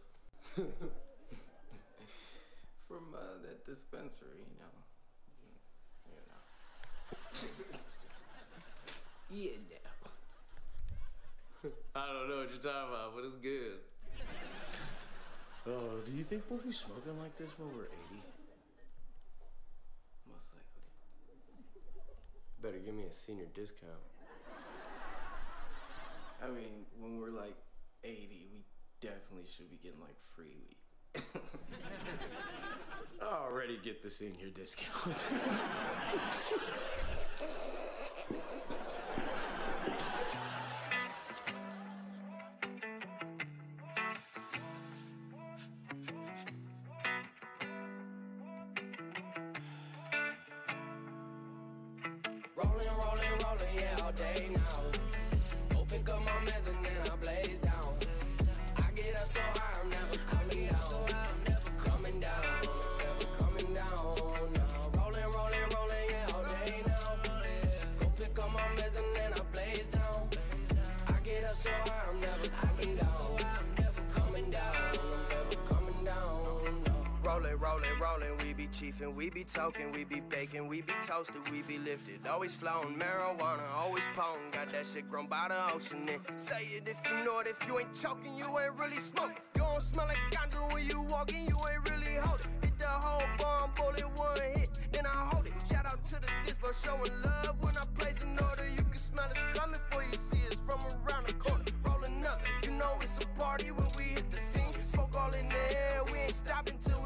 From uh, that dispensary, you know. You know. Yeah, no. I don't know what you're talking about, but it's good. Oh, do you think we'll be smoking like this when we're eighty? Most likely. Better give me a senior discount. I mean, when we're like eighty, we definitely should be getting like free weed. I already get the senior discount. Rolling, rolling, rolling, yeah, all day now. Go pick up my meds and then I blaze down. I get up so high, I'm never coming down. I'm never coming down, never coming down. No. Rolling, rolling, rolling, yeah, all day now. Go pick up my meds and then I blaze down. I get up so high, I'm never coming down. I'm never coming down, I'm never coming down. No. Rolling, rolling, rolling, we be chiefin', we be token, we be baking, we be toasted, we be lifted. Always flown, marijuana, always pwn. Got that shit grown by the ocean. And say it if you know it, if you ain't choking, you ain't really smoking. You don't smell like ganja when you walking, you ain't really holding. Hit the whole bomb, bullet, one hit, then I hold it. Shout out to the dispo, showing love when I place an order. You can smell us coming before you see us from around the corner. Rolling up, you know it's a party when we hit the scene. Smoke all in the air, we ain't stopping till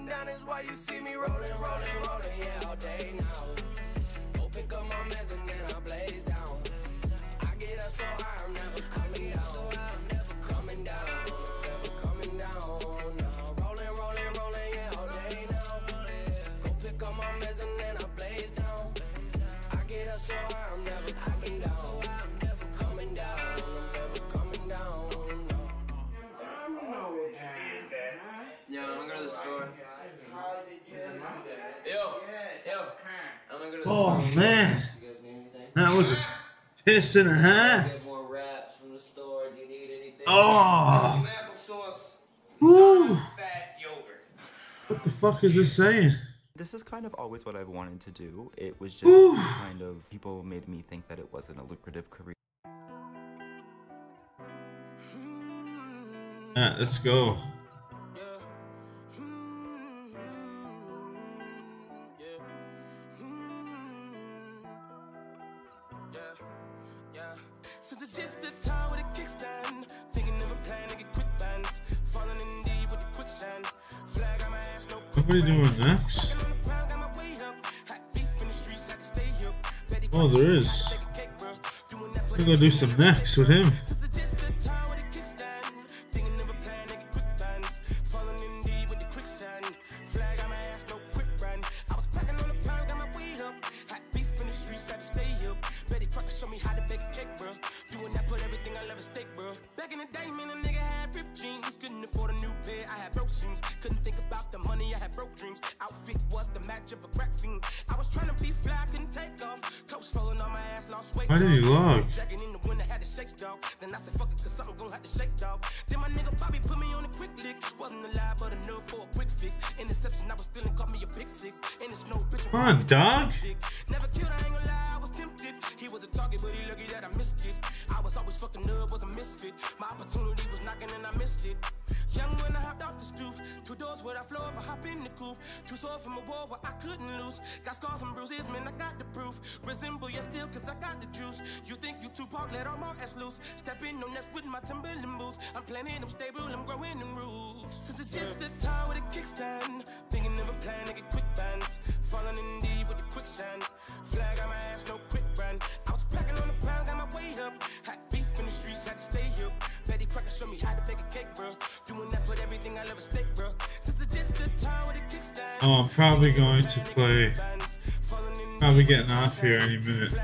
coming down is why you see me rolling, rolling, rolling, yeah, all day now. Open up my meds and then I blaze down. I get up so high, I'm never coming down. I'm never coming down, never coming down. No. Rolling, rolling, rolling, yeah, all day now. Go pick up my meds and then I blaze down. I get up so high, I'm never coming down. I'm never coming down, I'm never coming down. Yo, I'm gonna go to the store. Yo, yo, I'm gonna go to the Oh store. man, You guys need anything? that was a piss and a half. Get more wraps from the store. Do you need anything? Oh. Applesauce. Woo. Fat yogurt. What the fuck is this saying? This is kind of always what I've wanted to do. It was just Ooh. kind of, people made me think that it wasn't a lucrative career. Alright, let's go. Since it's just the time with a kickstand, thinking of a plan to get quick bands, falling in deep with the quicksand. Flag on my ass, no What are we doing next? Oh, there is. We're gonna do some next with him. Back in the day, man, a nigga had ripped jeans. Couldn't afford a new pair, I had broke shoes. Couldn't think about the money, I had broke dreams. Outfit was the match of a crack fiend. I was trying to be fly, couldn't take off. Coats falling on my ass, lost weight. Why did he log? Jacket in the winter, had to shake, dog. Then I said, fuck it, cause something gon' have to shake, dog. Then my nigga Bobby put me on a quick lick. Wasn't alive, but enough for a quick fix. Interception, I was stealing, caught me a pick six. And it's no bitch. Come on, dog. Never killed, I ain't gonna lie, I was tempted. He was a target, but he lucky that I missed it. I was always fucking up, was a misfit. My opportunity was knocking and I missed it. Young when I hopped off the stoop, two doors where I floor if I hop in the coupe. Two swords from a war where I couldn't lose. Got scars and bruises, man, I got the proof. Resemble you still, cause I got the juice. You think you Tupac, let all my ass loose. Step in on next with my Timberland boots. I'm planning, I'm stable, I'm growing in roots. Since it's just the time with a kickstand, thinking of a plan to get quick bands. Falling in deep with the quicksand. Flag on my ass, no quick brand. I was packing on the pound, got my weight up. Had beef in the streets, had to stay up. Betty Crocker showed me how to bake a cake, bro. Doing that, put everything I love a steak, bro. Since it's just the time with a kickstand. Oh, I'm probably going to play. Probably getting off here any minute.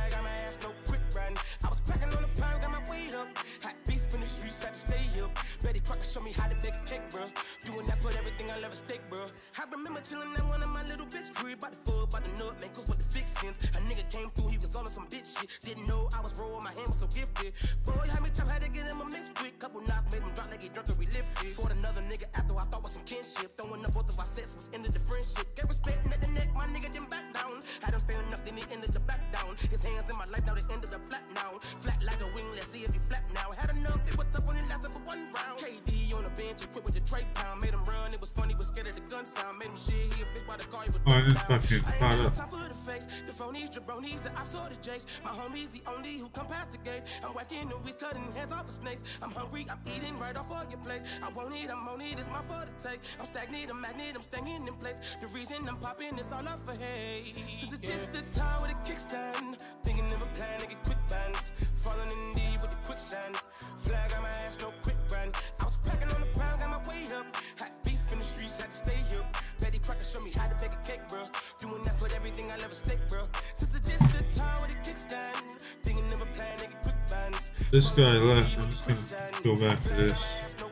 I was packing on the pound, got my weight up. Had beef in the streets, had to stay up. Betty Crocker showed me how to bake a cake, bro. Doing that, put everything I love a steak, bro. I remember chilling at one of my little bitch crib. By the foot, by the nut, man, cause what the fixins. A nigga came through, he was all on some bitch shit. Didn't know I was raw, my hand was so gifted. Boy, how me chop, had to get him a mix quick. Couple knocks made him drop like he drunk or relifted. Fought another nigga after I thought was some kinship. Throwing up both of our sets was ended the friendship. Gave respect at the neck, my nigga didn't back down. Had him standing up, then he ended the back down. His hands in my life, now they ended up flat now. Flat like a wing, let's see if he flat now. Had enough, it was tough when it lasted for one round. K D on the bench, equipped with the tray pound. Made him run, it was funny, was scared of the gun sound. Made him shit, he a bitch by the car, he was Oh, I didn't fucking caught up. time for the fakes, the phonies, jabronis, the ops, or the jakes. My homies, the only who come past the gate. I'm whacking the weeds, cutting hands off of snakes. I'm hungry, I'm eating right off of your plate. I won't eat, I'm on it, it's my fault to take. I'm stagnant, I'm magnet, I'm staying in place. The reason I'm popping is all up for hate. Since it's just the time with a kickstand, thinking of a plan to get quick bands. Falling in deep with the quicksand. Flag on my ass, no quick brand. I was packing on the pound, got my weight up. Had beef in the streets, had to stay up. Betty Crocker showed me how to bake a cake, bro. Doing that, put everything I love a steak, bro. Since it's just the time with a kickstand, thinking of a plan to get quick bands. This guy left. I'm just gonna go back to this.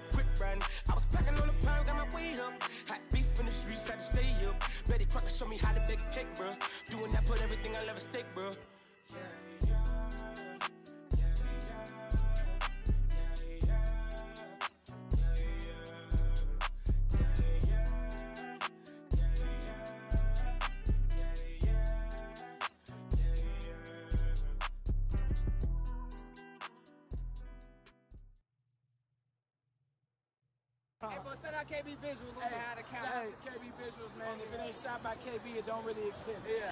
I was packing on the pound, got my weight up. Had beef in the streets, had to stay up. Betty Crocker showed me how to bake a cake, bro. Doing that, put everything I love a steak, bro. Hey, but send out K B Visuals. Hey, how to count. Shout out to K B Visuals, man. If it ain't shot by K B, it don't really exist. Yeah.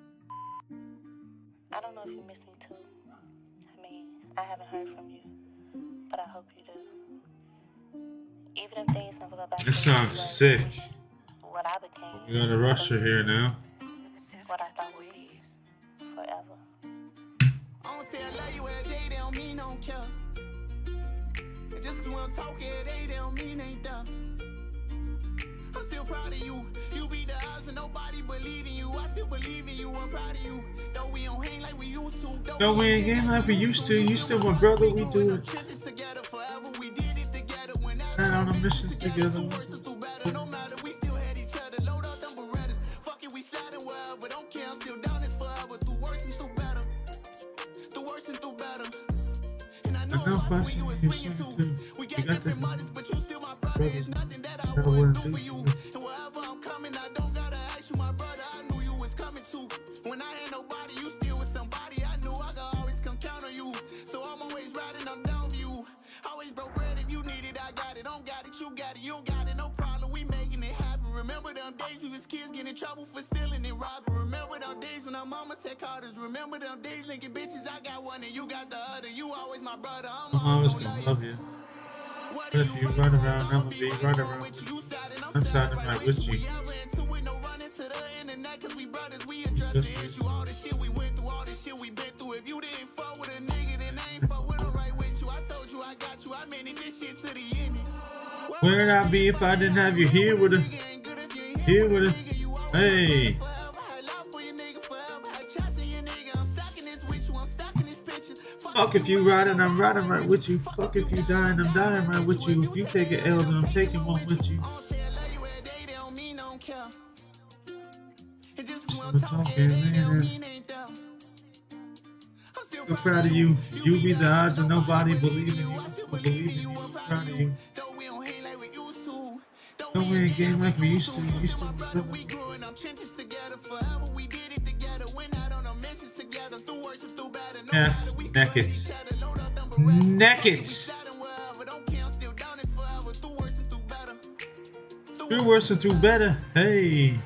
I don't know if you miss me too. I mean, I haven't heard from you. but I hope you do. Even if things never go back. This sounds sick. What I became. We got a rusher here now. What I thought would be forever. I don't say I love you every day, they don't mean I don't care. And just cause we don't talk every day, they don't mean ain't there. I'm still proud of you. You be the odds and nobody believe in you. I still believe in you. I'm proud of you. Though we don't hang like we used to. Though we ain't game like we used to. You still my brother. We do it. And on the missions together. No matter, we still had each other. Load up them Berettas. Fuck it, we sliding wherever. Don't care, I'm still down this forever. Through worse and through better. Through worse and through better. And I know I'm for you was swinging too. We got different mothers, but you still my brother. There's nothing that I wouldn't do for you. And wherever I'm coming, I don't gotta ask you, my brother. I knew you was coming too. When I had nobody, you still with somebody. I knew I could always come count on you. So I'm always riding, I'm down for you. Always broke bread if you need it, I got it. Don't got it, you got it, you don't got it, no problem. We making it happen. Remember them days we was kids getting in trouble for stealing and robbing. Remember them days when our mama said carders. Remember them days linking bitches. I got one and you got the other. You always my brother. I'm I'm always gonna love you. But if you run around, I'm gonna be right around with you. I'm siding right with you. Just me. All the shit we went through, all the shit we been through. If you didn't fuck with a nigga, then I ain't fuck with him right with you. I told you I got you. I mean it, this shit to the end. Where'd I be if I didn't have you here with a here with a hey? Fuck if you riding, I'm riding right with you. Fuck if you dying, I'm dying right with you. If you take an L, then I'm taking one with you. So talking, man. I'm proud of you. You be the odds and nobody believe in you. Believe in you. I'm proud of you. Don't win a game like we used to. We used to be F naked. Naked. Through worse and through better. Hey.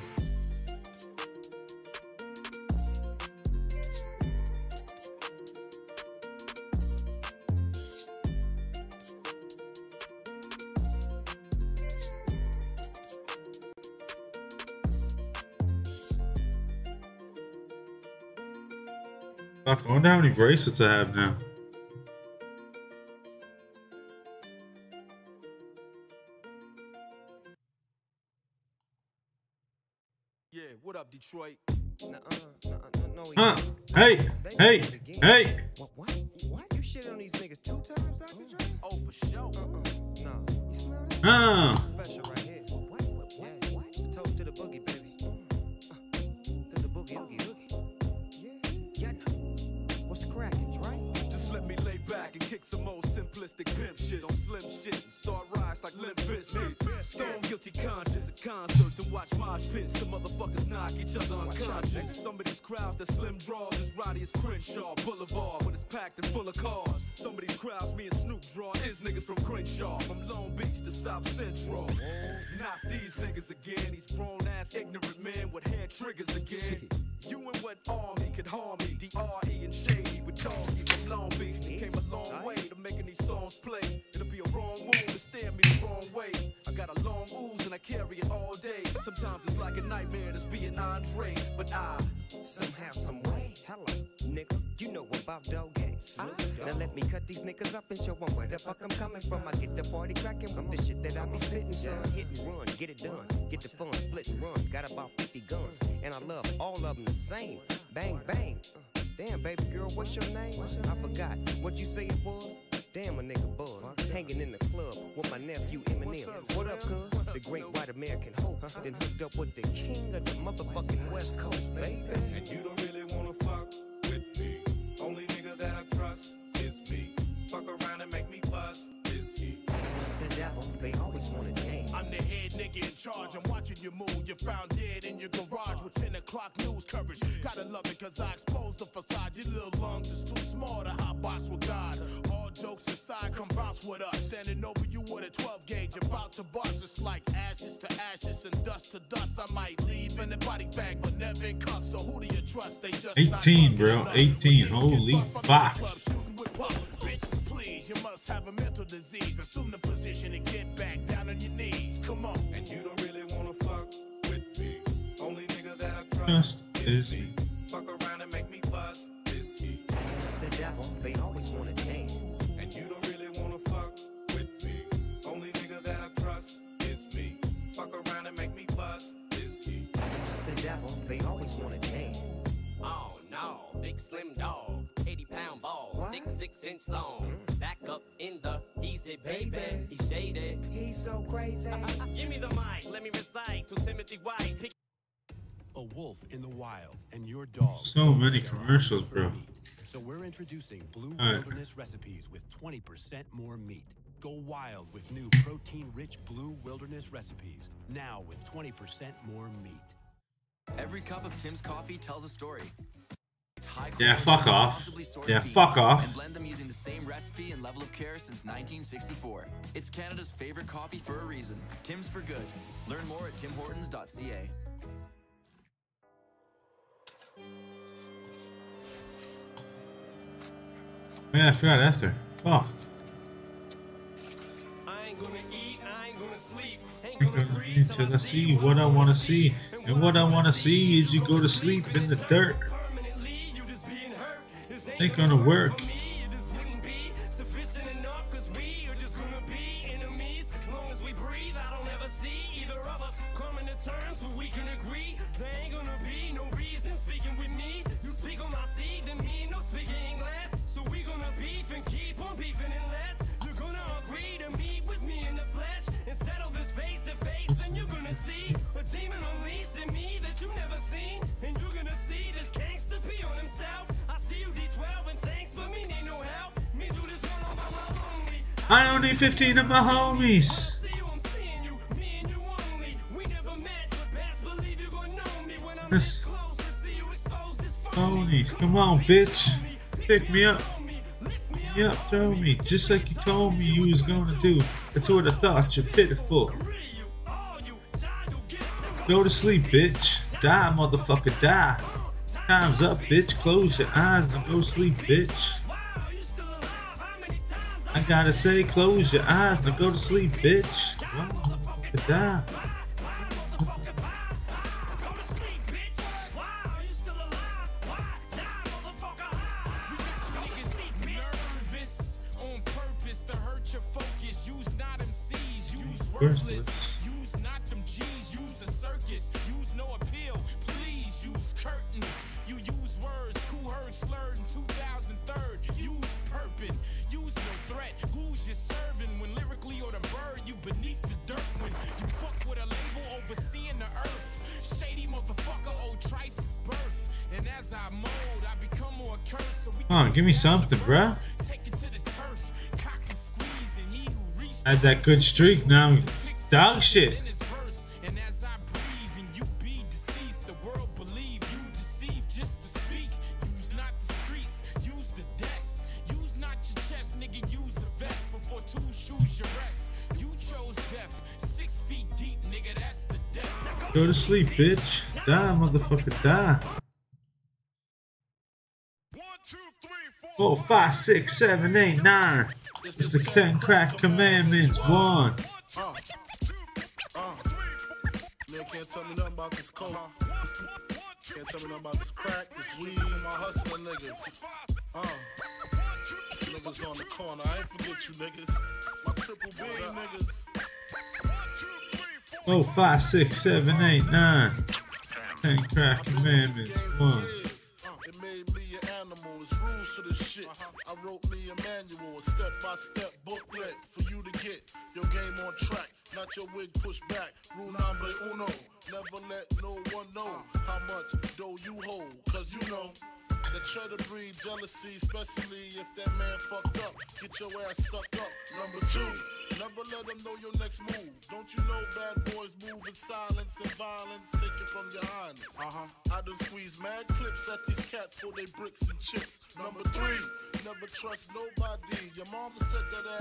Fuck, I wonder how many bracelets I have now. Yeah, what up, Detroit? Huh? Hey, hey, hey. What? What? What? You shit on these niggas two times, Doctor Dre? Oh, for sure. Uh-uh. No. You smell that? Huh? Special right here. What? What? What? What? It's a toast to the boogie, baby. Uh, to the boogie, oogie, oogie. Yeah. Yeah. What's cracking, right? Just let me lay back and kick some old simplistic pimp shit on slim shit and start rise like Limp Bizkit. Stone guilty conscience at concerts and watch mosh pits. Some motherfuckers knock each other unconscious. Some of these crowds that slim draws is Roddy as Crenshaw Boulevard when it's packed and full of cars. Some of these crowds me and Snoop draw is niggas from Crenshaw, from Long Beach to South Central. Not these niggas again, these grown ass ignorant men with hair triggers again. You and what army could harm me? D R E and Shady with Target from Long Beach. They came a long way to making these songs play. It'll be a wrong move to stare me the wrong way. I got a long ooze and I carry it all day. Sometimes it's like a nightmare to be an Andre, but I somehow, some way. Hello, nigga. You know about dog games. Now let me cut these niggas up and show them where the fuck I'm coming from. I get the party cracking with the shit that I be spitting, son. Hit and run, get it done. Get the fun, split and run. Got about fifty guns, and I love all of them the same. Bang, bang. Damn, baby girl, what's your name? I forgot what you say it was. Damn, a nigga buzz. Hanging in the club with my nephew Eminem. What up, cuz? The great white American hope. Then hooked up with the king of the motherfucking West Coast, baby. And you don't really wanna fuck with me. Only nigga that I trust is me. Fuck around and make me bust is he. The devil, they always want to change. I'm the head nigga in charge. I'm watching you move. You're found dead in your garage with ten o'clock news coverage. Gotta love it cause I exposed the facade. Your little lungs is too small to hot box with God. All jokes aside, come bounce with us. Standing over you with a twelve gauge, about to bust. It's like ashes to ashes and dust to dust. I might leave in a body bag, but never in cuffs. So who do you trust? They just eighteen, bro. eighteen. Holy fuck. please. You must have a mental disease. Assume the position and get back down on your knees. Come on. And you don't really wanna fuck with me. Only nigga that I Trust trust is is me. Fuck around and make me bust is he. The devil, they always want to change. And you don't really wanna fuck with me. Only nigga that I trust is me. Fuck around and make me bust is he. The devil, they always want to change. Oh no, big slim dog, eighty pound ball, thick six inch long. Back up in the, he said, baby, he shaded. He's so crazy. Give me the mic, let me recite to Timothy White. Pick A wolf in the wild, and your dog. So many commercials, bro. So we're introducing Blue All right. Wilderness recipes with twenty percent more meat. Go wild with new protein-rich Blue Wilderness recipes. Now with twenty percent more meat. Every cup of Tim's coffee tells a story. It's high Yeah, quality, fuck off. responsibly sourced Yeah, beans, fuck off. And blend them using the same recipe and level of care since nineteen sixty-four. It's Canada's favorite coffee for a reason. Tim's for good. Learn more at tim hortons dot c a. Yeah, I forgot Esther. Fuck. I ain't gonna eat, I ain't gonna sleep. Ain't I'm gonna gonna breathe read till I see what I wanna see. And what I wanna see is you go to sleep in the dirt. Ain't gonna work. sufficient enough, cause we are just gonna be enemies. As long as we breathe, I don't ever see either of us coming to terms where we can agree. There ain't gonna be no reason speaking with me. You speak on my seed, then me no speaking English. So we gonna beef and keep on beefing unless you're gonna agree to meet with me in the flesh and settle this face to face. And you're gonna see a demon unleashed in me that you never seen. And you're gonna see this gangster pee on himself. I see you D twelve and thanks, but me need no help. Me do this one on my own. I don't need fifteen of my homies. This Tony, come on, bitch. Pick me up. Pick me up, throw me. Just like you told me you was gonna do. That's what I thought, you're pitiful. Go to sleep, bitch. Die, motherfucker, die. Time's up, bitch. Close your eyes and go to sleep, bitch. I gotta say, close your eyes and go to sleep, bitch. Motherfucker, die. Worthless. Use not them G's, use a circus. Use no appeal, please use curtains. You use words, cool heard slurred in two thousand three. Use perpin, use no threat. Who's you serving when lyrically or the bird? You beneath the dirt when you fuck with a label overseeing the earth. Shady motherfucker, old Trice's birth. And as I mold, I become more cursed. So we Come on, give me something, bruh. take it to the turf, cock and squeeze, and he who reached Had that good streak, now dog shit. and as I breathe and you be deceased, the world believe you deceive just to speak. Use not the streets, use the desk. Use not your chest, nigga, use a vest. Before two shoes your rest. You chose death, six feet deep, nigga, that's the death. Go to sleep, bitch. Die, motherfucker, die. Four, five, six, seven, eight, nine. It's the ten crack commandments. One. Uh, uh, man can't tell me nothing about this coke. Can't tell me nothing about this crack, this weed, and my hustler niggas. Uh, niggas on the corner, I ain't forget you niggas. My triple B niggas. Four, five, six, seven, eight, nine. Ten crack commandments. One. It made me an animal, it's rules to this shit. I wrote me a manual, a step-by-step booklet for you to get your game on track, not your wig pushed back. Rule number uno, never let no one know how much dough you hold, cause you know that try to breed jealousy, especially if that man fucked up. Get your ass stuck up. Number two, never let them know your next move. Don't you know bad boys move in silence and violence? Take it from your highness. Uh-huh. I done squeeze mad clips at these cats for they bricks and chips. Number three, never trust nobody. Your mama set that ass up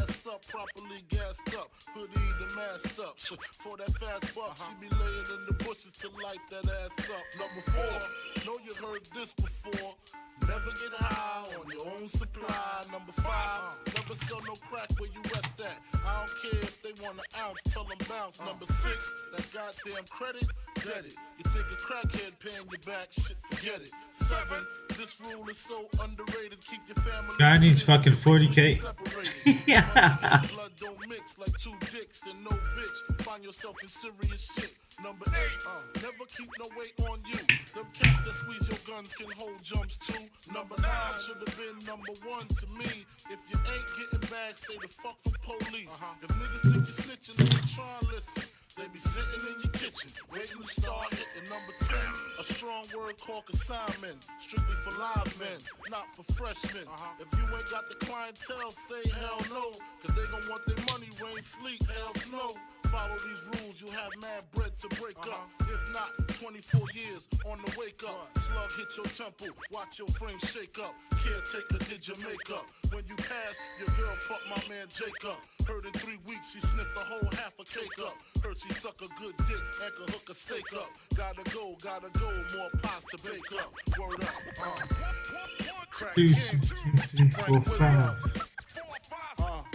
properly gassed up, hoodie the masked up. For that fast buck, she be laying in the bushes to light that ass up. Number four, know you heard this before. Never get high on your own supply. Number five, never sell no crack where you rest at. I don't care if they want an ounce, tell them bounce. Number six, that goddamn credit, get it. You think a crackhead paying you back, shit, forget it. Seven, this rule is so underrated, keep your family. Guy needs fucking forty K. Yeah. Blood don't mix like two dicks and no bitch. Find yourself in serious shit. Number eight, uh, never keep no weight on you. Them cats that squeeze your guns can hold jumps too. Number nine should have been number one to me. If you ain't getting back, stay the fuck from police. Uh-huh. If niggas think you're snitching, then you try and listen. They be sitting in your kitchen, waiting to start hitting. Number ten, a strong word called consignment, strictly for live men, not for freshmen. Uh-huh. If you ain't got the clientele, say hell no, cause they gon' want their money, rain, sleet, hell, snow. Follow these rules, you'll have mad bread to break uh-huh. up. If not, twenty-four years on the wake up. Slug hit your temple, watch your frame shake up. Caretaker did your makeup. When you pass, your girl fuck my man Jacob. Heard in three weeks she sniffed a whole half a cake up. Heard she suck a good dick and could hook a steak up. Gotta go, gotta go, more pies to bake up. Word up, uh. Crack Two, king, two, three, four, five. uh.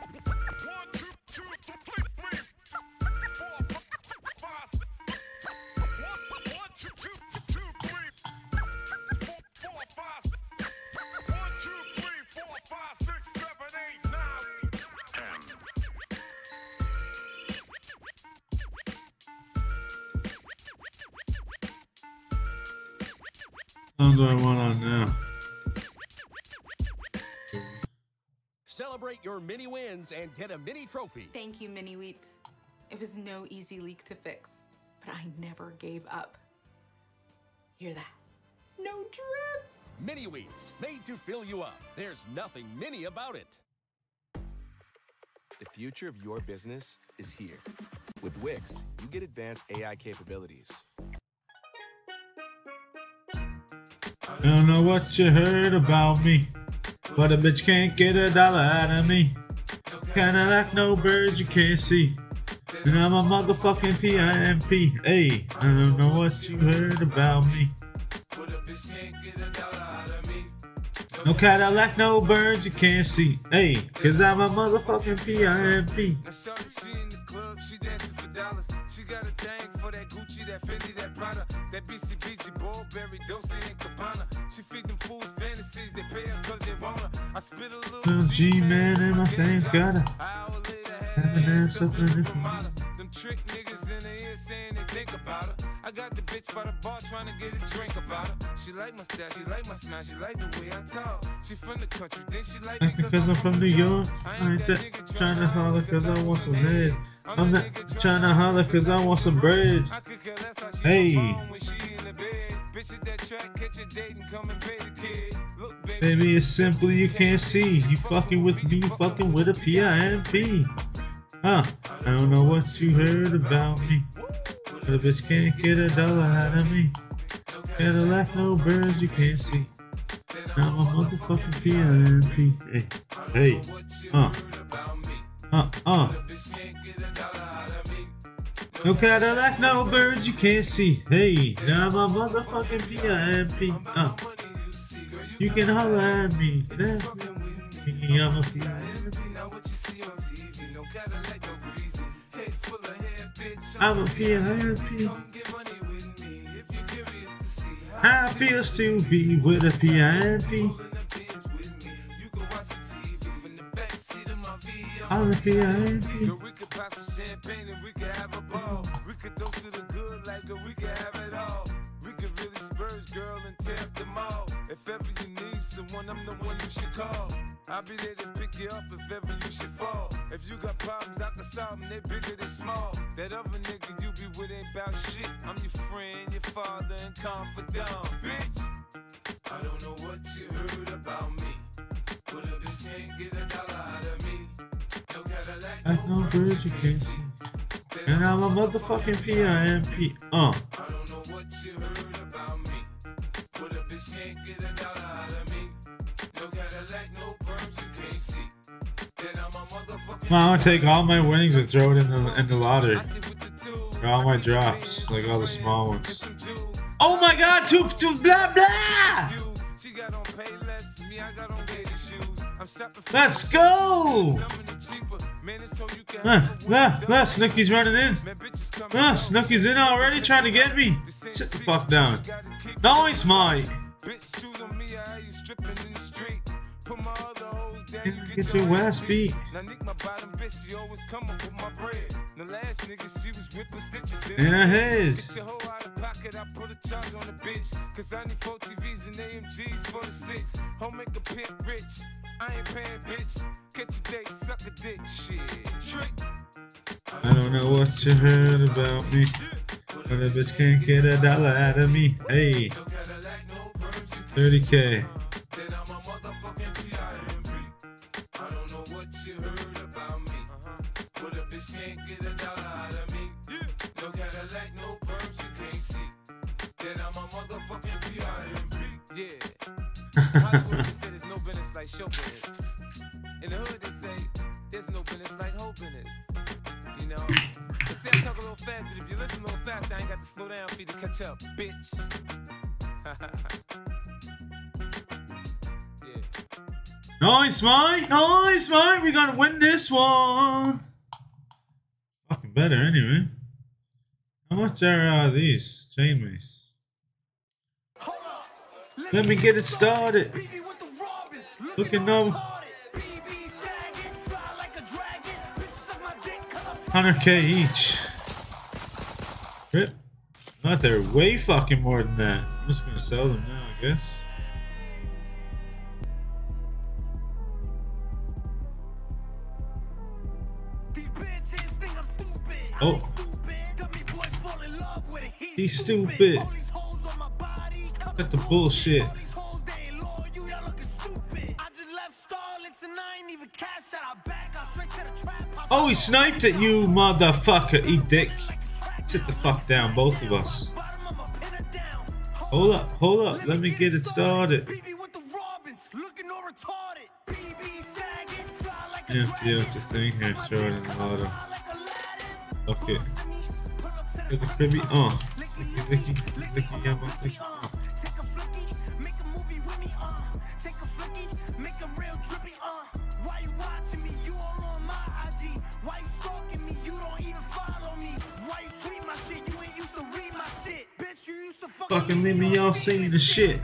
How do I want on now? Celebrate your mini wins and get a mini trophy. Thank you, Mini Wheats. It was no easy leak to fix, but I never gave up. Hear that? No drips! Mini Wheats, made to fill you up. There's nothing mini about it. The future of your business is here. With Wix, you get advanced A I capabilities. I don't know what you heard about me, but a bitch can't get a dollar out of me. Kinda like no birds you can't see. And I'm a motherfucking P I M P. Hey, I don't know what you heard about me. No Cadillac, no birds you can't see. Hey, cause I'm a motherfucking P I M P. She got a thing for that Gucci, that Fendi, that Prada, that B C B G, Burberry, Dolce and Gabbana. She feed them fools fantasies, they pay her cause they want her. I spit a little G man and my things gotta have an ass up in this. Them trick niggas in the ear saying they think about her. I got the bitch by the bar trying to get a drink about her. She like my style, she like my smile, she like the way I talk. She from the country, then she like me because I'm from New York. I ain't that trying to holler cause I want some head. I'm not trying to holler cause I want some bread. Hey. Baby, it's simple, you can't see. You fucking with me, you fucking with a P I M P. Huh, I don't know what you heard about me, but a bitch can't get a dollar out of me. Cadillac, no birds you can't see. I'm a motherfucking P I M P. Hey, hey, uh, uh, uh. No Cadillac, no birds you can't see. Hey, I'm a motherfucking P I M P. Uh, you can holler at me. That's me. I'm a P I M P. I'm a P I M P. How it feels to be with a P I M P. I'm a P I M P. We could pop some champagne and we could have a ball. We could toast to the good like a we could have it all. We could really spurge, girl, and tear up them all. If ever you need someone, I'm the one you should call. I'll be there to pick you up if ever you should fall. If you got problems, I can solve them, they bigger than small. That other nigga you be with ain't about shit. I'm your friend, your father, and confidant, bitch. I don't know what you heard about me, but a bitch can't get a dollar out of me. No Cadillac, Like no birds you can't see. And I'm a motherfucking P I M P. Uh. I don't know what you heard about me, but a bitch can't get a dollar out of me. No Cadillac, no perms you can't see. Then I'm a motherfucker. Come on, I want to take all my winnings and throw it in the in the lottery. Or all my drops, like all the small ones. Oh my god, two, two, blah, blah! Let's go! Ah, ah, ah, Snooky's running in. Ah, Snooky's in already trying to get me. Sit the fuck down. Nice, mate. Get your ass beat. In her head. I don't know what you heard about me, but a bitch can't get a dollar out of me. Hey, thirty K. Hollywood say there's no business like show business. In the hood they say there's no business like hoe business. You know? They say I talk a little fast, but if you listen a little fast, I ain't got to slow down for you to catch up, bitch. Yeah. Nice, mate. Nice, mate. We gotta win this one. Fucking better anyway. How much are uh, these chain mace? Let me get it started. Looking over. one hundred K each. Rip. Not they're way fucking more than that. I'm just gonna sell them now, I guess. Oh. He's stupid. Cut the bullshit. Oh, he sniped at you, motherfucker. Eat dick. Sit the fuck down, both of us. Hold up, hold up. Let me get it started. Empty out the thing here. Throw it in the lotto. Okay. Get the cribby. Oh. Licky, licky, licky, yumma, licky. Oh. Fucking leave me y'all saying the shit.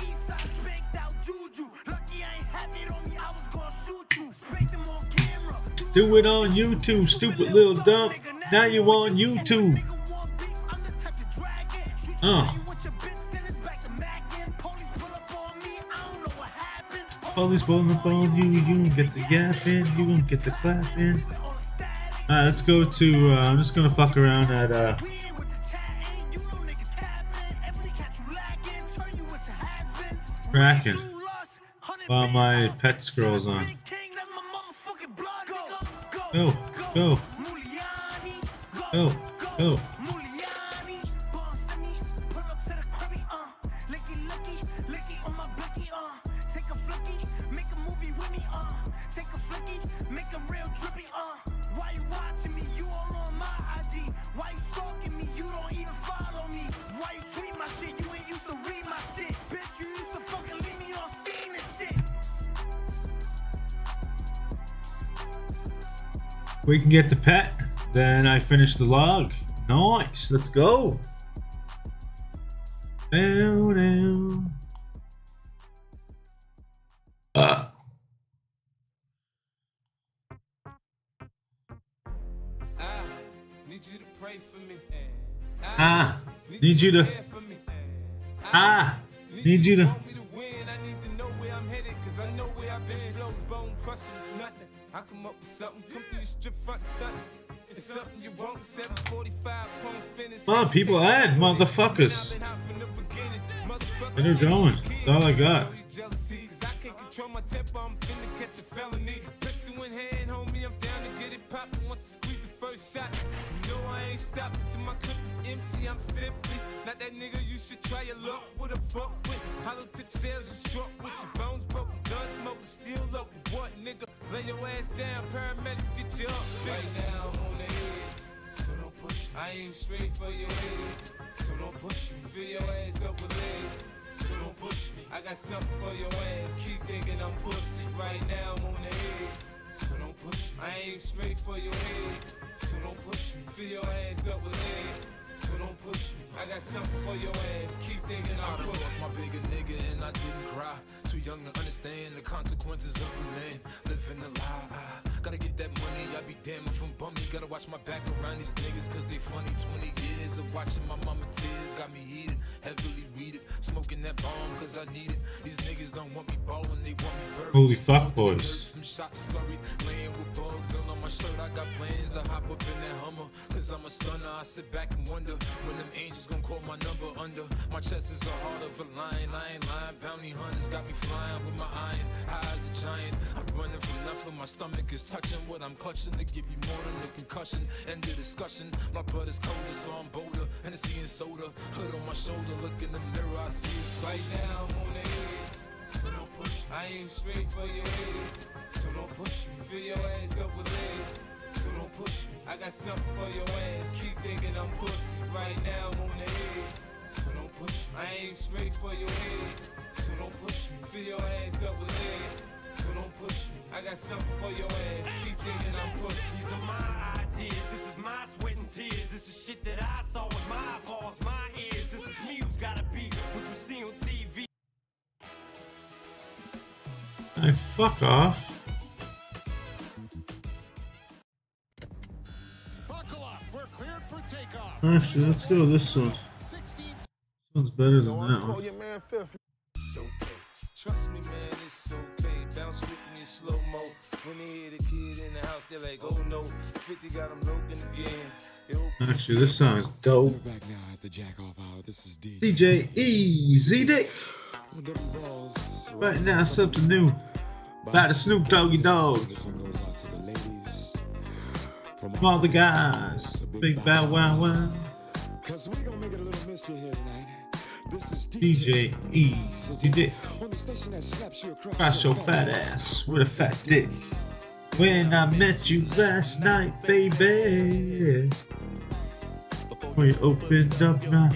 Do it on YouTube, stupid little dump. Now you on YouTube. Uh. Police pulling up on you. You can get the gap in. You can get the clap in. Alright, let's go to. Uh, I'm just gonna fuck around at. Uh, Kraken while my pet scrolls on. Go, go, go, go. We can get the pet, then I finish the log. Nice, let's go. Down, down. Uh. Ah, need you to. Ah, need you to. I come up with something, come through the strip front stunt. It's something you won't. seven forty-five phone spinners. Come on, people add, motherfuckers. Where they're going? That's all I got. first shot. You know I ain't stopping till my clip is empty. I'm simply not that nigga you should try your luck with a fuck with. Hollow tip shells you struck with your bones broken. Gun smoking, still local. What nigga? Lay your ass down, paramedics get you up. Right now I'm on the edge, so don't push me. I aim straight for your head, so don't push me. Fill your ass up with lead, so don't push me. I got something for your ass, keep thinking I'm pussy. Right now I'm on the edge, so don't push me. I aim straight for your head, so don't push me. Fill your ass up with lead, so don't push me. I got something for your ass, keep thinking I'm pussy. I lost my bigger nigga and I didn't cry. Too young to understand the consequences of a man living a lie. I gotta get that money, I be damn if I'm bummy. Gotta watch my back around these niggas cause they funny. Twenty years of watching my mama tears got me heated, heavily weeded. Smoking that bomb cause I need it. These niggas don't want me ballin', they want me buried. Holy fuck, boys. From shots flurried, laying with bugs all on my shirt. I got plans to hop up in that Hummer cause I'm a stunner. I sit back and wonder when them angels gon' call my number under. My chest is the heart of a lion, I ain't lying. Bounty hunters got me flying with my iron. High as a giant, I'm running from nothing. My stomach is touching what I'm clutching to give you more than a concussion. End of discussion, my blood is colder, so I'm bolder. Hennessy and soda, hood on my shoulder. Look in the mirror, I see it right now. I'm on the edge, so don't push me. I aim straight for your head, so don't push me. Fill your ass up with lead, so don't push me. I got something for your ass, keep thinking I'm pussy. Right now I'm on the edge, so don't push me. I aim straight for your head, so don't push me. Fill your ass up with lead, so don't push me. I got something for your ass, keep thinking I'm pussy. These are my ideas, this is my sweat and tears. This is shit that I saw with my balls, my ears. This is me who's gotta be what you see on T V. Hey, fuck off. Buckle up, we're cleared for takeoff. Actually, let's go with this one. This one's better than that Call one. your man Fifth. Trust me, man, it's okay. Bounce with me in slow mo. When they hear the kid in the house, they're like, oh no. fifty got them looking again. Actually, this song is dope. We're back now at the Jack Off Hour. This is D. D J Easy Dick. Right now, something new. By the Snoop Doggy Dogg. From all the guys. Big Bow Wow Wow. Cause we gonna make it a little mystery here tonight. This is D J Easy Dick. on the station that slaps you across Cross your fat ass with a fat dick. When I met you last night, baby. When you opened up now.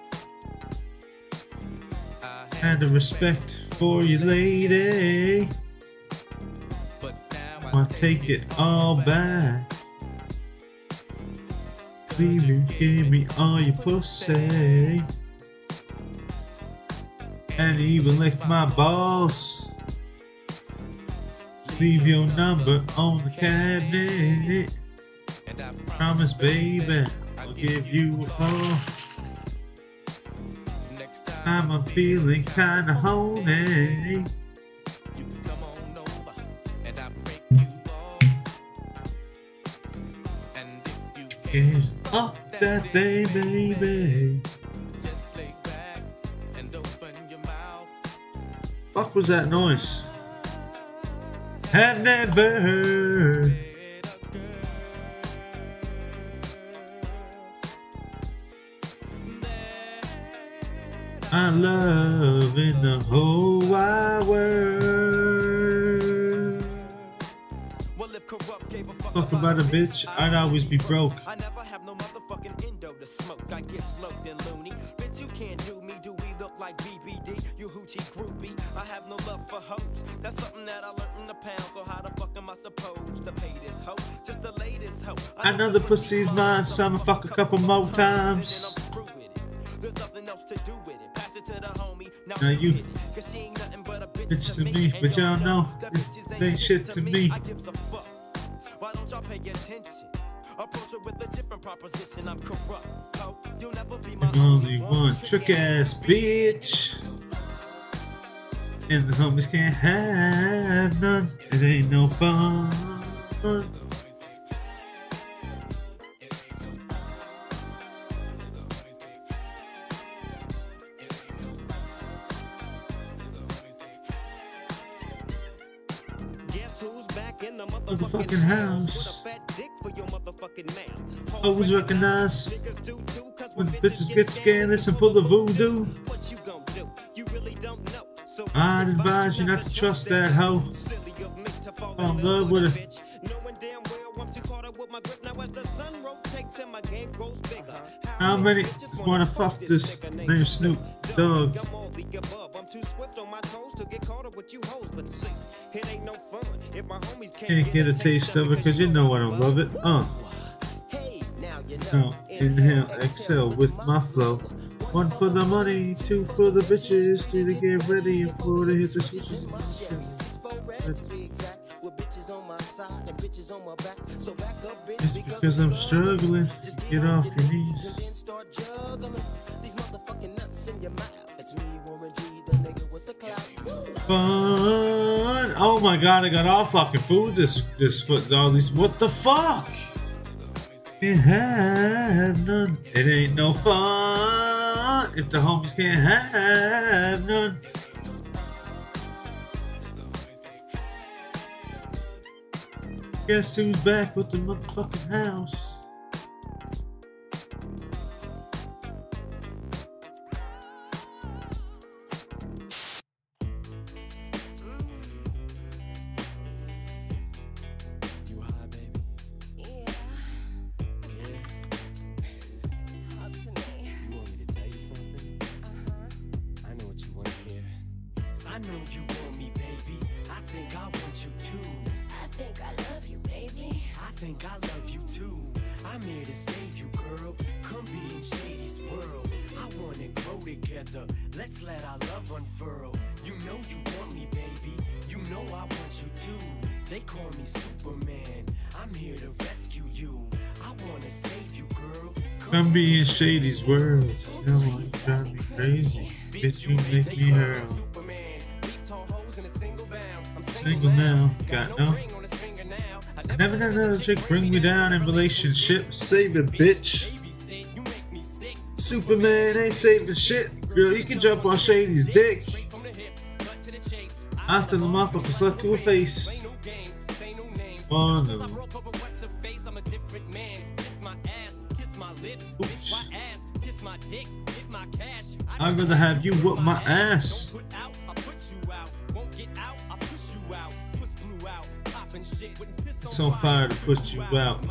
Had the respect for you, lady. I take it all back. Leave you, give me all your pussy. And even lick my balls. Leave your number on the cabinet. Promise, baby, I'll give you a call. Time I'm feeling kinda horny. Get up that day, baby. Fuck was that noise? Have never. I love in the whole wide world. Fuck about a bitch, I'd always be broke. I never have no motherfucking endo to smoke. I get sloped and loony. Bitch, you can't do me. Do we look like B B D? You hoochie groupie. I have no love for hoes. That's something that I learned in the pound. So how the fuck am I supposed to pay this hoe? Just the latest hoe. Another pussy's mine, so I'ma fuck a couple more times. There's nothing else to do with it. Pass it to the homie. Now, Now you hit it. Cause she ain't nothing but a bitch, bitch to me, but y'all know this ain't shit to me. I gives a fuck. Why don't y'all pay attention? Approach it with a different proposition. I'm corrupt. Ho, you'll never be my I'm only one trick ass bitch. And the homies can't have none. It ain't no fun. Guess who's back in the Motherfucking house. fat dick for your motherfucking mouth. Always recognize when bitches get scandalous and pull the voodoo. What you gon' do? You really don't know. So I'd advise you not to trust that hoe. Fall in love with her. How many wanna fuck this named Snoop Dogg? Can't get a taste of it cause you know I don't love it. Uh. No, inhale, exhale with my flow. One for the money, two for the bitches, three to get ready, and four to hit the switches. It's because I'm struggling to get off your knees. Fun! Oh my god, I got all fucking food this this foot. All these, what the fuck? Can't have none. It ain't no fun if the homies can't have none. Guess who's back with the motherfucking house? Let's let our love unfurl. You know you want me, baby. You know I want you too. They call me Superman. I'm here to rescue you. I wanna save you, girl. Come be in Shady's world. You know you drive me crazy. Bitch, you make me hurl. Single now, got no. I never had another chick bring me down in relationship. Save it, bitch. Superman ain't saving shit. Girl, you can jump on Shady's dick. After the motherfucker slept to her face. One of them. Oops. I'd rather have you whip my ass. It's on fire to put you out.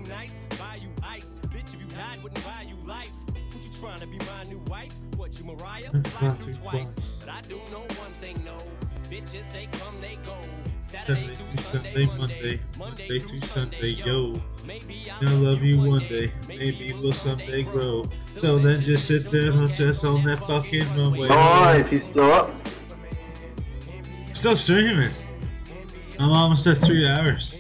Trying to be my new wife, what you Mariah? Twice. But I do know one thing, no. Bitches, they come, they go. Saturday to Sunday, Monday, Monday to Sunday, yo. I love you one day, maybe we'll someday grow. So then just sit there and just on that fucking runway. Nice, he's still up. Still streaming. I'm almost at three hours.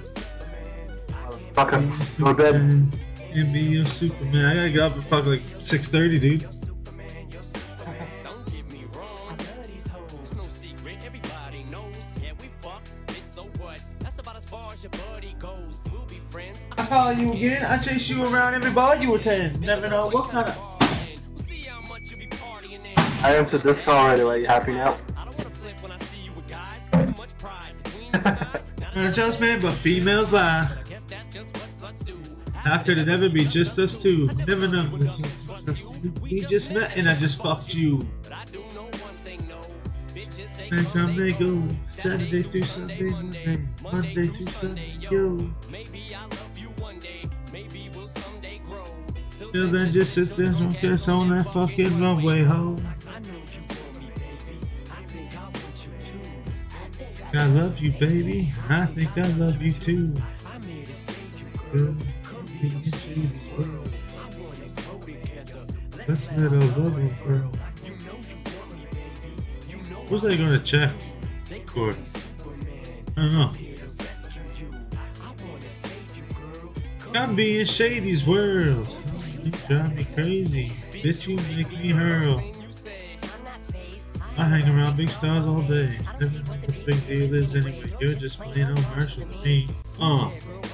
Fuck him. Go to bed. And be your Superman. I gotta get up at fuck like six thirty, dude. I follow you again. I chase you around every bar you attend. Never know what kind of. I answered this call right away. You happy now? Not just man, but females lie. How could it ever be just us two? Never know. We just met and I just fucked you. And come they go. Saturday through Sunday, Monday, Monday through Sunday, yo. Till then just sit there and piss on that fucking runway, ho. I love you, baby. I think I love you too. Girl. Let's let our love unfurl. Who's they gonna check? Court. I don't know. I'm being Shady's world. You drive me crazy. Bitch, you make me hurl. I hang around big stars all day. Never know what the big deal is anyway. You're just plain old Marshall to me. Uh.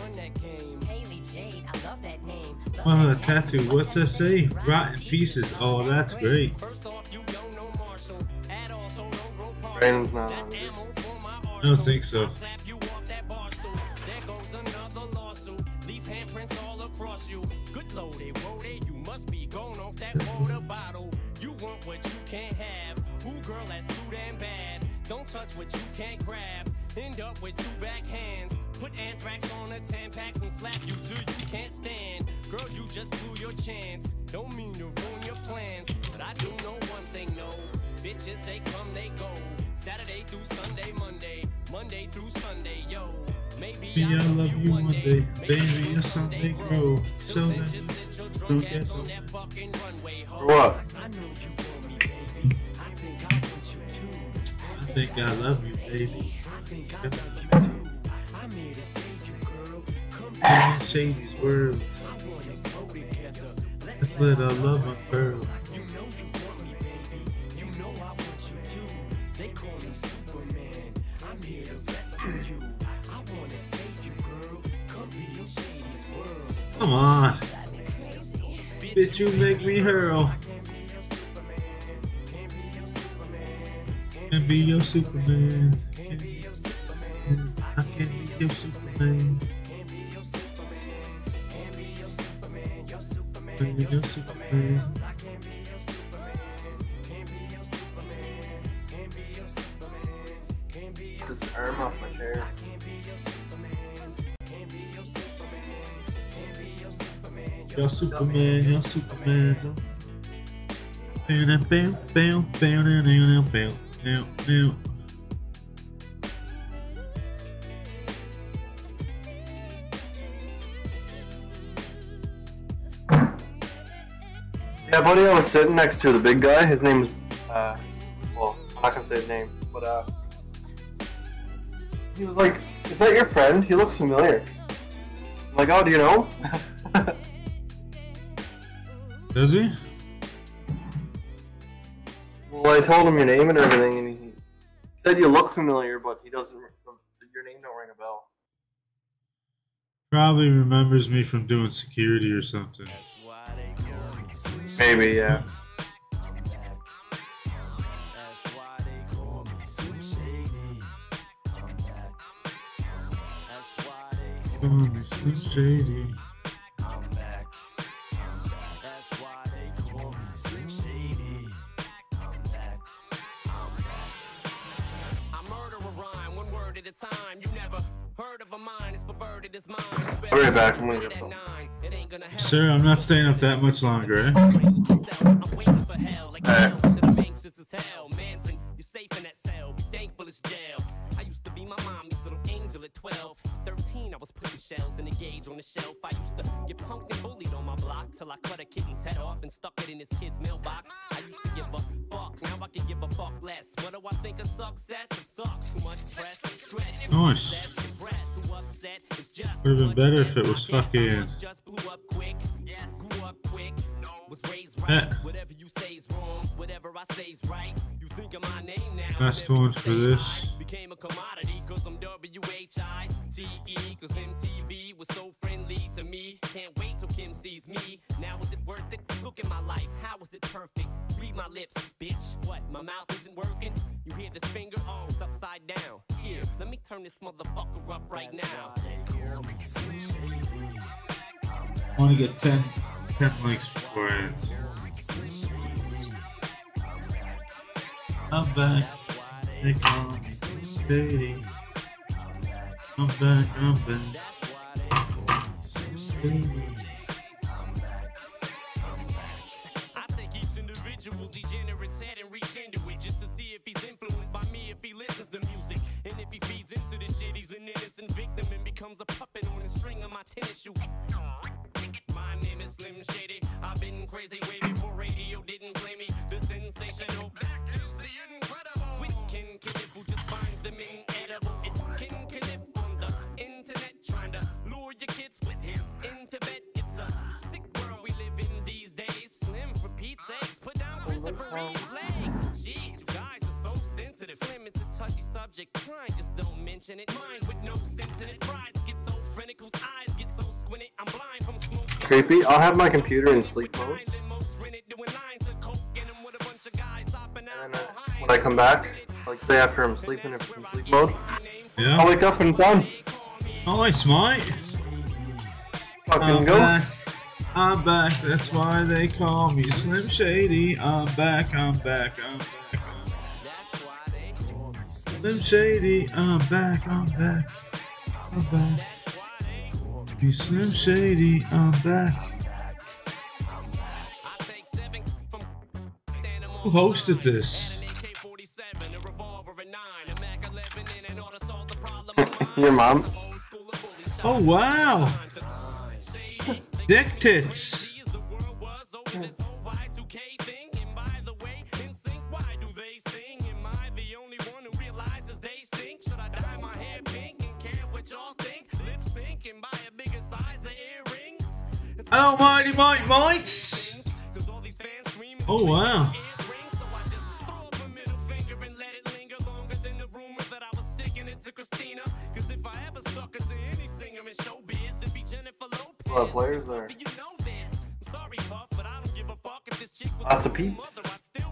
Oh, a tattoo. What's that say? Rotten pieces. Oh, that's great. Brandon's not on. I don't think so. across you. Good loaded, loaded, you must be going off that water bottle. You want what you can't have. Ooh, girl, that's too damn bad. Don't touch what you can't grab. End up with two backhands. Put anthrax on the Tampax and slap you till you can't stand. Girl, you just blew your chance. Don't mean to ruin your plans, but I do know one thing, no. Bitches, they come, they go. Saturday through Sunday, Monday. Monday through Sunday, yo. Maybe I I'll love you one day, baby, your Sunday grow. So that don't get so. What? I know you want me, baby. I think I want you too. I think I love you, baby. I think I love you too. I'm here to save you, girl. Come Ah, Shady's world. I wanna grow together. Let's let our love unfurl. You know you want me, baby. You know I want you too. They call me Superman. I'm here to rescue you. I wanna save you, girl. Come be in Shady's world. Come on. Bitch, you make me hurl. Can be your Superman. I can be your Superman. Can be your Superman. This arm off my chair. Your Superman, your Superman. Bam, bam, bam, bam, bam, bam, bam, bam. Yeah, buddy, I was sitting next to the big guy. His name's, uh, well, I'm not gonna say his name, but, uh, he was like, is that your friend? He looks familiar. I'm like, oh, do you know? Does he? Well, I told him your name and everything, and he said you look familiar, but he doesn't, your name don't ring a bell. Probably remembers me from doing security or something. Maybe, yeah. Oh, Slim Shady. I'll be right back. I'm gonna get some. Sir, I'm not staying up that much longer, eh? Alright. I used to be my mommy's little angel at twelve. thirteen, I was putting shells in a gauge on the shelf. I used to get punked and bullied on my block till I cut a kitten's head off and stuck it in his kid's mailbox. I used to give a fuck, now I can give a fuck less. What do I think of success? It sucks. Too much stress, stress. Nice. Would have been better if it was fucking. Eh. Whatever you say is wrong, whatever I say is right. You think of my name now. Last one for this. Became a commodity cause I'm W H I T E, cause M T V was so friendly to me. Can't wait till Kim sees me. Now is it worth it? Look at my life, how is it perfect? Read my lips, bitch. What, my mouth isn't working? You hear this finger? Oh, it's upside down. Here, let me turn this motherfucker up right now. I want to get ten, ten likes before I. I'm back. They call me Shady. I'm back, I'm back. Shady. I take each individual degenerate's head and reach into it just to see if he's influenced by me, if he listens to music. And if he feeds into this shit, he's an innocent victim and becomes a puppet on the string of my tennis shoe. My name is Slim Shady. I've been crazy way before radio didn't play me. The sensational back is the incredible. With Ken Kniff, who just finds them inedible. It's Ken Kniff on the internet, trying to lure your kids with him into bed. It's a sick world we live in these days. Slim for Pete's sakes, put down Christopher Reeve's legs. Jeez, you guys are so sensitive. Slim, it's a touchy subject. Crime, just don't mention it. Mine with no sense in it. Pride gets so frenetic, whose eyes get so squinted. I'm blind from smoke. Creepy. I'll have my computer in sleep mode. And then, uh, when I come back, like say after I'm sleeping, if it's in sleep mode, yeah. I'll wake up and it's on. Nice, mate. Fucking I'm ghost. back. I'm back. That's why they call me Slim Shady. I'm back. I'm back. I'm back. Slim Shady. I'm back. I'm back. I'm back. You Slim Shady. I'm back. Who hosted this? Your mom. Oh wow! Dick tits. Oh mighty might mites. Oh wow. A lot of players there. Lots of peeps.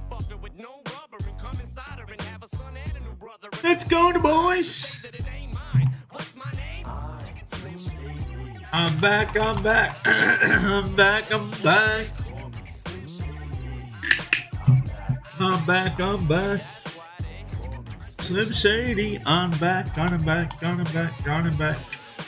Let's go, the boys. I'm back. I'm back. I'm back. I'm back. I'm back. I'm back. Slim Shady. I'm back. On him back. On him back. On him back.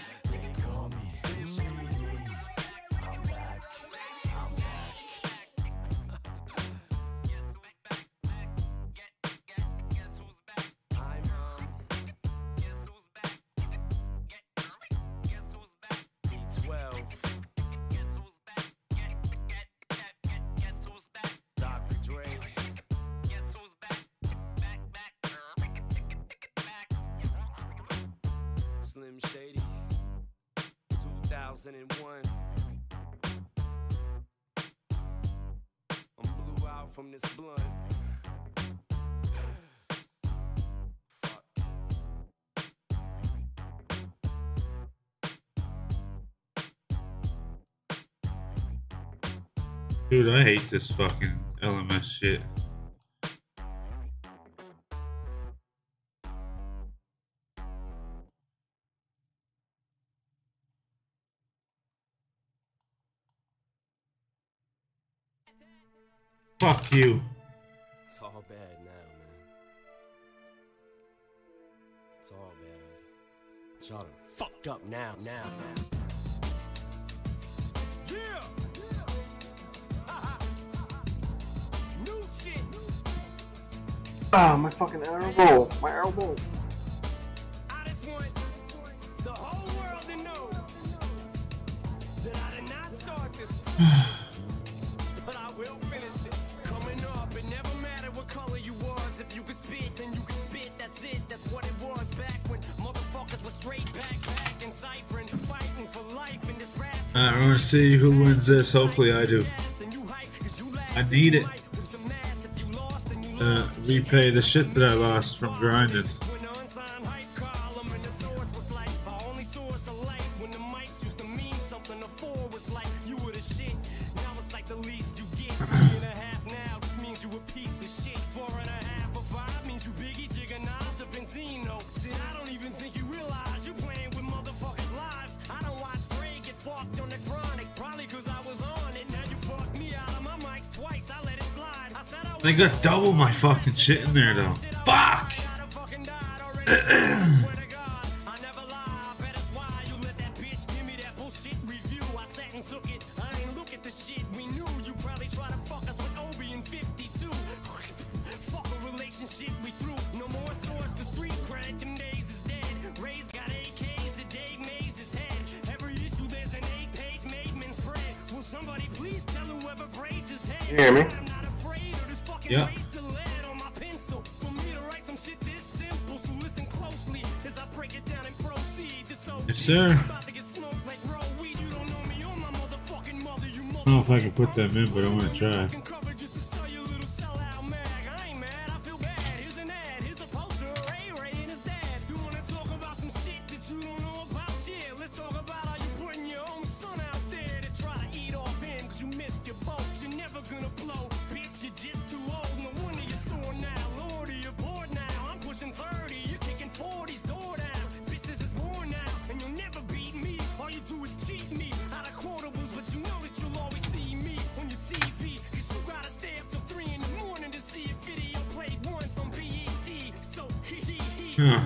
Slim Shady, two thousand one. I'm blew out from this blunt. Dude, I hate this fucking L M S shit. Fuck you. It's all bad now, man. It's all bad. It's all fucked up now, now, now. Yeah! New shit! Ah, my fucking elbow. My elbow. I just want the whole world to know that I did not start this. But I will finish it. Coming up, it never mattered what color you was. If you could spit, then you could spit. That's it. That's what it was back when motherfuckers were straight back, back and ciphering, fighting for life in this rap. I want to see who wins this. Hopefully I do. I need it. Uh, repay the shit that I lost from grinding. They got double my fucking shit in there though. Fuck! You hear me? Yeah. Yes, sir. I don't know if I can put them in, but I want to try. Huh.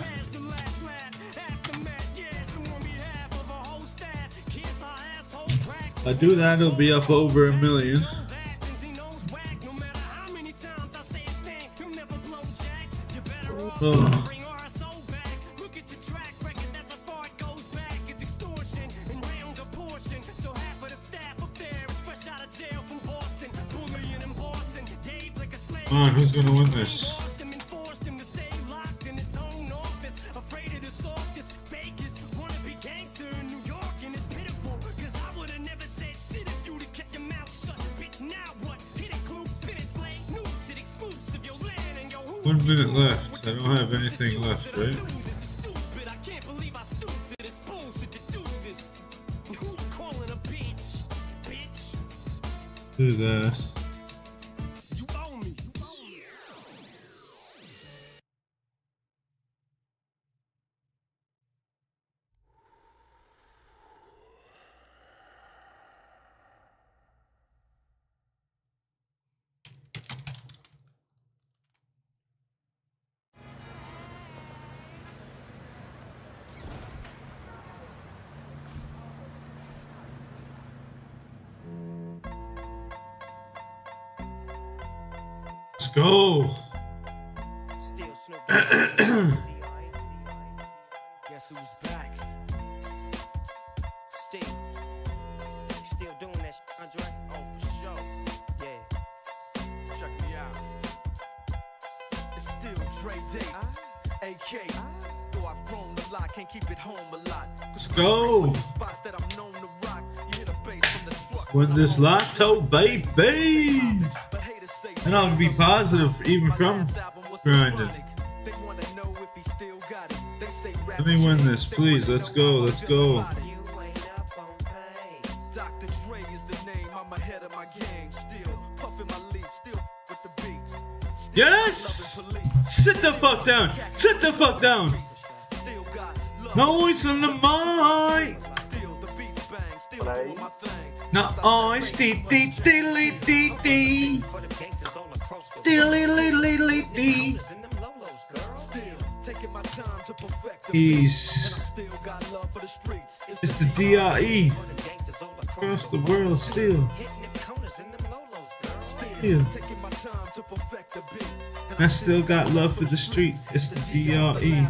If I do that, it'll be up over a million. Oh. Come on, who's gonna win this? One minute left. I don't have anything left, right? Do that. Let's go. Guess who's back? Still, still doing that shit, Andre? Oh, for sure. Yeah. Check me out. It's still Dre Day, A K. Though I've grown a lot, can't keep it home a lot. Let's go. Spots that I'm known to rock. You hear the bass from the truck. Win this lotto, baby. And I'll be positive even from grinding. Let me win this, please. Let's go. Let's go. Doctor Dre is the name. I'm ahead of my game. Still puffing my leaf. Still with the beats. Yes! Sit the fuck down. Sit the fuck down. Noise on the mic. No ice. Dee dee dee dee dee. He's it's the D R E across the world still. Still. I still got love for the street. It's the D R E.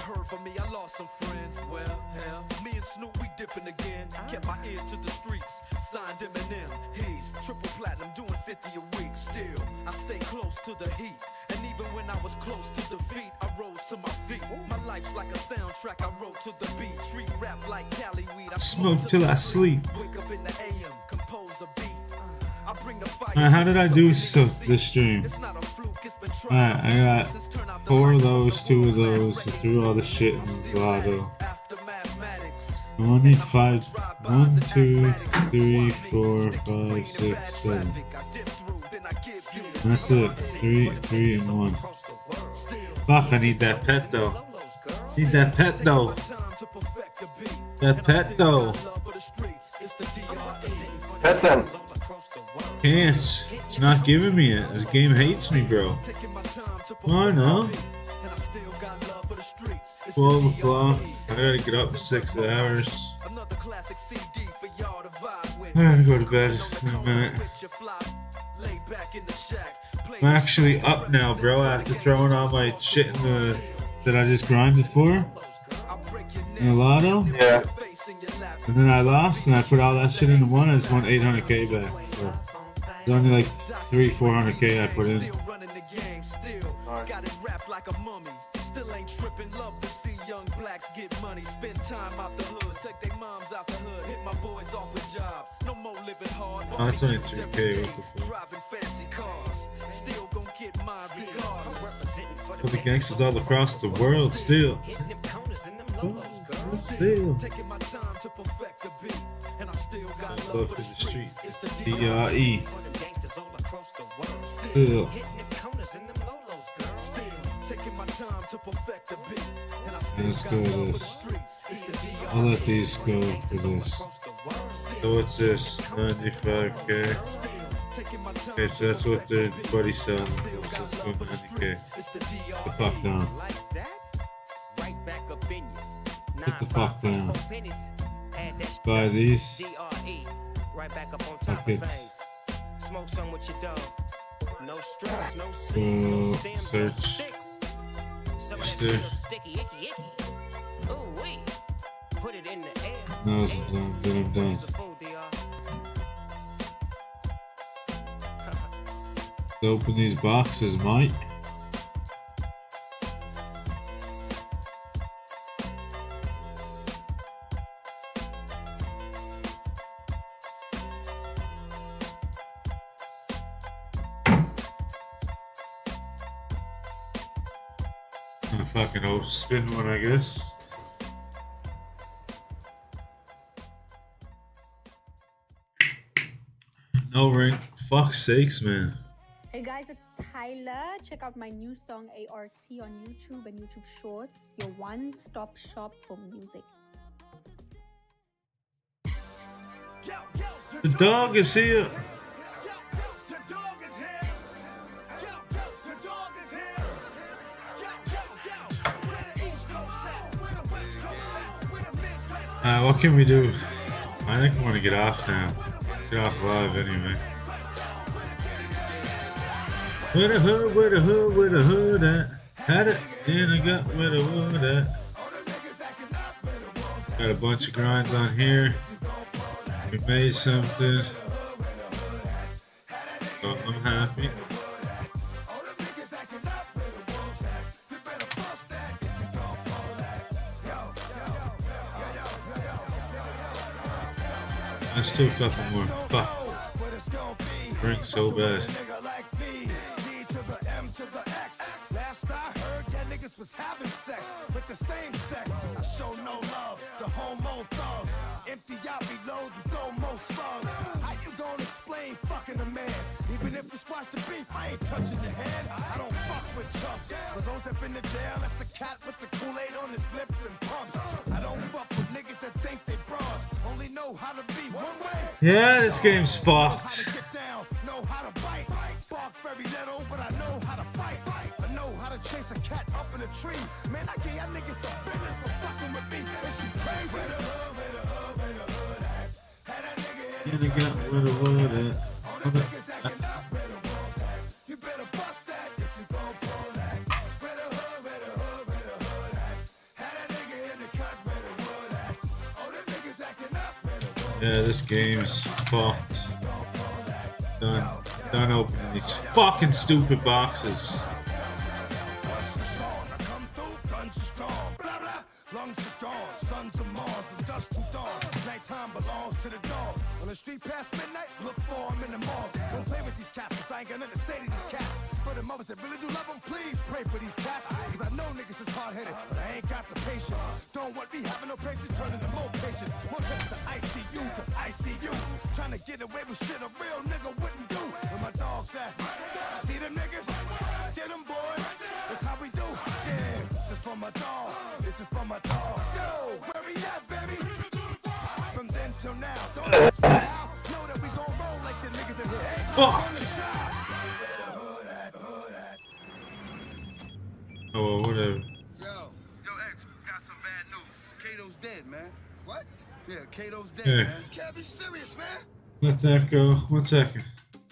Dipping again, kept my ear to the streets. Signed Eminem, he's triple platinum, doing fifty a week. Still, I stay close to the heat, and even when I was close to defeat, I rose to my feet. My life's like a soundtrack, I wrote to the beat. Street rap like Cali weed. I Smoke till I sleep. Wake up in the A M, compose a beat. I bring the fire. Uh, how did I do so this stream? Alright, I got four of those, two of those. I threw all the shit in the lotto. I only need five. One, two, three, four, five, six, seven. That's it. Three, three, and one. Fuck, I need that pet though. Need that pet though. That pet though. Pet them. Can't. It's not giving me it. This game hates me, bro. I know. twelve o'clock. I gotta get up in six hours. I gotta go to bed in a minute. I'm actually up now, bro, after throwing all my shit in the that I just grinded for in the lotto. Yeah. And then I lost, and I put all that shit into one. I just won eight hundred K back. So it's only like three, four hundred K I put in. Still ain't tripping, love to see young blacks get money, spend time out the hood, take their moms out the hood, hit my boys off with jobs, no more living hard. Oh, that's only three K, what the fuck? Driving fancy cars, still gon' get mine regardless. For the gangsters all across the world, still. Still. Taking my time to perfect the beat, and I still got love for the street. D R E. Still. Taking my time to perfect the beat, and I still Let's go with this. I'll let these go for this. So what's this? ninety-five K. Okay, so that's what the buddy's selling. So let's go ninety K. The fuck down. back up in you. Get the fuck down. Pennies, add that Buy these. D R E, right back up on top of Buckets. things. Smoke some with your dog. No stress, no seeds, Go no stems, no search. sticks. Some of that There. real sticky, icky, icky. Ooh wee. Put it in the air. Now it's done. Then I'm done. Use a fool, D R. To open these boxes, mate. Gonna fucking oh, spin one, I guess. No ring. Fuck's sakes, man. Hey guys, it's Tyler. Check out my new song A R T on YouTube and YouTube Shorts, your one-stop shop for music. The dog is here. Uh, what can we do? I think I want to get off now. Get off live anyway. Where the hood, where the hood, where the hood at? Had it, then I got where the wood at. Got a bunch of grinds on here. We made something. So I'm happy. Let's do a couple more. Fuck. Drink so bad. Last I heard, yeah, niggas was having sex with the same sex. I show no love to homo thugs. Empty out, reload, you throw most slugs. How you gonna explain fucking a man? Even if we squash the beef, I ain't touching your hand. I don't fuck with chumps. For those that been to jail, that's the cat with the Kool-Aid on his lips and pumps. I don't fuck with niggas that think they bras. Only know how to be one way. Yeah, this game's fucked. Know how to bite. Bark very little, but I know how to fight. I know how to chase a cat up in a tree. Man, I get y'all niggas the business for fucking with me. Is you crazy? Where the hood, where the hood, where the hood at? Had that nigga in the got where the wood at. all the niggas acting up where the walls at. You better bust that if you gon' pull that. Where the hood, where the hood, where the hood at? Had that nigga in the cut where the wood at. All the niggas acting up where the wood at. Yeah, this game's fucked. Done. Done opening these fucking stupid boxes. Lungs are strong, sons of Mars, from dusk to dawn. Nighttime belongs to the dog. On the street past midnight, look for him in the mall. Don't play with these cats, 'cause I ain't got nothing to say to these cats. For the mothers that really do love them, please pray for these cats. 'Cause I know niggas is hard-headed, but I ain't got the patience. Don't want me having no patience, turning to more patience. More trips to I C U, 'cause I see you. Trying to get away with shit a real nigga wouldn't do. Where my dogs at? See them niggas? Get them, boy. That's how we do. Yeah, this is for my dog. This is for my dog. Yo, where we at, baby? From then till now, don't ask me how. Know that we gon' roll like the niggas in here. Hey, Fuck. on the shop. Where the hood at, hood at. Oh, well, whatever. Yo, yo, X, got some bad news. Kato's dead, man. What? Yeah, Kato's dead, Yeah. man. You can't be serious, man. Let that go. One second.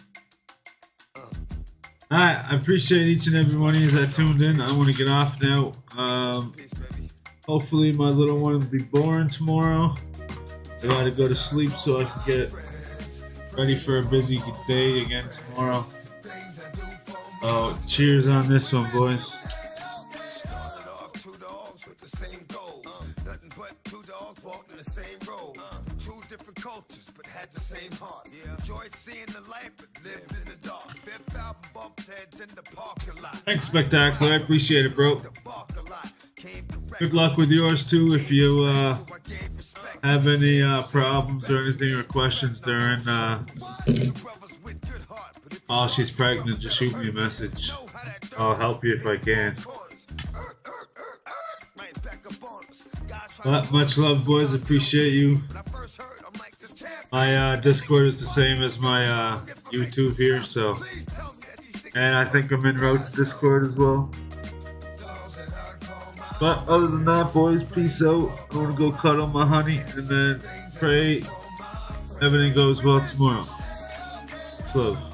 Alright, I appreciate each and every one of you that tuned in. I want to get off now. Um, hopefully my little one will be born tomorrow. I gotta go to sleep so I can get ready for a busy day again tomorrow. Oh, cheers on this one, boys. Started off two dogs with the same goals. Nothing but two dogs walking the same road. Two different cultures, but had the same heart. Enjoyed seeing the light, but lived in the dark. Fifth album bumped heads in the parking lot. Thanks, Spectacular. I appreciate it, bro. Good luck with yours, too. If you uh, have any uh, problems or anything or questions during uh, while she's pregnant, just shoot me a message. I'll help you if I can. But much love, boys. Appreciate you. My uh, Discord is the same as my uh, YouTube here, so. And I think I'm in Rhodes Discord as well. But other than that, boys, peace out. I'm gonna go cuddle my honey and then pray everything goes well tomorrow. Love.